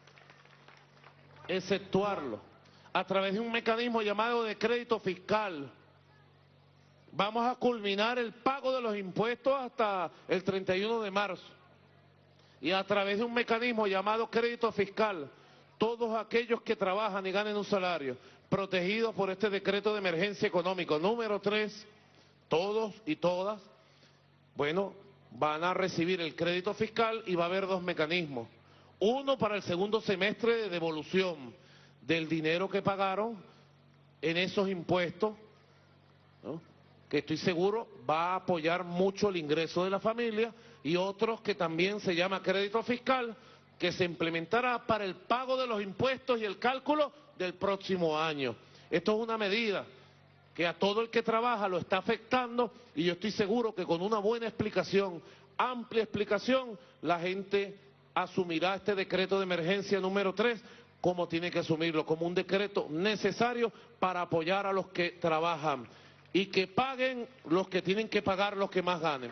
exceptuarlo, a través de un mecanismo llamado de crédito fiscal. Vamos a culminar el pago de los impuestos hasta el treinta y uno de marzo. Y a través de un mecanismo llamado crédito fiscal, todos aquellos que trabajan y ganen un salario, protegidos por este decreto de emergencia económico número tres, todos y todas, bueno, van a recibir el crédito fiscal y va a haber dos mecanismos. Uno para el segundo semestre de devolución del dinero que pagaron en esos impuestos, ¿no? que estoy seguro va a apoyar mucho el ingreso de la familia, y otros que también se llama crédito fiscal, que se implementará para el pago de los impuestos y el cálculo del próximo año. Esto es una medida que a todo el que trabaja lo está afectando, y yo estoy seguro que con una buena explicación, amplia explicación, la gente asumirá este decreto de emergencia número tres como tiene que asumirlo, como un decreto necesario para apoyar a los que trabajan y que paguen los que tienen que pagar, los que más ganen.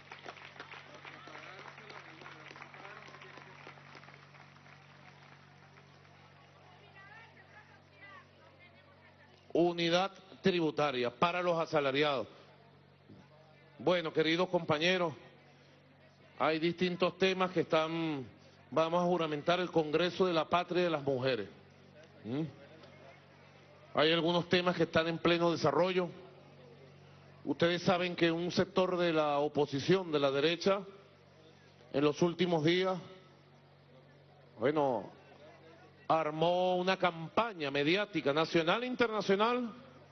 Unidad tributaria para los asalariados. Bueno, queridos compañeros, hay distintos temas que están, vamos a juramentar el Congreso de la Patria de las Mujeres. ¿Mm? Hay algunos temas que están en pleno desarrollo. Ustedes saben que un sector de la oposición, de la derecha, en los últimos días, bueno, armó una campaña mediática nacional e internacional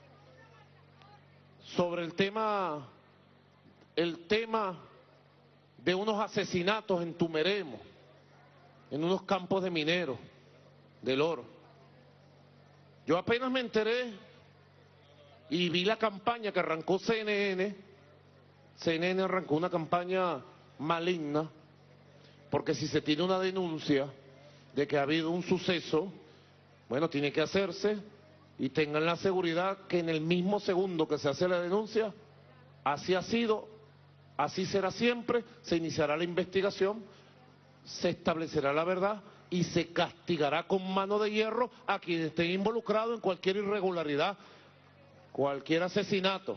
sobre el tema, el tema de unos asesinatos en Tumeremo, en unos campos de mineros del oro. Yo apenas me enteré y vi la campaña que arrancó C N N. C N N arrancó una campaña maligna, porque si se tiene una denuncia de que ha habido un suceso, bueno, tiene que hacerse, y tengan la seguridad que en el mismo segundo que se hace la denuncia, así ha sido, así será siempre, se iniciará la investigación, se establecerá la verdad y se castigará con mano de hierro a quien esté involucrado en cualquier irregularidad, cualquier asesinato.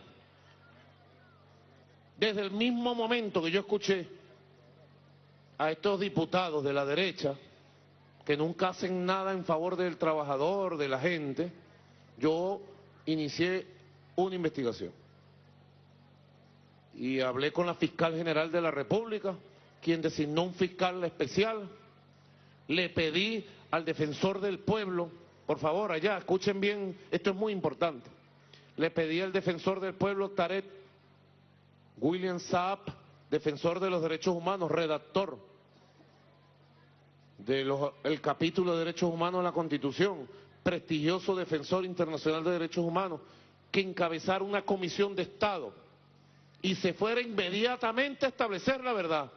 Desde el mismo momento que yo escuché a estos diputados de la derecha, que nunca hacen nada en favor del trabajador, de la gente, yo inicié una investigación. Y hablé con la fiscal general de la República, quien designó un fiscal especial. Le pedí al defensor del pueblo, por favor, allá, escuchen bien, esto es muy importante. Le pedí al defensor del pueblo, Tarek William Saab, defensor de los derechos humanos, redactor del capítulo de derechos humanos de la Constitución, prestigioso defensor internacional de derechos humanos, que encabezara una comisión de Estado y se fuera inmediatamente a establecer la verdad.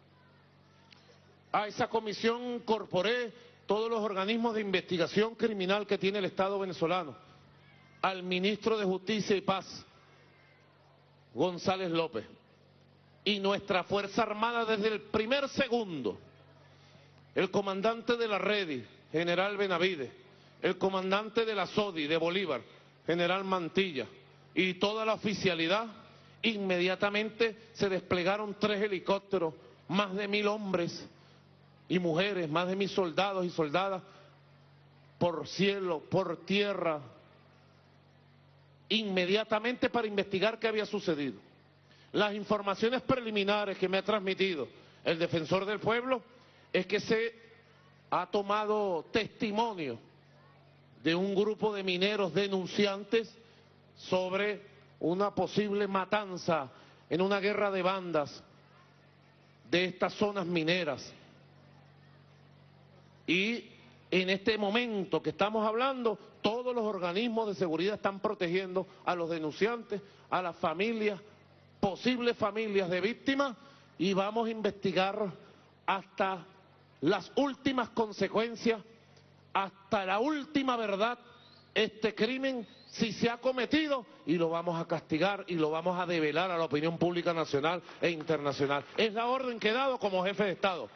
A esa comisión incorporé todos los organismos de investigación criminal que tiene el Estado venezolano, al ministro de Justicia y Paz, González López, y nuestra Fuerza Armada desde el primer segundo, el comandante de la Redi, general Benavides, el comandante de la SODI de Bolívar, general Mantilla, y toda la oficialidad. Inmediatamente se desplegaron tres helicópteros, más de mil hombres y mujeres, más de mil soldados y soldadas, por cielo, por tierra, inmediatamente para investigar qué había sucedido. Las informaciones preliminares que me ha transmitido el defensor del pueblo es que se ha tomado testimonio de un grupo de mineros denunciantes sobre una posible matanza en una guerra de bandas de estas zonas mineras. Y en este momento que estamos hablando, todos los organismos de seguridad están protegiendo a los denunciantes, a las familias, posibles familias de víctimas, y vamos a investigar hasta las últimas consecuencias, hasta la última verdad, este crimen, si se ha cometido, y lo vamos a castigar y lo vamos a develar a la opinión pública nacional e internacional. Es la orden que he dado como jefe de Estado.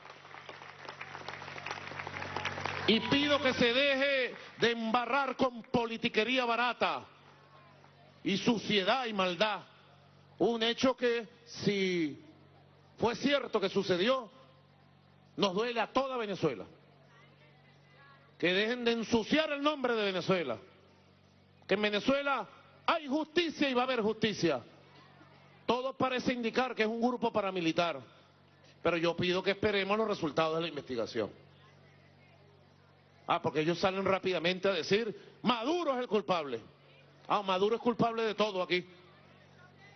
Y pido que se deje de embarrar con politiquería barata y suciedad y maldad. Un hecho que, si fue cierto que sucedió, nos duele a toda Venezuela. Que dejen de ensuciar el nombre de Venezuela. Que en Venezuela hay justicia y va a haber justicia. Todo parece indicar que es un grupo paramilitar, pero yo pido que esperemos los resultados de la investigación. Ah, porque ellos salen rápidamente a decir, Maduro es el culpable. Ah, Maduro es culpable de todo aquí.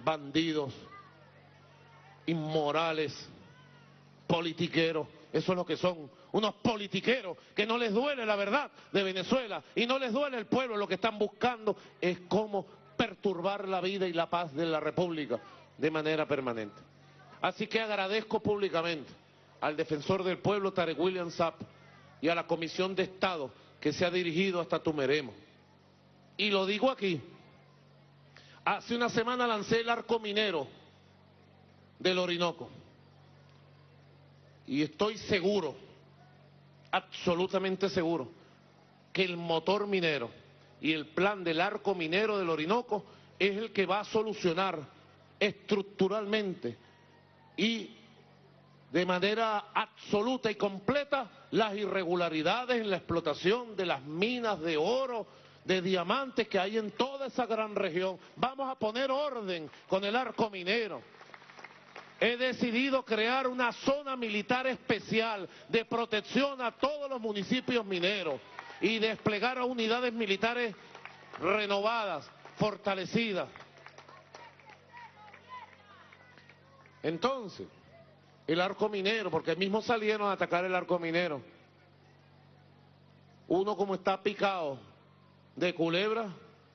bandidos, inmorales, politiqueros. Eso es lo que son, unos politiqueros que no les duele la verdad de Venezuela y no les duele el pueblo. Lo que están buscando es cómo perturbar la vida y la paz de la República de manera permanente. Así que agradezco públicamente al defensor del pueblo, Tarek William Saab, y a la Comisión de Estado que se ha dirigido hasta Tumeremo. Y lo digo aquí, hace una semana lancé el arco minero del Orinoco. Y estoy seguro, absolutamente seguro, que el motor minero y el plan del arco minero del Orinoco es el que va a solucionar estructuralmente y de manera absoluta y completa las irregularidades en la explotación de las minas de oro, de diamantes que hay en toda esa gran región. Vamos a poner orden con el arco minero. He decidido crear una zona militar especial de protección a todos los municipios mineros y desplegar a unidades militares renovadas, fortalecidas. Entonces, el arco minero, porque mismo salieron a atacar el arco minero. Uno como está picado de culebra,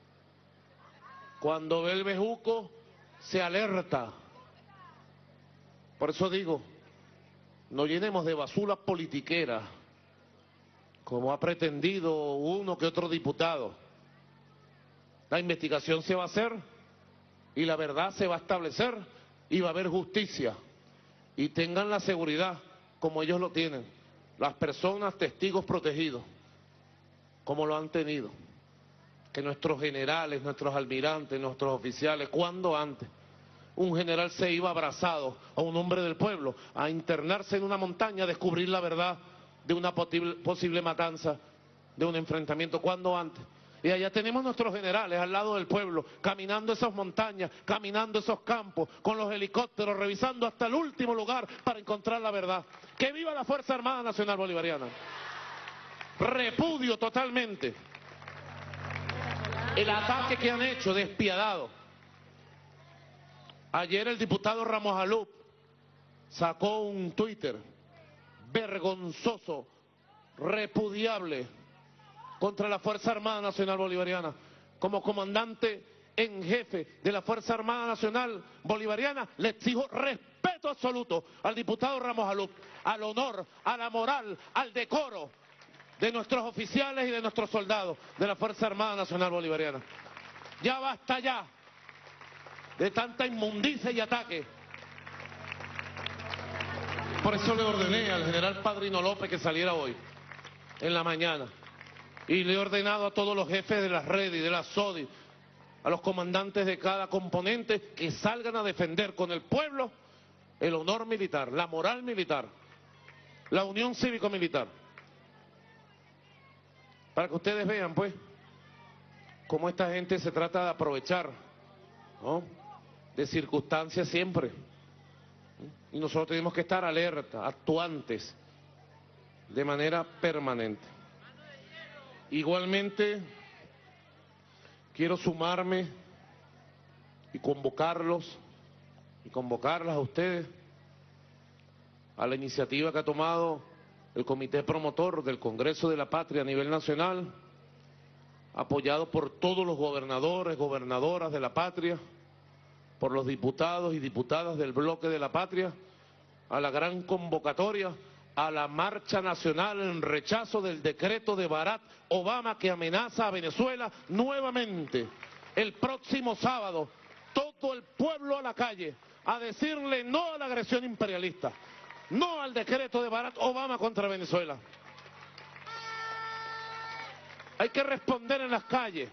cuando ve el bejuco se alerta. Por eso digo, no llenemos de basura politiquera, como ha pretendido uno que otro diputado. La investigación se va a hacer y la verdad se va a establecer y va a haber justicia. Y tengan la seguridad, como ellos lo tienen, las personas testigos protegidos, como lo han tenido, que nuestros generales, nuestros almirantes, nuestros oficiales, ¿cuándo antes? Un general se iba abrazado a un hombre del pueblo a internarse en una montaña a descubrir la verdad de una posible, posible matanza, de un enfrentamiento. ¿Cuándo antes? Y allá tenemos nuestros generales al lado del pueblo, caminando esas montañas, caminando esos campos, con los helicópteros, revisando hasta el último lugar para encontrar la verdad. ¡Que viva la Fuerza Armada Nacional Bolivariana! Repudio totalmente el ataque que han hecho despiadado. Ayer el diputado Ramos Alup sacó un Twitter vergonzoso, repudiable, contra la Fuerza Armada Nacional Bolivariana. Como comandante en jefe de la Fuerza Armada Nacional Bolivariana, le exijo respeto absoluto al diputado Ramos Alup, al honor, a la moral, al decoro de nuestros oficiales y de nuestros soldados de la Fuerza Armada Nacional Bolivariana. Ya basta ya de tanta inmundicia y ataque. Por eso le ordené al general Padrino López que saliera hoy, en la mañana. Y le he ordenado a todos los jefes de las redes y de la S O D I, a los comandantes de cada componente, que salgan a defender con el pueblo el honor militar, la moral militar, la unión cívico-militar. Para que ustedes vean, pues, cómo esta gente se trata de aprovechar, ¿no?, de circunstancias siempre. Y nosotros tenemos que estar alerta, actuantes, de manera permanente. Igualmente, quiero sumarme y convocarlos y convocarlas a ustedes a la iniciativa que ha tomado el Comité Promotor del Congreso de la Patria a nivel nacional, apoyado por todos los gobernadores, gobernadoras de la patria, por los diputados y diputadas del Bloque de la Patria, a la gran convocatoria, a la marcha nacional en rechazo del decreto de Barack Obama que amenaza a Venezuela nuevamente. El próximo sábado, todo el pueblo a la calle a decirle no a la agresión imperialista, no al decreto de Barack Obama contra Venezuela. Hay que responder en las calles.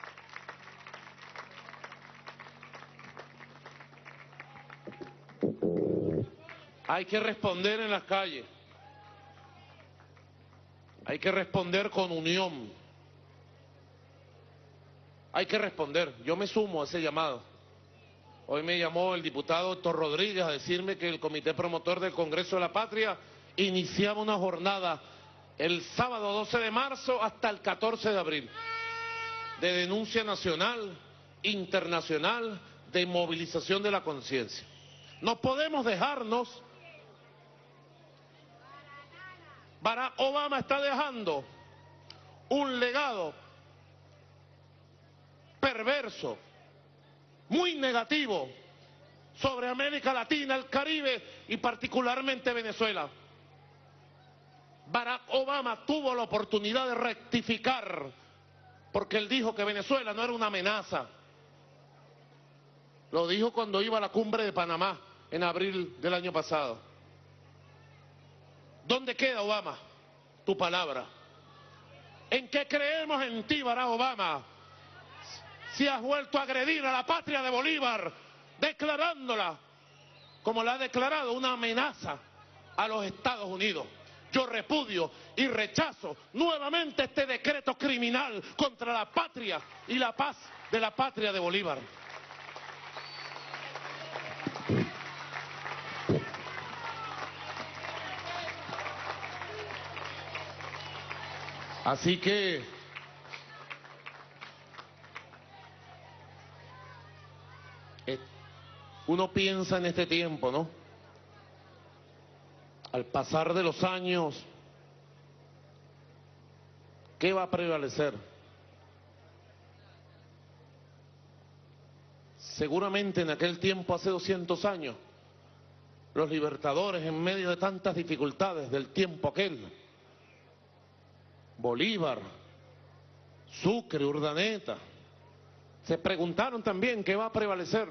Hay que responder en las calles. Hay que responder con unión. Hay que responder. Yo me sumo a ese llamado. Hoy me llamó el diputado Héctor Rodríguez a decirme que el Comité Promotor del Congreso de la Patria iniciaba una jornada el sábado doce de marzo hasta el catorce de abril de denuncia nacional, internacional, de movilización de la conciencia. No podemos dejarnos. Barack Obama está dejando un legado perverso, muy negativo, sobre América Latina, el Caribe y particularmente Venezuela. Barack Obama tuvo la oportunidad de rectificar, porque él dijo que Venezuela no era una amenaza. Lo dijo cuando iba a la cumbre de Panamá en abril del año pasado. ¿Dónde queda, Obama, tu palabra? ¿En qué creemos en ti, Barack Obama? Si has vuelto a agredir a la patria de Bolívar, declarándola, como la ha declarado, una amenaza a los Estados Unidos. Yo repudio y rechazo nuevamente este decreto criminal contra la patria y la paz de la patria de Bolívar. Así que eh, uno piensa en este tiempo, ¿no? Al pasar de los años, ¿qué va a prevalecer? Seguramente en aquel tiempo, hace doscientos años, los libertadores, en medio de tantas dificultades del tiempo aquel, Bolívar, Sucre, Urdaneta, se preguntaron también qué va a prevalecer.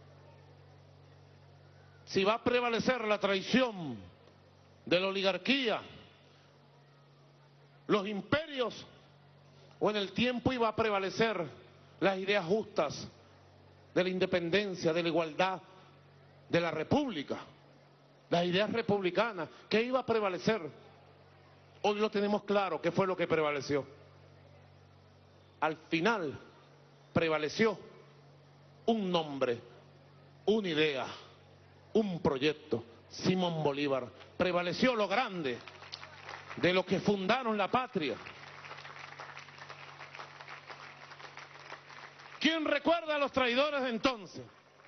Si va a prevalecer la traición de la oligarquía, los imperios, o en el tiempo iba a prevalecer las ideas justas de la independencia, de la igualdad, de la república, las ideas republicanas. ¿Qué iba a prevalecer? Hoy lo tenemos claro, ¿qué fue lo que prevaleció? Al final prevaleció un nombre, una idea, un proyecto, Simón Bolívar. Prevaleció lo grande de los que fundaron la patria. ¿Quién recuerda a los traidores de entonces?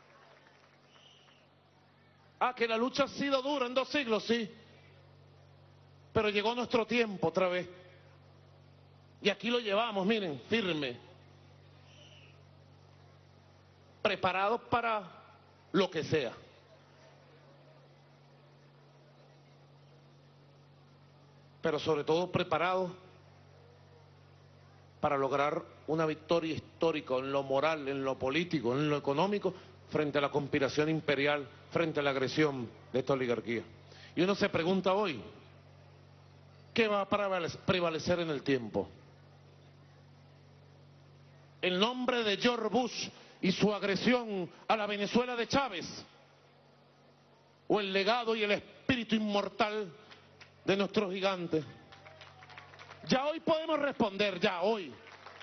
Ah, que la lucha ha sido dura en dos siglos, sí. Pero llegó nuestro tiempo otra vez. Y aquí lo llevamos, miren, firme. Preparados para lo que sea. Pero sobre todo preparados para lograr una victoria histórica en lo moral, en lo político, en lo económico, frente a la conspiración imperial, frente a la agresión de esta oligarquía. Y uno se pregunta hoy, ¿qué va a prevalecer en el tiempo? ¿El nombre de George Bush y su agresión a la Venezuela de Chávez? ¿O el legado y el espíritu inmortal de nuestros gigantes? Ya hoy podemos responder, ya hoy.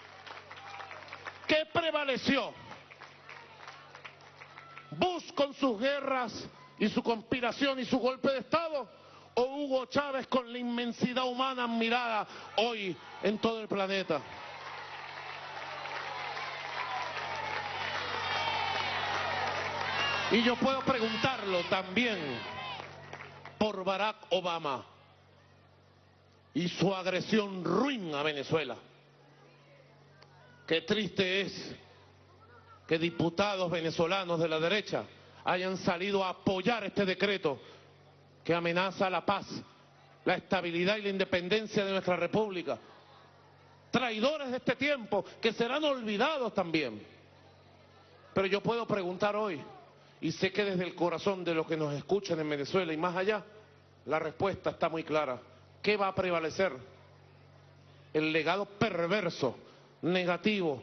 ¿Qué prevaleció? ¿Bush con sus guerras y su conspiración y su golpe de Estado? ¿O Hugo Chávez con la inmensidad humana admirada hoy en todo el planeta? Y yo puedo preguntarlo también por Barack Obama y su agresión ruin a Venezuela. Qué triste es que diputados venezolanos de la derecha hayan salido a apoyar este decreto que amenaza la paz, la estabilidad y la independencia de nuestra república. Traidores de este tiempo que serán olvidados también. Pero yo puedo preguntar hoy, y sé que desde el corazón de los que nos escuchan en Venezuela y más allá, la respuesta está muy clara. ¿Qué va a prevalecer? ¿El legado perverso, negativo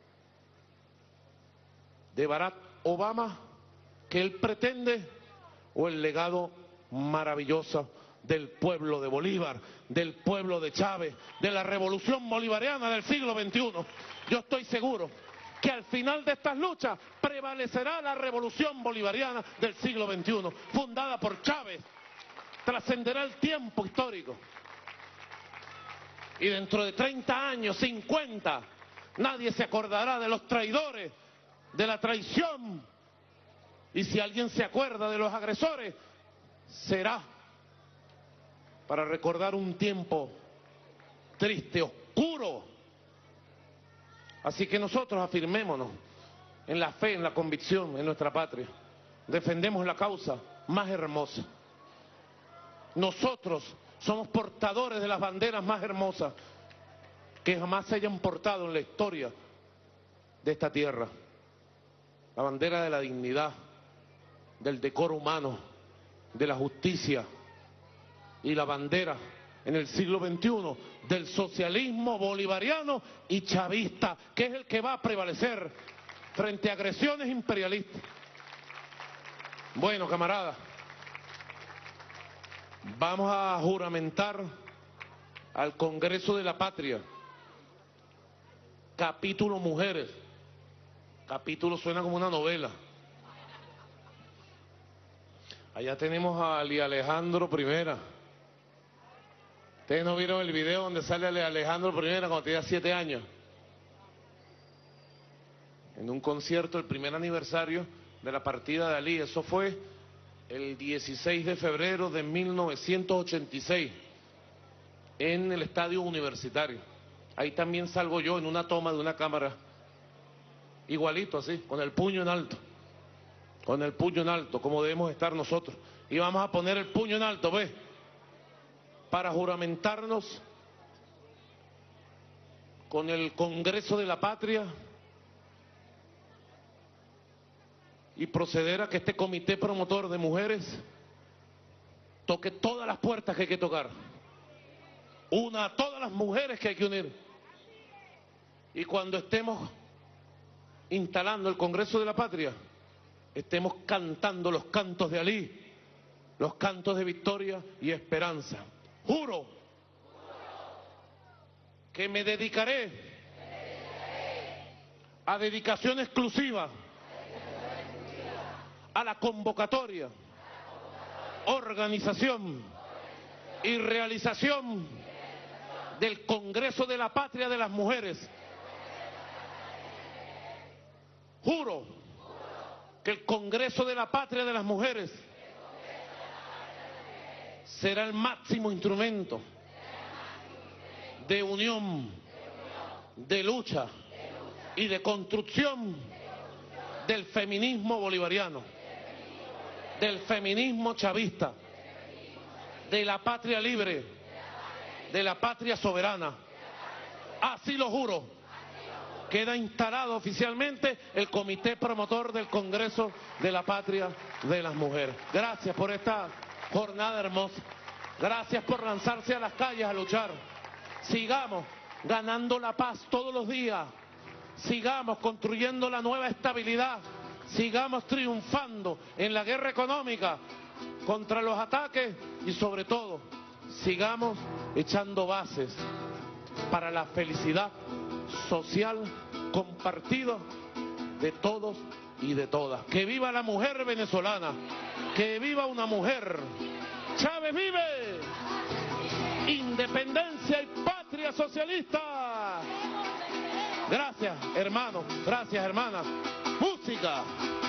de Barack Obama que él pretende, o el legado maravilloso del pueblo de Bolívar, del pueblo de Chávez, de la revolución bolivariana del siglo veintiuno? Yo estoy seguro que al final de estas luchas prevalecerá la revolución bolivariana del siglo veintiuno, fundada por Chávez. Trascenderá el tiempo histórico. Y dentro de treinta años, cincuenta, nadie se acordará de los traidores, de la traición Y si alguien se acuerda de los agresores, será para recordar un tiempo triste, oscuro. Así que nosotros afirmémonos en la fe, en la convicción, en nuestra patria. Defendemos la causa más hermosa. Nosotros somos portadores de las banderas más hermosas que jamás se hayan portado en la historia de esta tierra. La bandera de la dignidad, del decoro humano, de la justicia, y la bandera en el siglo veintiuno del socialismo bolivariano y chavista, que es el que va a prevalecer frente a agresiones imperialistas. Bueno, camaradas, vamos a juramentar al Congreso de la Patria, capítulo mujeres. Capítulo suena como una novela. Allá tenemos a Ali Alejandro Primera. Ustedes no vieron el video donde sale Ali Alejandro Primera cuando tenía siete años. En un concierto, el primer aniversario de la partida de Ali. Eso fue el dieciséis de febrero de mil novecientos ochenta y seis en el Estadio Universitario. Ahí también salgo yo en una toma de una cámara, igualito así, con el puño en alto. Con el puño en alto, como debemos estar nosotros. Y vamos a poner el puño en alto, ¿ves? Para juramentarnos con el Congreso de la Patria y proceder a que este comité promotor de mujeres toque todas las puertas que hay que tocar. Una a todas las mujeres que hay que unir. Y cuando estemos instalando el Congreso de la Patria, estemos cantando los cantos de Ali, los cantos de victoria y esperanza. Juro que me dedicaré a dedicación exclusiva a la convocatoria, organización y realización del Congreso de la Patria de las Mujeres. Juro que el Congreso de la Patria de las Mujeres será el máximo instrumento de unión, de lucha y de construcción del feminismo bolivariano, del feminismo chavista, de la patria libre, de la patria soberana. Así lo juro. Queda instalado oficialmente el comité promotor del Congreso de la Patria de las Mujeres. Gracias por esta jornada hermosa. Gracias por lanzarse a las calles a luchar. Sigamos ganando la paz todos los días. Sigamos construyendo la nueva estabilidad. Sigamos triunfando en la guerra económica contra los ataques y sobre todo sigamos echando bases para la felicidad social compartida de todos y de todas. ¡Que viva la mujer venezolana! ¡Que viva una mujer! ¡Chávez vive! ¡Independencia y patria socialista! Gracias, hermanos. Gracias, hermanas. ¡Música!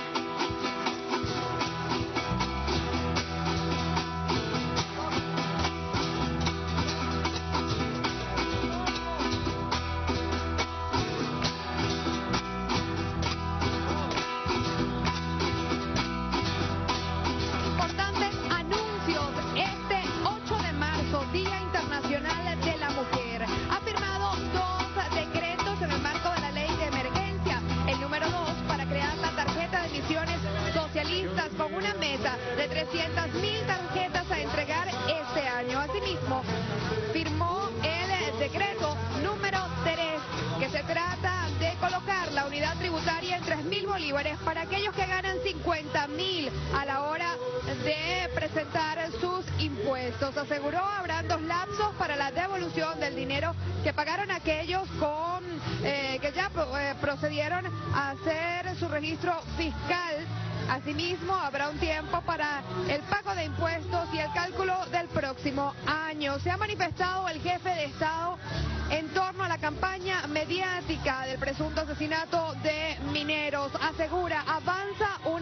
Con una meta de trescientas mil tarjetas a entregar este año. Asimismo, firmó el decreto número tres, que se trata de colocar la unidad tributaria en tres mil bolívares para aquellos que ganan cincuenta mil a la hora de presentar sus impuestos. Aseguró habrán dos lapsos para la devolución del dinero que pagaron aquellos con eh, que ya eh, procedieron a hacer su registro fiscal. Asimismo, habrá un tiempo para el pago de impuestos y el cálculo del próximo año. Se ha manifestado el jefe de Estado en torno a la campaña mediática del presunto asesinato de mineros. Asegura, avanza una investigación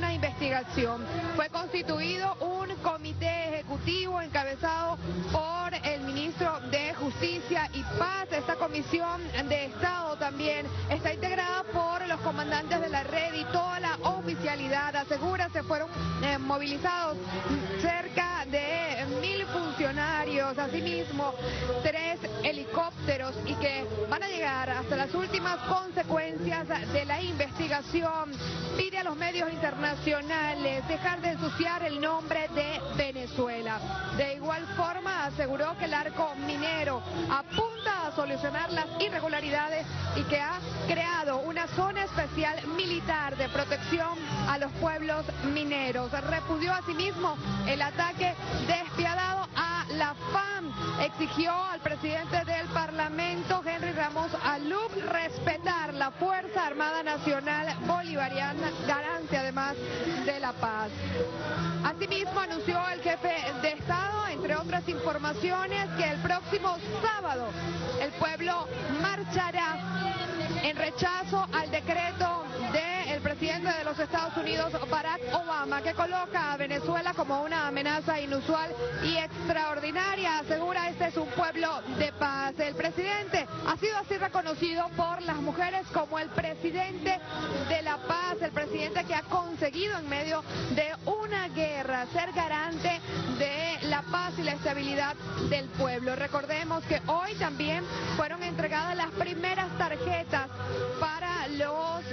investigación. Fue constituido un comité ejecutivo encabezado por el ministro de Justicia y Paz. Esta comisión de Estado también está integrada por los comandantes de la red y toda la oficialidad. Asegura se fueron eh, movilizados cerca de mil funcionarios, asimismo tres helicópteros, y que van a llegar hasta las últimas consecuencias de la investigación. Pide a los medios internacionales dejar de ensuciar el nombre de Venezuela. De igual forma, aseguró que el arco minero apunta a solucionar las irregularidades y que ha creado una zona especial militar de protección a los pueblos mineros. Repudió asimismo el ataque despiadado a la F A M. Exigió al presidente del Parlamento, Henry Ramos Alub, respetar la Fuerza Armada Nacional Bolivariana, garante además de la paz. Asimismo, anunció el jefe de Estado, entre otras informaciones, que el próximo sábado el pueblo marchará en rechazo al decreto del presidente de los Estados Unidos, Barack Obama, que coloca a Venezuela como una amenaza inusual y extraordinaria. Asegura, este es un pueblo de paz. El presidente ha sido así reconocido por las mujeres como el presidente de la paz, el presidente que ha conseguido en medio de una guerra ser garante de la paz y la estabilidad del pueblo. Recordemos que hoy también fueron entregadas las primeras tarjetas para los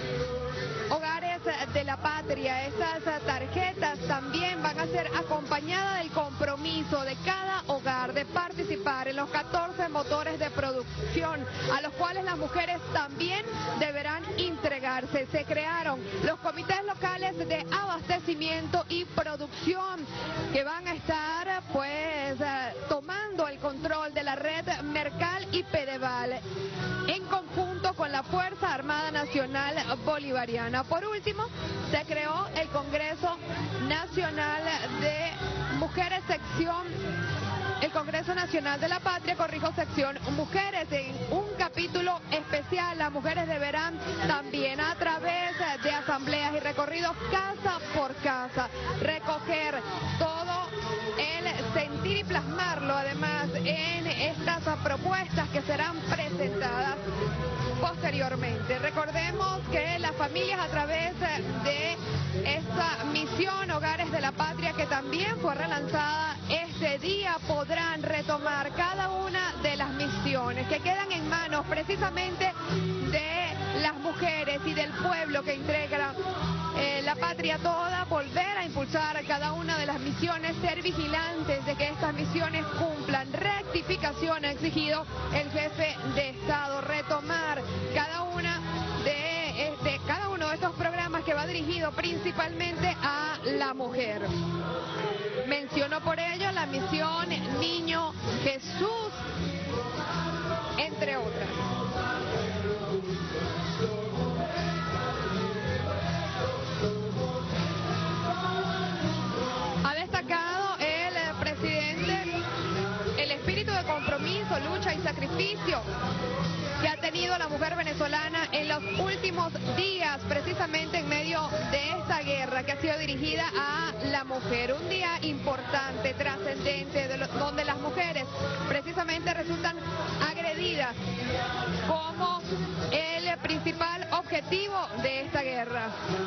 hogares de la patria. Estas tarjetas también van a ser acompañadas del compromiso de cada hogar de participar en los catorce motores de producción, a los cuales las mujeres también deberán entregarse. Se crearon los comités locales de abastecimiento y producción, que van a estar pues tomando el control de la red Mercal y Pedeval, en conjunto con la Fuerza Armada Nacional Bolivariana. Por último, se creó el Congreso Nacional de Mujeres, sección, el Congreso Nacional de la Patria, corrijo, sección Mujeres, en un capítulo especial. Las mujeres deberán también, a través de asambleas y recorridos casa por casa, recoger todo el sentir y plasmarlo además en estas propuestas que serán presentadas posteriormente. Recordemos que las familias, a través de esta misión Hogares de la Patria, que también fue relanzada este día, podrán retomar cada una de las misiones que quedan en manos precisamente de las mujeres y del pueblo que integran eh, la patria toda. Volver a impulsar cada una de las misiones, ser vigilantes de que estas misiones cumplan. Rectificación ha exigido el jefe de Estado, retomar cada una de, este, cada uno de estos programas que va dirigido principalmente a la mujer. Mencionó por ello la misión Niño Jesús, entre otras. Ha destacado el presidente el espíritu de compromiso, lucha y sacrificio que ha tenido la mujer venezolana en los últimos días, precisamente en medio de esta guerra que ha sido dirigida a la mujer. Un día importante, trascendente, de lo, donde las mujeres precisamente resultan agredidas como el principal objetivo de esta guerra.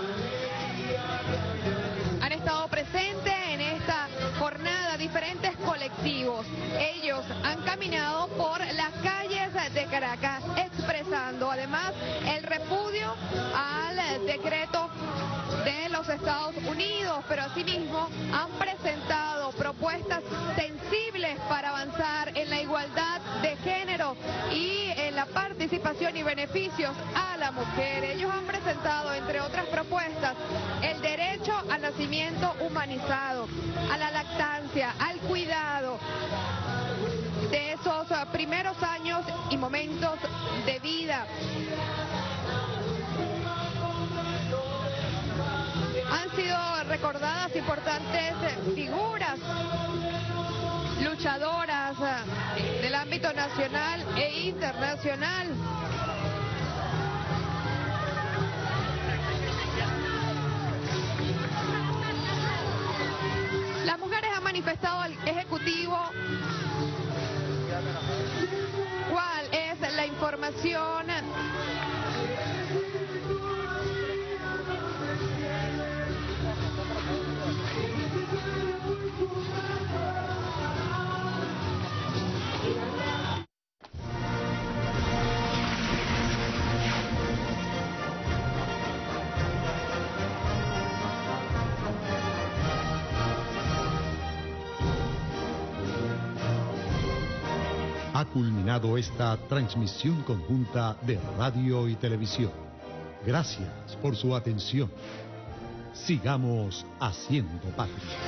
Han estado presentes en esta jornada diferentes colectivos. Ellos han caminado por las calles de Caracas expresando además el repudio al decreto de los Estados Unidos, pero asimismo han presentado propuestas sensibles para avanzar en la igualdad de género y en la participación y beneficios a la mujer. Ellos han presentado, entre otras propuestas, el derecho al nacimiento humanizado, a la lactancia, al cuidado de esos primeros años y momentos de vida. Han sido recordadas importantes figuras luchadoras del ámbito nacional e internacional. Las mujeres han manifestado al Ejecutivo cuál es la información. Ha culminado esta transmisión conjunta de radio y televisión. Gracias por su atención. Sigamos haciendo patria.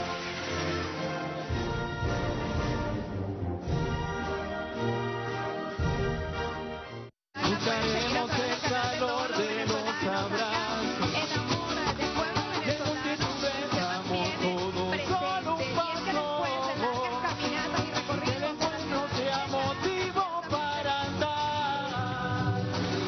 Buscaremos el calor de los abrazos, de donde nos besamos todos con un paso, que el encuentro sea motivo para andar.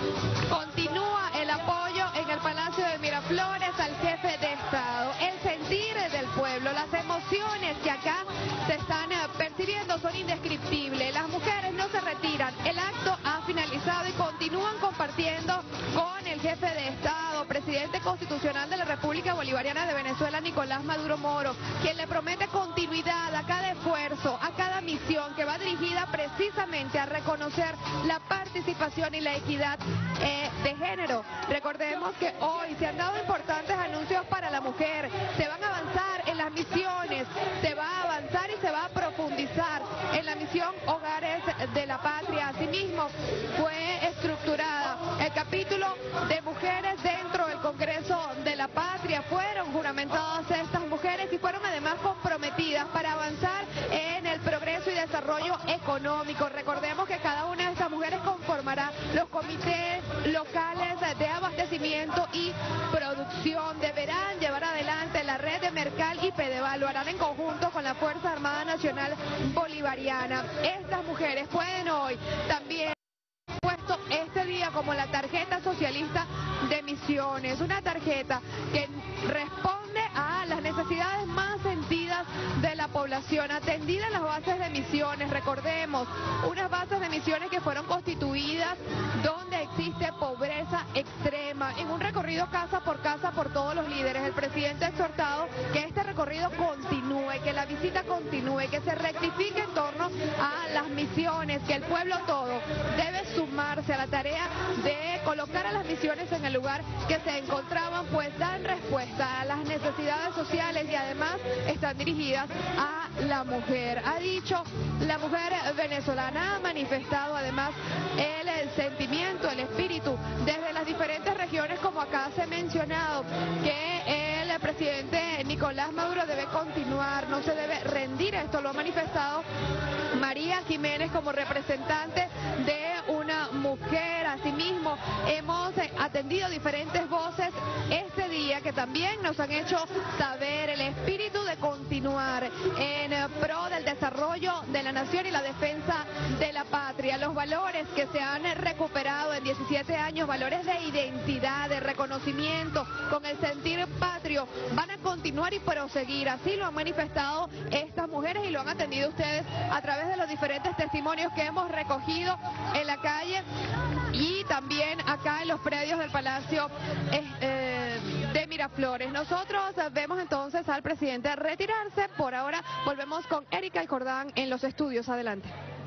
Continúa el apoyo en el Palacio de Miraflores al jefe de Estado. El sentir del pueblo, las emociones que acá se están percibiendo son indescriptibles. Las mujeres no se retiran. El acto ha finalizado y continúan compartiendo con el jefe de Estado, presidente constitucional de la República Bolivariana de Venezuela, Nicolás Maduro Moro, quien le promete continuidad a cada esfuerzo, a cada misión que va dirigida precisamente a reconocer la participación y la equidad eh, de género. Recordemos que hoy se han dado importantes anuncios para la mujer. Se van a avanzar en las misiones, se va a avanzar y se va a profundizar en la misión Hogares de la Patria. Asimismo, fue estructurada el capítulo de mujeres dentro del Congreso de la Patria. Fueron juramentadas estas mujeres y fueron además comprometidas para avanzar en el progreso y desarrollo económico. Recordemos que cada una de estas mujeres conformará los comités locales de abastecimiento y producción. Deberán llevar adelante la red de Mercal y Pedeval. Lo harán en conjunto con la Fuerza Armada Nacional Bolivariana. Estas mujeres pueden hoy también puesto este día como la tarjeta socialista de Misiones, una tarjeta que responde a las necesidades más sentidas de la población, atendida en las bases de Misiones. Recordemos, unas bases de Misiones que fueron constituidas donde existe pobreza extrema, en un recorrido casa por casa por todos los líderes. El presidente ha exhortado que este recorrido continúe, que la visita continúe, que se rectifique en torno a las misiones, que el pueblo todo debe sumarse a la tarea de colocar a las misiones en el lugar que se encontraban, pues dan respuesta a las necesidades sociales y además están dirigidas a la mujer. Ha dicho la mujer venezolana, ha manifestado además el, el sentimiento, el espíritu desde las diferentes regiones, como acá se ha mencionado, que el presidente Nicolás Maduro debe continuar, no se debe rendir. Esto lo ha manifestado María Jiménez como representante de una mujer. Asimismo, hemos atendido diferentes voces este día que también nos han hecho saber el espíritu de continuar en pro del desarrollo de la nación y la defensa de la patria. Los valores que se han recuperado en diecisiete años, valores de identidad, de reconocimiento, con el sentir patrio, van a continuar y proseguir. Así lo han manifestado estas mujeres y lo han atendido ustedes a través de los diferentes testimonios que hemos recogido en la calle y también acá en los predios del Palacio eh, de Miraflores. Nosotros vemos entonces al presidente retirarse. Por ahora volvemos con Erika Alcordán en los estudios. Adelante.